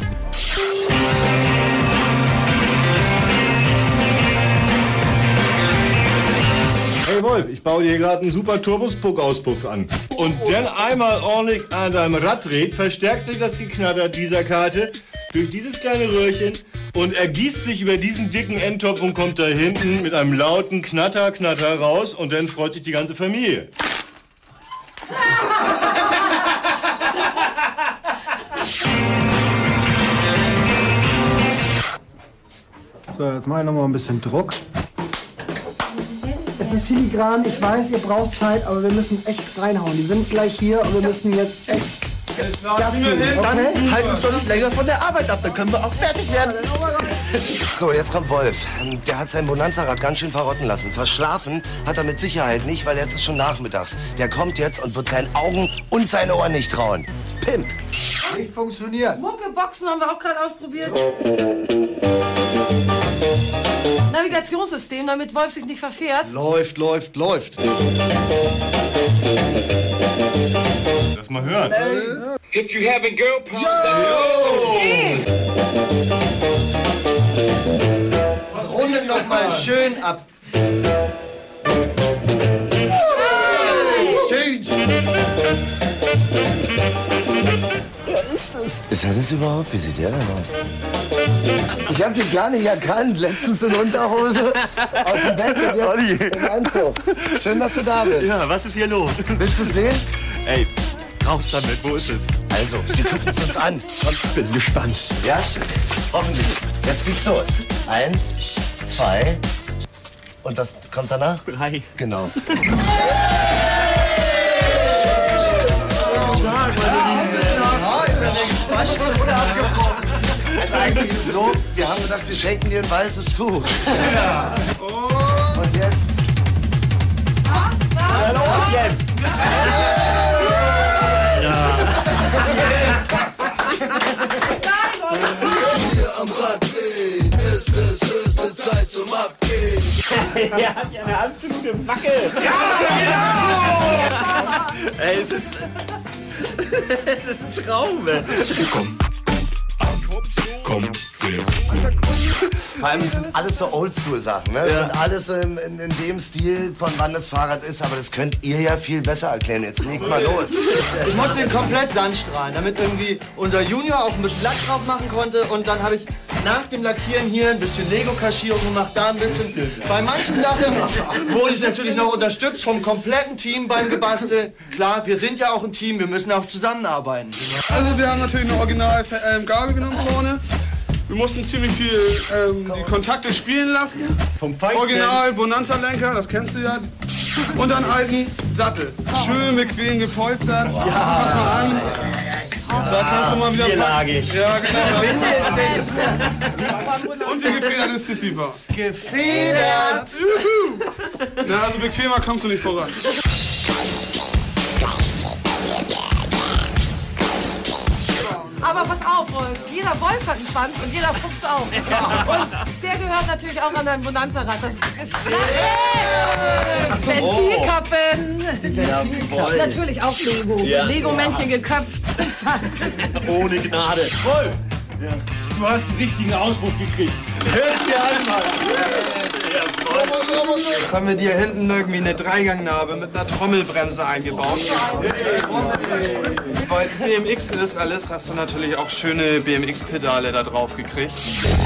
Hey Wolf, ich baue dir hier gerade einen super Turbospuck-Auspuff an. Und dann einmal ordentlich an deinem Rad dreht, verstärkt sich das Geknatter dieser Karte durch dieses kleine Röhrchen und ergießt sich über diesen dicken Endtopf und kommt da hinten mit einem lauten Knatter, Knatter raus und dann freut sich die ganze Familie. So, jetzt mache ich noch mal ein bisschen Druck. Es ist filigran, ich weiß, ihr braucht Zeit, aber wir müssen echt reinhauen. Die sind gleich hier und wir müssen jetzt echt Gas geben, Dann okay? halten uns doch nicht länger von der Arbeit ab, dann können wir auch fertig werden. So, jetzt kommt Wolf. Der hat sein Bonanza-Rad ganz schön verrotten lassen. Verschlafen hat er mit Sicherheit nicht, weil jetzt ist schon nachmittags. Der kommt jetzt und wird seinen Augen und seinen Ohren nicht trauen. Pimp. Nicht funktioniert. Mucke-Boxen haben wir auch gerade ausprobiert. Navigationssystem, damit Wolf sich nicht verfährt. Läuft, läuft, läuft. Lass mal hören. If you having girl problems, Runde noch mal schön ab. Schön. ist das? Ist er das überhaupt? Wie sieht der denn aus? Ich hab dich gar nicht erkannt. Letztens in Unterhose aus dem Bett mit dir im Anzug. Schön, dass du da bist. Ja, was ist hier los? Willst du sehen? Ey, raus damit. Wo ist es? Also, wir gucken es uns an. Ich bin gespannt. Ja? Hoffentlich. Jetzt geht's los. Eins, zwei und was kommt danach? Drei. Genau. Also eigentlich ist es so, wir haben gedacht, wir schenken dir ein weißes Tuch. Ja. Und jetzt? Na los jetzt! Ja. Hier am Rad drehen, ist es höchste Zeit zum Abgehen. Er hat ja eine absolute Macke. Ja, genau! Ey, es ist... Es ist ein Traum, ey. Komm. Komm. Vor allem, das sind alles so Oldschool-Sachen, ne? Das Ja. sind alles so in, in, in dem Stil, von wann das Fahrrad ist. Aber das könnt ihr ja viel besser erklären. Jetzt legt mal los. Ich musste ihn komplett sandstrahlen, damit irgendwie unser Junior auch ein bisschen Lack drauf machen konnte. Und dann habe ich nach dem Lackieren hier ein bisschen Lego-Kaschierung gemacht, da ein bisschen. Bei manchen Sachen wurde ich natürlich noch unterstützt vom kompletten Team beim Gebastel. Klar, wir sind ja auch ein Team, wir müssen auch zusammenarbeiten. Also wir haben natürlich eine original ähm, Gabel genommen vorne. Wir mussten ziemlich viel ähm, die Kontakte spielen lassen. Vom Feinsten. Original Bonanza-Lenker, das kennst du ja. Und einen alten Sattel. Schön bequem gepolstert. Ja. Pass mal an. Da kannst du mal wieder Vierlagig. Ja, genau. Und die gefederte Sissy-Bar. Gefedert! Na, also bequemer kommst du nicht voran. Aber pass auf, Wolf. Jeder Wolf hat einen Schwanz und jeder Fuchs auch. Und der gehört natürlich auch an dein Bonanza-Rad. Das ist klasse! Ventilkappen. Jawohl. Natürlich auch Lego. Ja. Lego-Männchen geköpft. Ohne Gnade. Voll! Ja. Du hast einen richtigen Ausbruch gekriegt. Hörst dir an, Mann! Jetzt haben wir dir hinten irgendwie eine Dreigangnarbe mit einer Trommelbremse eingebaut. Weil es B M X ist alles, hast du natürlich auch schöne B M X-Pedale da drauf gekriegt.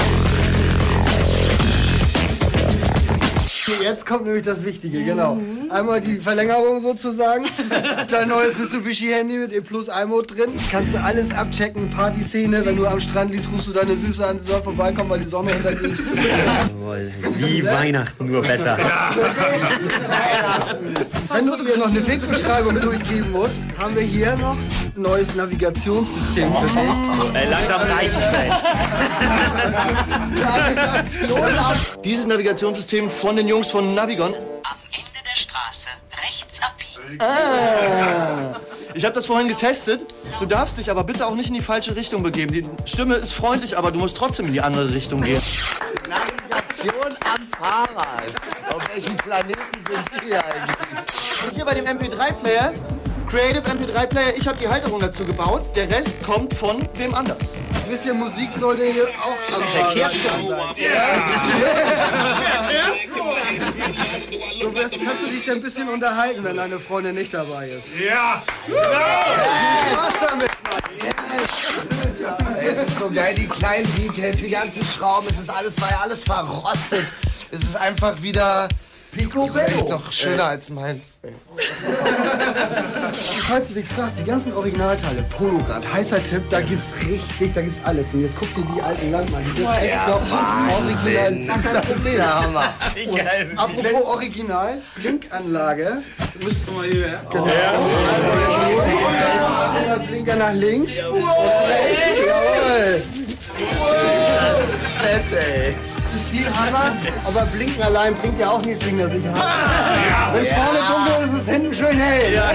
Jetzt kommt nämlich das Wichtige, genau. Einmal die Verlängerung sozusagen. Dein neues Mitsubishi-Handy mit E Plus iMode drin. Kannst du alles abchecken, Partyszene. Wenn du am Strand liegst, rufst du deine Süße an, sie soll vorbeikommen, weil die Sonne untergeht. Wie Weihnachten, nur besser. Wenn du dir noch eine Wegbeschreibung durchgeben musst, haben wir hier noch ein neues Navigationssystem für dich. Ey, langsam reicht's, Dieses Navigationssystem von den Jungs von Navigon. Straße rechts abbiegen. Ah. Ich habe das vorhin getestet. Du darfst dich aber bitte auch nicht in die falsche Richtung begeben. Die Stimme ist freundlich, aber du musst trotzdem in die andere Richtung gehen. Navigation am Fahrrad. Auf welchem Planeten sind wir eigentlich? Und hier bei dem M P drei Player, Creative M P drei Player, ich habe die Halterung dazu gebaut. Der Rest kommt von wem anders. Ein bisschen Musik sollte hier auch am Fahrrad sein. So wirst, kannst du dich dann ein bisschen unterhalten, wenn deine Freundin nicht dabei ist. Ja! Was damit? Ey, es ist so geil, die kleinen Details, die ganzen Schrauben, es ist alles, war ja alles verrostet. Es ist einfach wieder picobello. Noch schöner als meins. Falls du dich fragst, die ganzen Originalteile, Polograd, heißer Tipp, da gibt's richtig, da gibt's alles. Und jetzt guck dir die alten Land an. Die sind echt noch original. Das ist ein Problem. Hammer. Apropos Original, Blinkanlage. Du müsstest mal hier her. Genau. Ja. Blinker nach links. Jawohl. Jawohl. Das ist fett, ey. Das ist viel Hammer, aber Blinken allein bringt ja auch nichts wegen der Sicherheit. Ja. Wenn vorne dunkel ist, ist es hinten schön hell. Ja.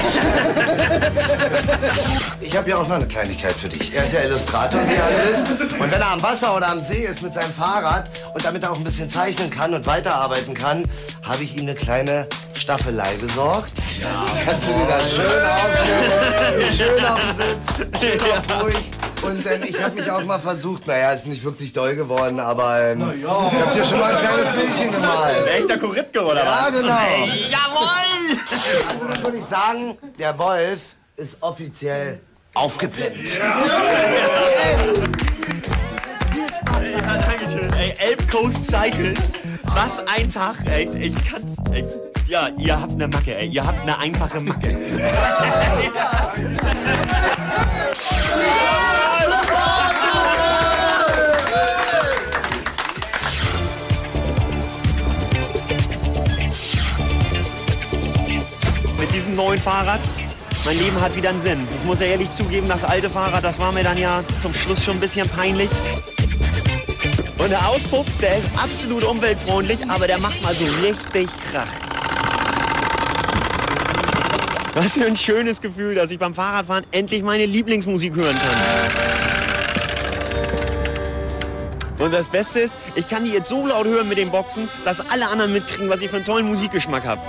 Ich habe ja auch noch eine Kleinigkeit für dich. Er ist ja Illustrator, wie ihr alle wisst. Und wenn er am Wasser oder am See ist mit seinem Fahrrad und damit er auch ein bisschen zeichnen kann und weiterarbeiten kann, habe ich ihm eine kleine Staffelei besorgt. Ja. Die kannst du dir da schön aufstellen. Schön auf dem Sitz, schön auf ruhig. Und ähm, ich habe mich auch mal versucht, naja, ist nicht wirklich doll geworden, aber ähm, ja. ich habe dir schon mal ein kleines Bildchen gemalt. Ein echter Koritke, oder was? Ja, genau. Hey, jawohl! Also dann würde ich sagen, der Wolf ist offiziell aufgepimpt. Ja, Dankeschön. Ey, Elb Coast Cycles. Was ein Tag, ey. Ich kann's. Ey. Ja, ihr habt eine Macke, ey. Ihr habt eine einfache Macke. Mit diesem neuen Fahrrad, mein Leben hat wieder einen Sinn. Ich muss ja ehrlich zugeben, das alte Fahrrad, das war mir dann ja zum Schluss schon ein bisschen peinlich. Und der Auspuff, der ist absolut umweltfreundlich, aber der macht mal so richtig Krach. Was für ein schönes Gefühl, dass ich beim Fahrradfahren endlich meine Lieblingsmusik hören kann. Und das Beste ist, ich kann die jetzt so laut hören mit den Boxen, dass alle anderen mitkriegen, was ich für einen tollen Musikgeschmack habe.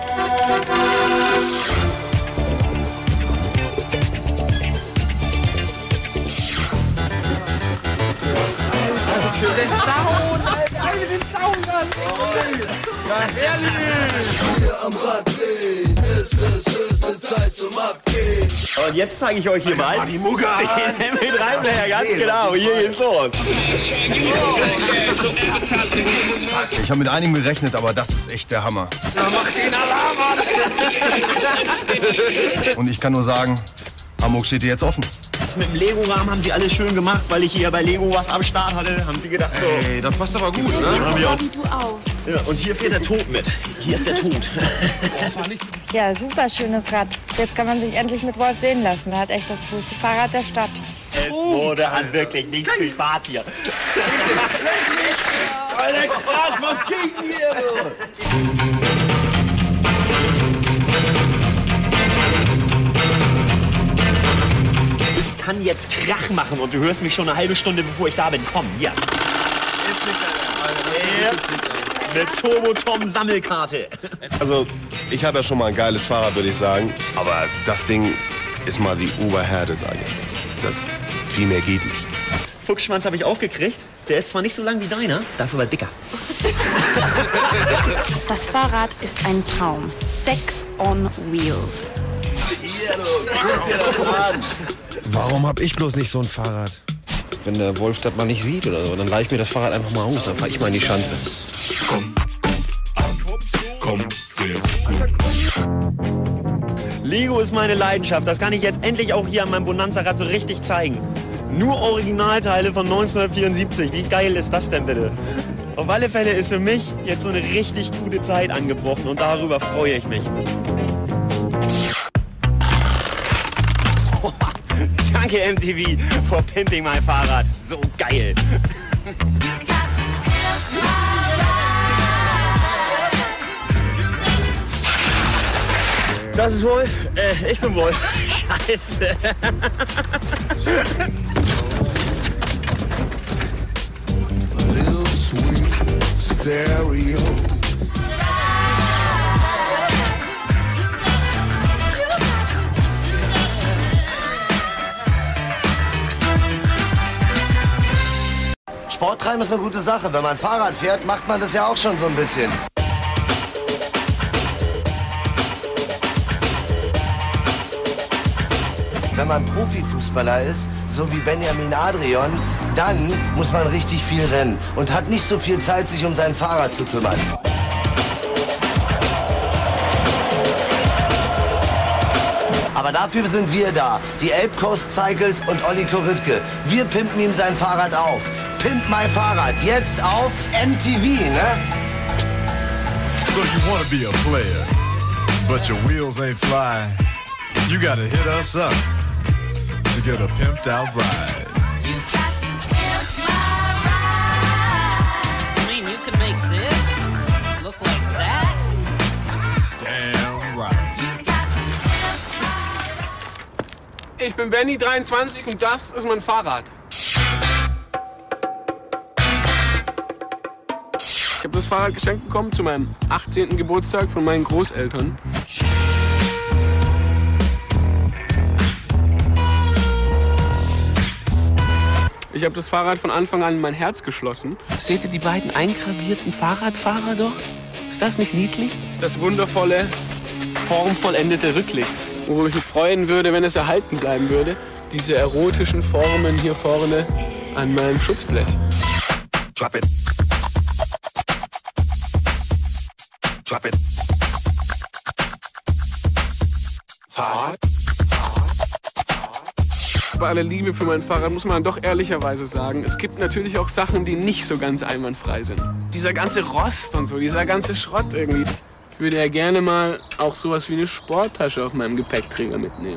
Der Sound, Alter! Alter, den Sound an! Ja, herrlich! Hier am Rad drehen, ist es höchste Zeit zum Abgehen. Und jetzt zeige ich euch hier mal mal die Mucke an. den M P drei Player, ganz genau. Hier geht's los. Ich habe mit einigem gerechnet, aber das ist echt der Hammer. Da macht den Alarm an! Und ich kann nur sagen, Hamburg steht dir jetzt offen. Das mit dem Lego-Rahmen haben sie alles schön gemacht, weil ich hier bei Lego was am Start hatte. Haben sie gedacht so. Ey, das passt aber gut, oder? Sieht sogar wie du aus. Ja, und hier fährt der Tod mit. Hier ist der Tod. Ja, super schönes Rad. Jetzt kann man sich endlich mit Wolf sehen lassen. Er hat echt das coolste Fahrrad der Stadt. Es wurde an wirklich nichts gespart hier. Alter, krass, was ging hier? Ich kann jetzt Krach machen und du hörst mich schon eine halbe Stunde, bevor ich da bin. Komm, hier. Ja. Eine Turbo-Tom-Sammelkarte. Also, ich habe ja schon mal ein geiles Fahrrad, würde ich sagen. Aber das Ding ist mal die Oberhärte, sage ich. Das, viel mehr geht nicht. Fuchsschwanz habe ich auch gekriegt. Der ist zwar nicht so lang wie deiner, dafür aber dicker. Das Fahrrad ist ein Traum. Sex on Wheels. Hier, du, guck dir das an. Warum hab ich bloß nicht so ein Fahrrad? Wenn der Wolf das mal nicht sieht oder so, dann leih ich mir das Fahrrad einfach mal aus. Dann fahr ich mal in die Schanze. Komm, komm, Lego ist meine Leidenschaft. Das kann ich jetzt endlich auch hier an meinem Bonanza-Rad so richtig zeigen. Nur Originalteile von neunzehnhundertvierundsiebzig. Wie geil ist das denn bitte? Auf alle Fälle ist für mich jetzt so eine richtig gute Zeit angebrochen und darüber freue ich mich. Danke M T V for pimping mein Fahrrad. So geil. Das ist Wolf. Äh, ich bin Wolf. Scheiße. Little sweet stereo. Sport treiben ist eine gute Sache. Wenn man Fahrrad fährt, macht man das ja auch schon so ein bisschen. Wenn man Profifußballer ist, so wie Benjamin Adrian, dann muss man richtig viel rennen und hat nicht so viel Zeit, sich um sein Fahrrad zu kümmern. Aber dafür sind wir da, die Elb Coast Cycles und Olli Korytke. Wir pimpen ihm sein Fahrrad auf. Pimp mein Fahrrad, jetzt auf M T V, ne? So you wanna be a player, but your wheels ain't fly. You gotta hit us up to get a pimped out ride. I mean, you could make this look like that. Damn right. Ich bin Benny, dreiundzwanzig und das ist mein Fahrrad. Ich habe das Fahrrad geschenkt bekommen zu meinem achtzehnten Geburtstag von meinen Großeltern. Ich habe das Fahrrad von Anfang an in mein Herz geschlossen. Seht ihr die beiden eingravierten Fahrradfahrer doch? Ist das nicht niedlich? Das wundervolle, formvollendete Rücklicht. Worüber ich mich freuen würde, wenn es erhalten bleiben würde. diese erotischen Formen hier vorne an meinem Schutzblech. Drop it. Drop it. Fahrrad. Bei aller Liebe für mein Fahrrad muss man doch ehrlicherweise sagen, es gibt natürlich auch Sachen, die nicht so ganz einwandfrei sind. Dieser ganze Rost und so, dieser ganze Schrott irgendwie. Ich würde ja gerne mal auch sowas wie eine Sporttasche auf meinem Gepäckträger mitnehmen.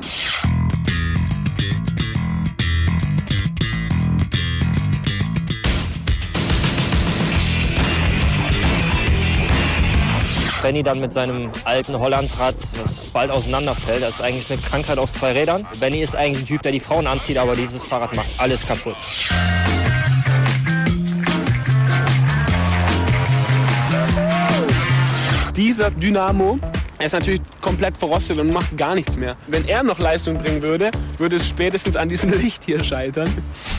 Benny dann mit seinem alten Hollandrad, das bald auseinanderfällt. Das ist eigentlich eine Krankheit auf zwei Rädern. Benny ist eigentlich ein Typ, der die Frauen anzieht, aber dieses Fahrrad macht alles kaputt. Dieser Dynamo, er ist natürlich komplett verrostet und macht gar nichts mehr. Wenn er noch Leistung bringen würde, würde es spätestens an diesem Licht hier scheitern.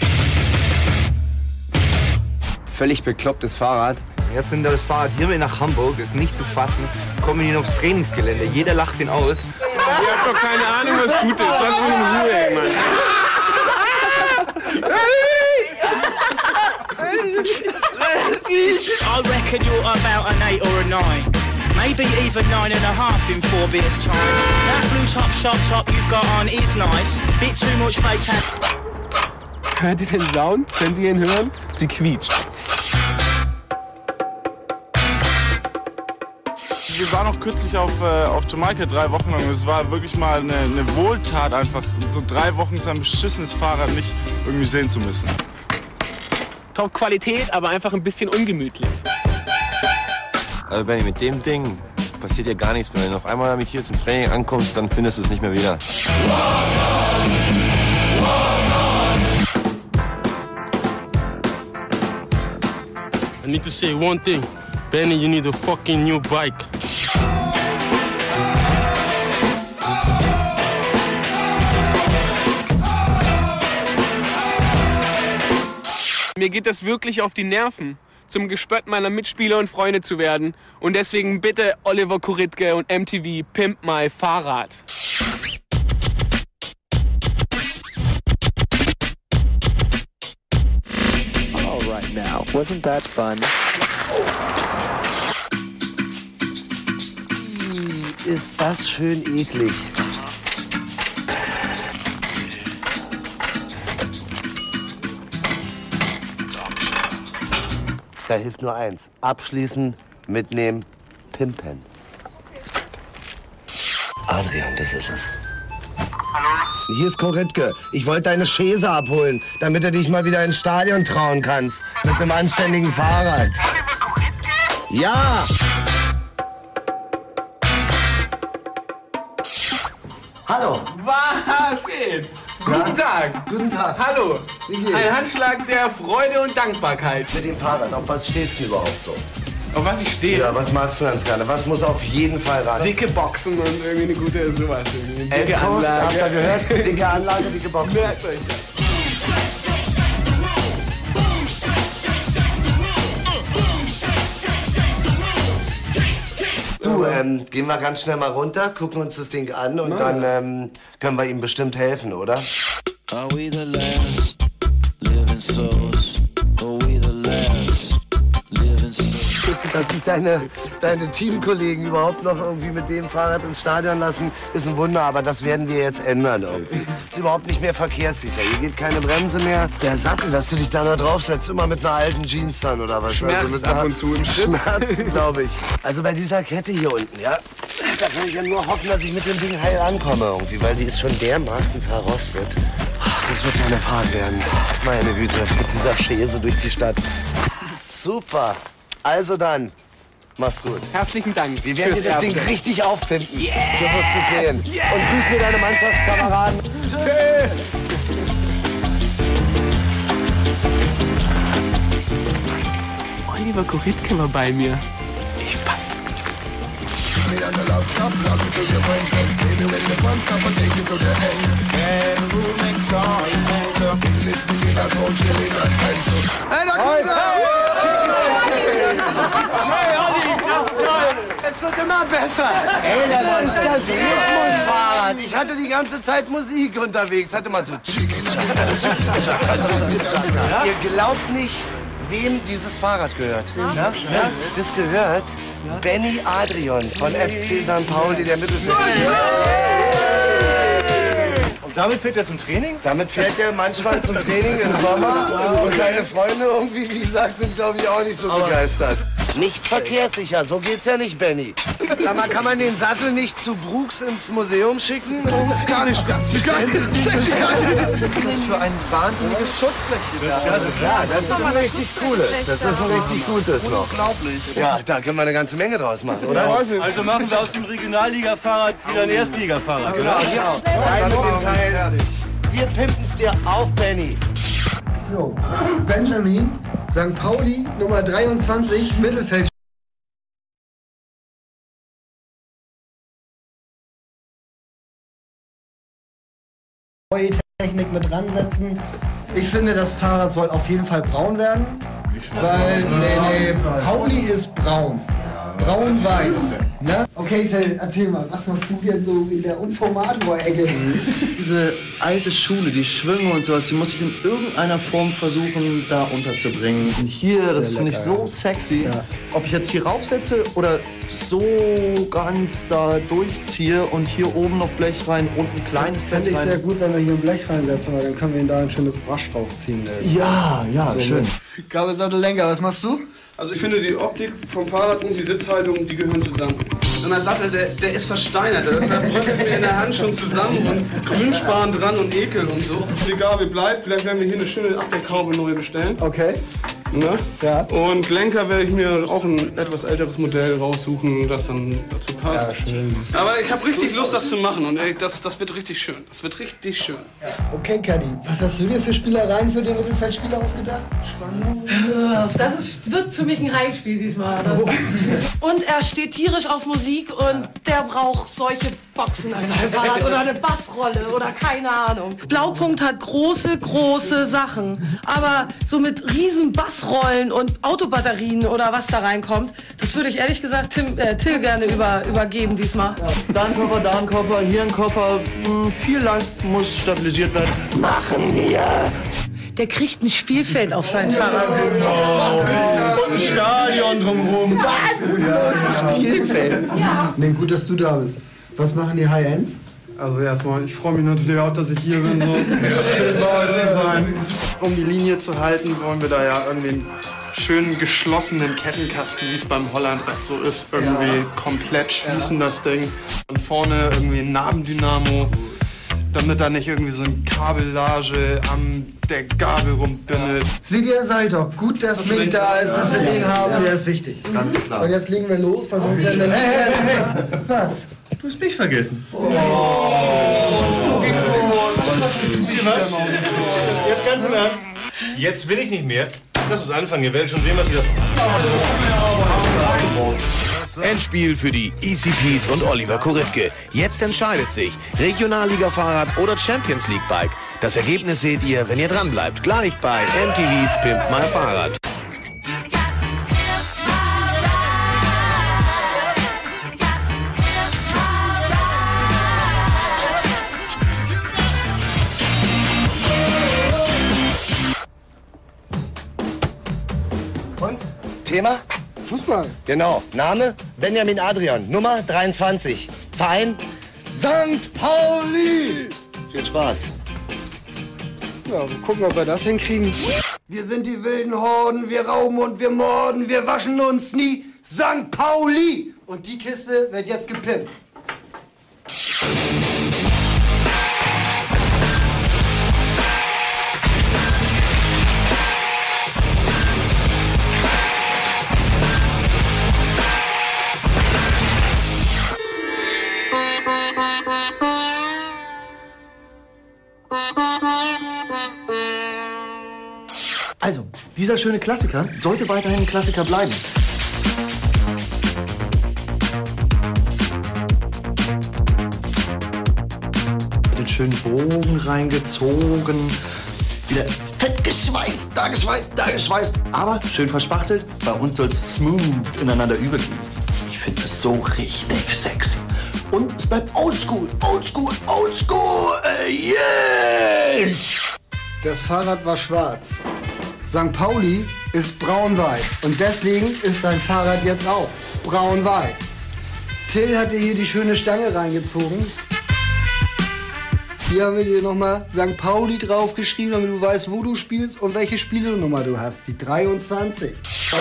Völlig beklopptes Fahrrad. Jetzt nimmt er das Fahrrad hier mit nach Hamburg, ist nicht zu fassen. Kommen ihn aufs Trainingsgelände, jeder lacht ihn aus. Ihr habt doch keine Ahnung, was gut ist. Lass mich in Ruhe, ey, Mann. I reckon you're about an eight or a nine. Maybe even nine and a half in four beers time. That blue top shop top you've got on is nice. Bit too much fake. Hört ihr den Sound? Könnt ihr ihn hören? Sie quietscht. Wir waren noch kürzlich auf, äh, auf Jamaika drei Wochen lang. Es war wirklich mal eine, eine Wohltat, einfach so drei Wochen so ein beschissenes Fahrrad nicht irgendwie sehen zu müssen. Top-Qualität, aber einfach ein bisschen ungemütlich. Also Benni, mit dem Ding passiert dir gar nichts mehr. Wenn du auf einmal mit hier zum Training ankommst, dann findest du es nicht mehr wieder. I need to say one thing. Benny, you need a fucking new bike. Mir geht das wirklich auf die Nerven, zum Gespött meiner Mitspieler und Freunde zu werden. Und deswegen bitte Oliver Kuritke und M T V Pimp My Fahrrad. All right now, wasn't that fun? Ist das schön eklig. Da hilft nur eins. Abschließen, mitnehmen, pimpen. Adrian, das ist es. Hallo? Hier ist Koritke. Ich wollte deine Chaise abholen, damit du dich mal wieder ins Stadion trauen kannst. Mit einem anständigen Fahrrad. Ja! Hallo. Was geht? Guten Tag. Guten Tag. Hallo. Wie geht's? Ein Handschlag der Freude und Dankbarkeit. Mit dem Fahrrad, auf was stehst du überhaupt so? Auf was ich stehe? Ja, was magst du ganz gerne? Was muss auf jeden Fall rein? Dicke Boxen und irgendwie eine gute sowas. Irgendwie. Dicke Endpost, Anlage. habt ihr gehört? Dicke Anlage, dicke Boxen. Merkt euch das. Du, ähm, gehen wir ganz schnell mal runter, gucken uns das Ding an und dann ähm, können wir ihm bestimmt helfen, oder? Are we the last living souls? Are we the last living souls? Dass dich deine, deine Teamkollegen überhaupt noch irgendwie mit dem Fahrrad ins Stadion lassen, ist ein Wunder, aber das werden wir jetzt ändern irgendwie. Ist überhaupt nicht mehr verkehrssicher. Hier geht keine Bremse mehr. Der Sattel, dass du dich da noch draufsetzt, immer mit einer alten Jeans dann oder was? Schmerzt also mit ab einer, und zu im Schritt. Schmerzen, glaube ich. Also bei dieser Kette hier unten, ja, da kann ich ja nur hoffen, dass ich mit dem Ding heil ankomme irgendwie, weil die ist schon dermaßen verrostet. Das wird ja eine Fahrt werden. Meine Güte, mit dieser Chaise durch die Stadt. Super. Also dann, mach's gut. Herzlichen Dank. Wir werden dir das Ding Erste. richtig aufpimpen. Yeah. Du musst es sehen. Yeah. Und grüß mir deine Mannschaftskameraden. Tschüss. Oliver Kuritke war bei mir. Ich fass es nicht. Hey, da kommt er! Hey, Olli, das ist toll! Es wird immer besser. Ey, das ist das Rhythmusfahrrad. Ich hatte die ganze Zeit Musik unterwegs. Hatte mal so Chicken Chaka, Chicken Chaka, Chicken Chaka. Ihr glaubt nicht, wem dieses Fahrrad gehört. Ja? Ja? Das gehört Benny Adrian von F C Sankt Pauli, der Mittelfeld. Und damit fährt er zum Training? Damit fährt er manchmal zum Training im Sommer. Und seine Freunde irgendwie, wie gesagt, sind glaube ich auch nicht so begeistert. Nicht verkehrssicher, so geht's ja nicht, Benny. Sag mal, kann man den Sattel nicht zu Brooks ins Museum schicken? Gar nicht. Das ist für ein wahnsinniges Schutzblech hier. Das ist ja, das ist ein richtig cooles. Das ist ein richtig gutes noch. Unglaublich. Ja, da können wir eine ganze Menge draus machen, oder? Also machen wir aus dem Regionalliga-Fahrrad wieder ein Erstliga-Fahrrad, oder? Ja, rein mit dem Teil. Wir pimpen's dir auf, Benny. So, Benjamin, Sankt Pauli, Nummer dreiundzwanzig, Mittelfeld. Neue Technik mit dran setzen. Ich finde, das Fahrrad soll auf jeden Fall braun werden. Weil, nee, nee, Pauli ist braun. Braun-weiß. Ne? Okay, Till, erzähl mal, was machst du jetzt so in der Unformator-Ecke? Diese alte Schule, die Schwünge und sowas, die muss ich in irgendeiner Form versuchen, da unterzubringen. Und hier, das finde ich so sexy. Ja. Ob ich jetzt hier raufsetze oder so ganz da durchziehe und hier oben noch Blech rein und ein kleines Blech rein. Fände ich sehr gut, wenn wir hier ein Blech reinsetzen, weil dann können wir ihn da ein schönes Brush draufziehen. Ja, ja, so, schön. Gabelsattel-Lenker, was machst du? Also ich finde, die Optik vom Fahrrad und die Sitzhaltung, die gehören zusammen. So ein Sattel, der, der ist versteinert. Deshalb drückt mir in der Hand schon zusammen und Grünspan dran und Ekel und so. Die Gabel bleibt. Vielleicht werden wir hier eine schöne Abdeckhaube neu bestellen. Okay. Ne? Ja. Und Lenker werde ich mir auch ein etwas älteres Modell raussuchen, das dann dazu passt. Ja, schön. Aber ich habe richtig Lust, das zu machen. Und ey, das, das wird richtig schön. Das wird richtig schön. Okay, Caddy, was hast du dir für Spielereien für den Mittelfeldspieler ausgedacht? Spannend. Das ist, wird für mich ein Heimspiel diesmal. Das. Und er steht tierisch auf Musik und der braucht solche Boxen an seinem Fahrrad oder eine Bassrolle oder keine Ahnung. Blaupunkt hat große, große Sachen. Aber so mit riesen Bassrollen und Autobatterien oder was da reinkommt, das würde ich ehrlich gesagt Tim, äh, Till gerne über, übergeben diesmal. Da ein Koffer, da ein Koffer, hier ein Koffer. Mh, viel Last muss stabilisiert werden. Machen wir! Der kriegt ein Spielfeld auf sein Fahrrad. Oh, und ein Stadion drumherum. Was? Das Spielfeld? Ja. Nee, gut, dass du da bist. Was machen die High-Ends? Also erstmal, ich freue mich natürlich auch, dass ich hier bin. So. Schön zu sein. Um die Linie zu halten, wollen wir da ja irgendwie einen schönen geschlossenen Kettenkasten, wie es beim Hollandrad so ist, irgendwie ja. komplett schließen ja. das Ding. Und vorne irgendwie ein Nabendynamo, damit da nicht irgendwie so ein Kabellage an der Gabel rumbimmelt. Seht ihr, seid doch gut, dass Mink da ist, dass wir den haben, der ist wichtig. Ganz klar. Und jetzt legen wir los, was uns denn denn... Hey, hey, hey. Was? Du hast mich vergessen. Oh. Was? Jetzt ganz im Ernst. Jetzt will ich nicht mehr. Lass uns anfangen. Wir werden schon sehen, was wir... Endspiel für die E C Ps und Oliver Koritke. Jetzt entscheidet sich, Regionalliga-Fahrrad oder Champions League-Bike. Das Ergebnis seht ihr, wenn ihr dran bleibt. Gleich bei M T V's Pimp My Fahrrad. Und? Thema? Fußball. Genau. Name? Benjamin Adrian. Nummer dreiundzwanzig. Verein? Sankt Pauli. Viel Spaß. Ja, wir gucken, ob wir das hinkriegen. Wir sind die wilden Horden, wir rauben und wir morden, wir waschen uns nie. Sankt Pauli. Und die Kiste wird jetzt gepimpt. Also, dieser schöne Klassiker sollte weiterhin ein Klassiker bleiben. Den schönen Bogen reingezogen, wieder fett geschweißt, da geschweißt, da geschweißt, aber schön verspachtelt. Bei uns soll es smooth ineinander übergehen. Ich finde es so richtig sexy. Und es bleibt oldschool, oldschool, oldschool, äh, yes! Das Fahrrad war schwarz. Sankt Pauli ist braun-weiß. Und deswegen ist sein Fahrrad jetzt auch braun-weiß. Till hat dir hier die schöne Stange reingezogen. Hier haben wir dir nochmal Sankt Pauli draufgeschrieben, damit du weißt, wo du spielst und welche Spielenummer du hast. Die dreiundzwanzig.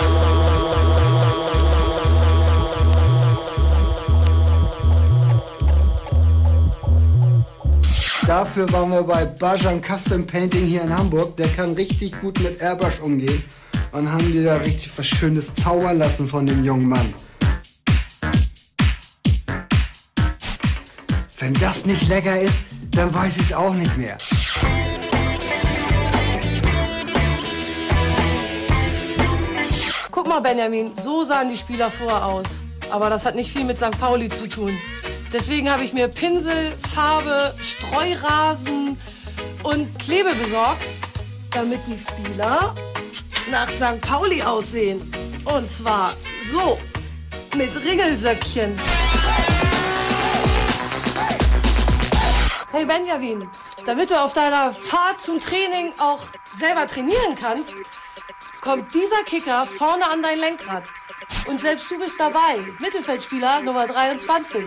Dafür waren wir bei Bajan Custom Painting hier in Hamburg. Der kann richtig gut mit Airbrush umgehen. Und haben dir da richtig was Schönes zaubern lassen von dem jungen Mann. Wenn das nicht lecker ist, dann weiß ich es auch nicht mehr. Guck mal, Benjamin, so sahen die Spieler vor aus. Aber das hat nicht viel mit Sankt Pauli zu tun. Deswegen habe ich mir Pinsel, Farbe, Streurasen und Klebe besorgt, damit die Spieler nach Sankt Pauli aussehen. Und zwar so, mit Ringelsöckchen. Hey Benjamin, damit du auf deiner Fahrt zum Training auch selber trainieren kannst, kommt dieser Kicker vorne an dein Lenkrad. Und selbst du bist dabei, Mittelfeldspieler Nummer dreiundzwanzig.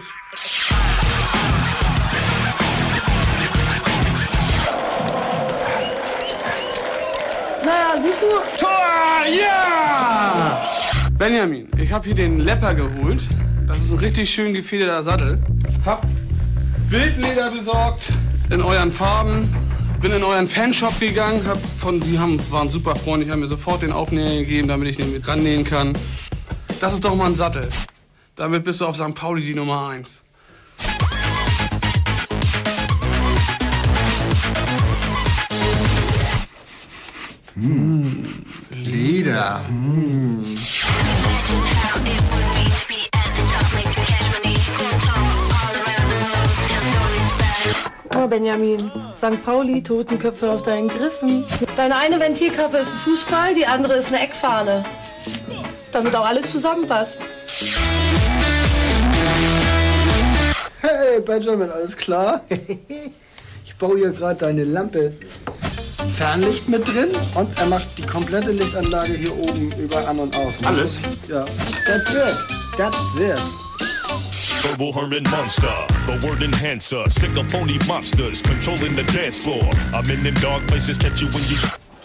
Naja, siehst du? Tor! Ja! Benjamin, ich habe hier den Lepper geholt. Das ist ein richtig schön gefederter Sattel. Hab Wildleder besorgt in euren Farben. Bin in euren Fanshop gegangen. Hab von, die haben, waren super freundlich, haben mir sofort den Aufnäher gegeben, damit ich den mit rannähen kann. Das ist doch mal ein Sattel. Damit bist du auf Sankt Pauli die Nummer eins. Mmh, Leder. Mmh. Guck mal, Benjamin. Sankt Pauli, Totenköpfe auf deinen Griffen. Deine eine Ventilkappe ist ein Fußball, die andere ist eine Eckfahne. Damit auch alles zusammenpasst. Hey Benjamin, alles klar? Ich baue hier gerade deine Lampe. Fernlicht mit drin und er macht die komplette Lichtanlage hier oben über an und aus. Alles? Ja. Das wird. Das wird. Verbal Herman Monster, the word enhancer. Sick of phony monsters controlling the dance floor. I'm in them dark places, catch you when you.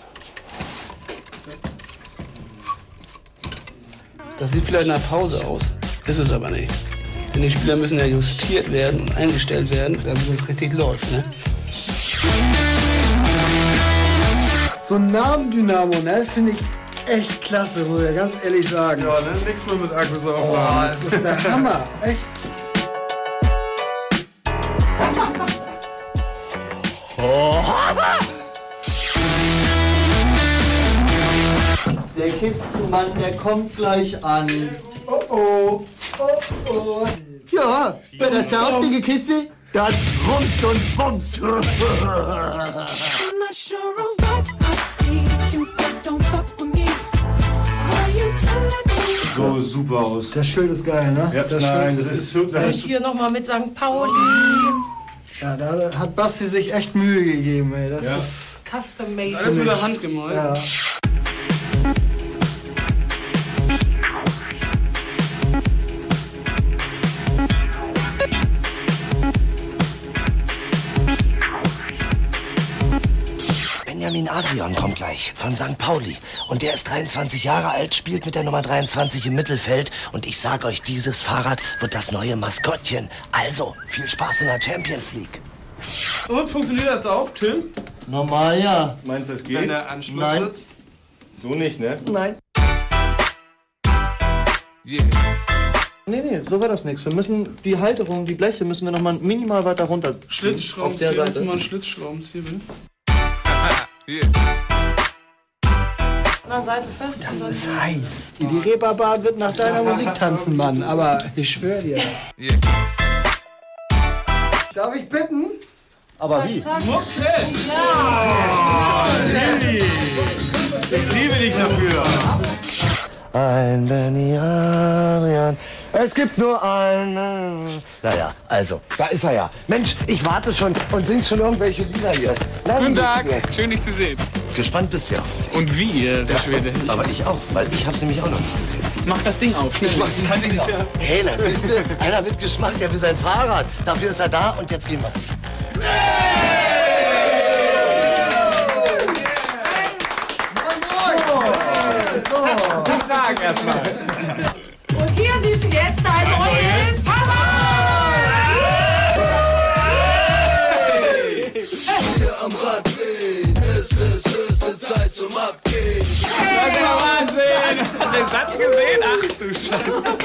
Das sieht vielleicht nach Pause aus, ist es aber nicht. Denn die Spieler müssen ja justiert werden und eingestellt werden, damit es richtig läuft. Ne? So ein Nabendynamo, ne, finde ich echt klasse, muss ich ganz ehrlich sagen. Ja, ne, nix nur mit Akkus auf. Oh, das ist der Hammer, echt. Der Kistenmann, der kommt gleich an. Oh oh, oh oh. Ja, bei der saftige Kiste, das rumst und bumst. So super aus. Das Schild ist geil, ne? Ja, das nein, Schild das ist so. Und hier nochmal mit Sankt Pauli. Ja, da hat Basti sich echt Mühe gegeben, ey. Das Ja. ist Custom made. Alles mit der Hand gemalt. Ja. Benjamin Adrian kommt gleich von Sankt Pauli. Und der ist dreiundzwanzig Jahre alt, spielt mit der Nummer dreiundzwanzig im Mittelfeld. Und ich sag euch, dieses Fahrrad wird das neue Maskottchen. Also, viel Spaß in der Champions League. Und funktioniert das auch, Tim? Normal, ja. Meinst du, das geht? Wenn der Anschluss Nein. sitzt. So nicht, ne? Nein. Yeah. Nee, nee, so war das nichts. Wir müssen die Halterung, die Bleche müssen wir noch mal minimal weiter runter. Auf Schlitzschrauben, der hier Seite. mal einen Schlitzschrauben ziehen, bitte. Yeah. Na, Seite fest. Das ist heiß. Die Reeperbahn wird nach deiner Musik tanzen, Mann. Aber ich schwöre dir. Yeah. Darf ich bitten? Aber wie? Okay. Ja. Ich liebe dich dafür. Ein Benny Adrian. Es gibt nur einen. Naja, also, da ist er ja. Mensch, ich warte schon und sing schon irgendwelche Lieder hier. Na, Guten Tag, ja. schön dich zu sehen. Gespannt bist du ja. Und wie, äh, der Schwede? Aber ich auch, weil ich hab's nämlich auch noch nicht gesehen. Mach das Ding auf. Ich mach dieses Ding auf. Hey, da siehst du, einer mit Geschmack, der will sein Fahrrad. Dafür ist er da und jetzt gehen wir's. Guten Tag erstmal. Und hier siehst du jetzt dein neues Fahrrad! Hier am Rad drehen, es ist höchste Zeit zum Abgehen. Das ist ja Wahnsinn! Hast du den Sattel gesehen? Ach du Scheiße.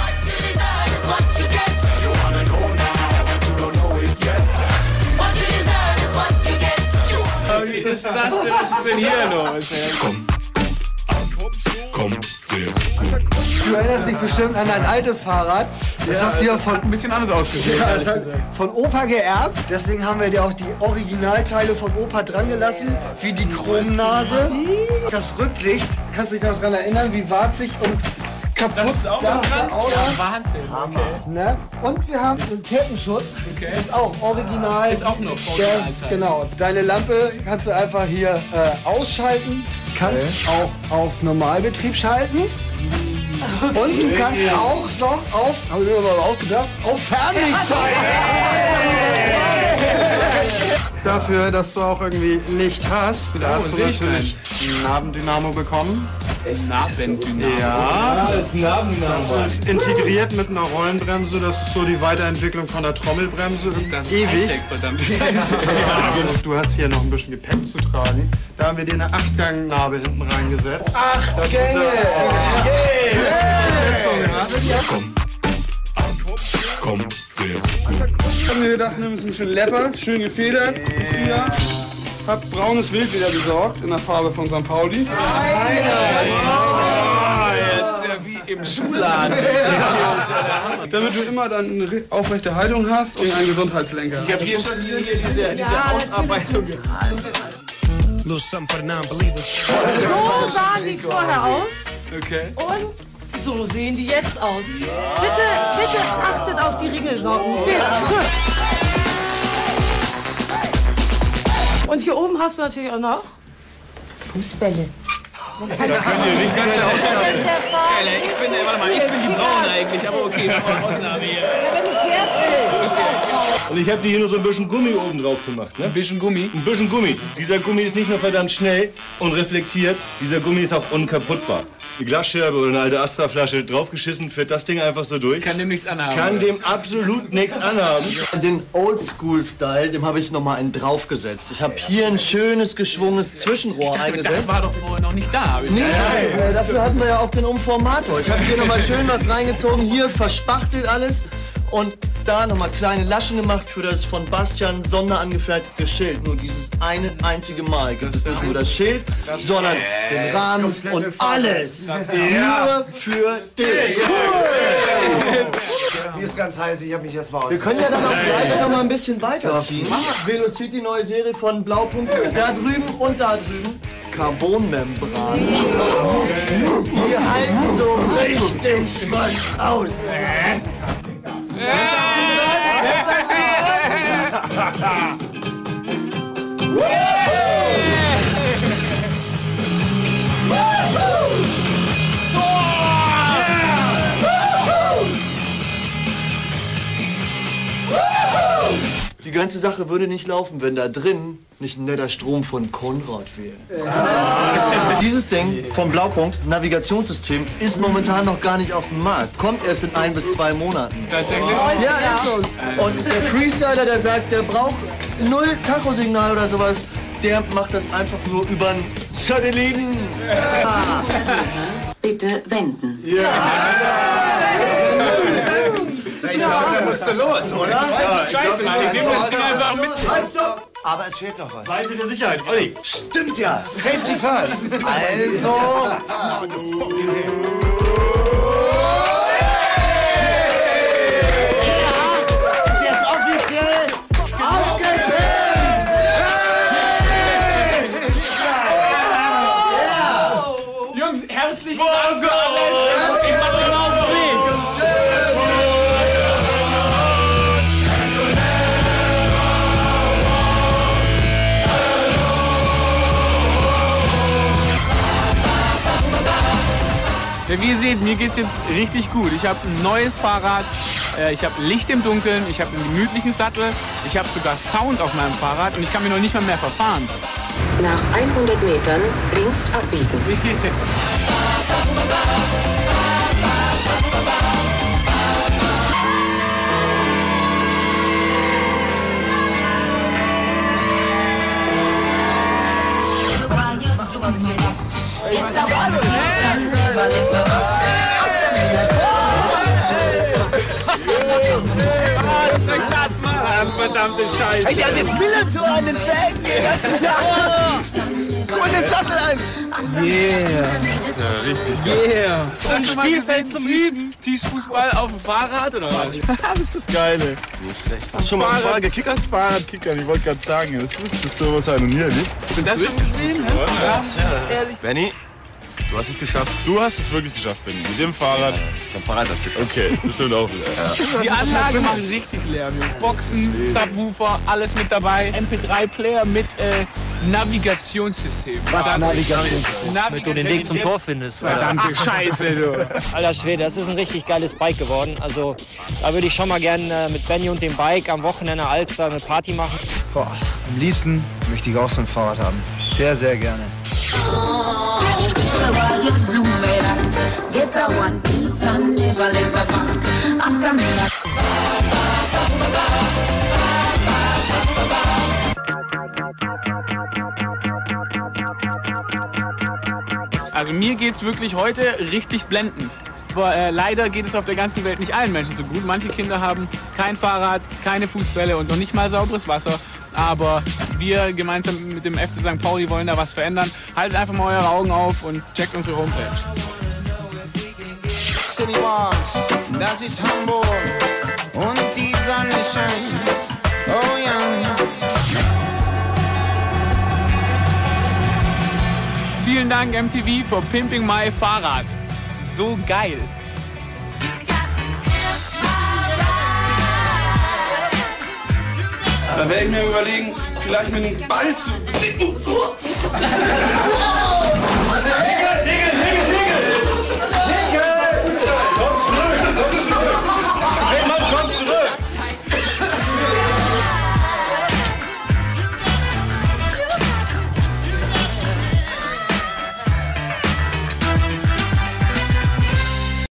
Wie ist das denn? Was ist denn hier los? Komm. Komm, sehr Du erinnerst dich bestimmt an dein altes Fahrrad. Das hast du ja von ein bisschen anders ausgesehen. Ja, das hat von Opa geerbt. Deswegen haben wir dir auch die Originalteile von Opa dran gelassen, wie die Chromnase. Das Rücklicht, kannst du dich noch daran erinnern, wie warzig und kaputt Das ist auch das noch dran? Auto. Ja, Wahnsinn. Okay. Ne? Und wir haben den Kettenschutz. Okay. Ist auch original. Ist auch noch Der original. ist, genau. Deine Lampe kannst du einfach hier äh, ausschalten. Kannst auch auf Normalbetrieb schalten. Und du kannst auch noch auf, habe ich mir mal ausgedacht, auf Fernlicht schalten. Dafür, dass du auch irgendwie Licht hast, da Oh, hast du sehe ich natürlich ein Nabendynamo bekommen. Nabendynamo. Ja, das ist ein Nabendynamo. Das ist integriert mit einer Rollenbremse. Das ist so die Weiterentwicklung von der Trommelbremse. Das ist Ewig. Hightech, verdammt. Du hast hier noch ein bisschen Gepäck zu tragen. Da haben wir dir eine Achtgang-Narbe hinten reingesetzt. Acht Das Gänge! Komm. Komm, sehr Ich hab mir gedacht, nimm ein bisschen Lepper, schön gefedert. Siehst du ja. Hab braunes Wild wieder besorgt, in der Farbe von Sankt Pauli. Das ist ja wie im Schuhladen. Das hier ist ja der Hammer. Damit du immer dann eine aufrechte Haltung hast und einen Gesundheitslenker. Ich habe hier schon wieder hier diese, diese Ausarbeitung. So sahen die vorher aus Okay. und so sehen die jetzt aus. Bitte, bitte achtet auf die Ringelsocken. Bitte. Und hier oben hast du natürlich auch noch Fußbälle. Da könnt ihr nicht ganz ausstellen. Ich bin, warte mal, ich bin die Braune eigentlich, aber okay, Ausnahme hier. Und ich habe dir hier nur so ein bisschen Gummi oben drauf gemacht. Ne? Ein bisschen Gummi? Ein bisschen Gummi. Dieser Gummi ist nicht nur verdammt schnell und reflektiert, dieser Gummi ist auch unkaputtbar. Eine Glasscherbe oder eine alte Astra-Flasche draufgeschissen, fährt das Ding einfach so durch. Kann dem nichts anhaben. Kann dem absolut nichts anhaben. Den Oldschool-Style, dem habe ich noch mal einen draufgesetzt. Ich habe hier ein schönes, geschwungenes Zwischenrohr Ich dachte, eingesetzt. das war doch vorher noch nicht da. Nee, äh, dafür hatten wir ja auch den Umformator. Ich habe hier noch mal schön was reingezogen, hier verspachtelt alles und da noch mal kleine Laschen gemacht für das von Bastian sonderangefertigte Schild. Nur dieses eine einzige Mal gibt es nicht nur das Schild, sondern den Rahmen und alles. Das Nur für dich. Mir ist ganz heiß, ich habe mich erst mal aus. Wir können ja dann auch gleich noch mal ein bisschen weiterziehen. Velocity, neue Serie von Blaupunkt, da drüben und da drüben. Carbonmembran. Die halten so richtig was aus. Die ganze Sache würde nicht laufen, wenn da drin nicht ein netter Strom von Konrad wäre. Ja. Dieses Ding vom Blaupunkt, Navigationssystem, ist momentan noch gar nicht auf dem Markt. Kommt erst in ein bis zwei Monaten. Tatsächlich? Ja, ist so. Und der Freestyler, der sagt, der braucht null Tachosignal oder sowas, der macht das einfach nur über einen Satelliten. Ja. Bitte wenden. Ich glaube, da musst du los, oder? Ja, Scheiße, Mann, ich nehme das Ding einfach mit. Aber es fehlt noch was. Seite der Sicherheit, Olli. Stimmt ja. Safety first. Also. Ist jetzt offiziell aufgetreten! Jungs, herzlichen Dank für alles. Ich mache genau auf den Weg. Ja, wie ihr seht, mir geht's jetzt richtig gut. Ich habe ein neues Fahrrad, äh, ich habe Licht im Dunkeln, ich habe einen gemütlichen Sattel, ich habe sogar Sound auf meinem Fahrrad und ich kann mich noch nicht mal mehr verfahren. Nach hundert Metern links abbiegen. Verdammte Scheiße. Hey, der hat das Millertor an den Felgen. Und den Sattel an. Yeah. Ja, richtig. Yeah. Ist das ein Spielfeld zum Üben? Tischfußball auf dem Fahrrad oder was? Das ist das Geile. Nicht schlecht. Hast du schon mal ein Fahrrad gekickert? Fahrradkickern, ich wollte gerade sagen, das ist, das ist sowas halt noch nie erlebt. Hast du das schon gesehen? Ne? Ja. Ehrlich. Benni, du hast es geschafft. Du hast es wirklich geschafft, Benni. Mit dem Fahrrad. Ja, das Fahrrad hast du geschafft. Okay, das stimmt auch wieder. Ja. Die Anlage macht richtig Lärm. Boxen, Subwoofer, alles mit dabei. M P drei Player mit äh, Navigationssystem. Was Navigation? Damit du den Weg zum Tor findest. Verdammte Scheiße, du. Alter Schwede, das ist ein richtig geiles Bike geworden. Also da würde ich schon mal gerne mit Benny und dem Bike am Wochenende Alster eine Party machen. Boah, am liebsten möchte ich auch so ein Fahrrad haben. Sehr, sehr gerne. Also mir geht's wirklich heute richtig blendend. Aber äh, leider geht es auf der ganzen Welt nicht allen Menschen so gut. Manche Kinder haben kein Fahrrad, keine Fußbälle und noch nicht mal sauberes Wasser. Aber wir gemeinsam mit dem F C Sankt Pauli wollen da was verändern. Haltet einfach mal eure Augen auf und checkt unsere Homepage. City Walks, das ist Hamburg und die Sonne scheint. Oh ja. Vielen Dank M T V für Pimping My Fahrrad. So geil. Da werde ich mir überlegen, vielleicht mit dem Ball zu...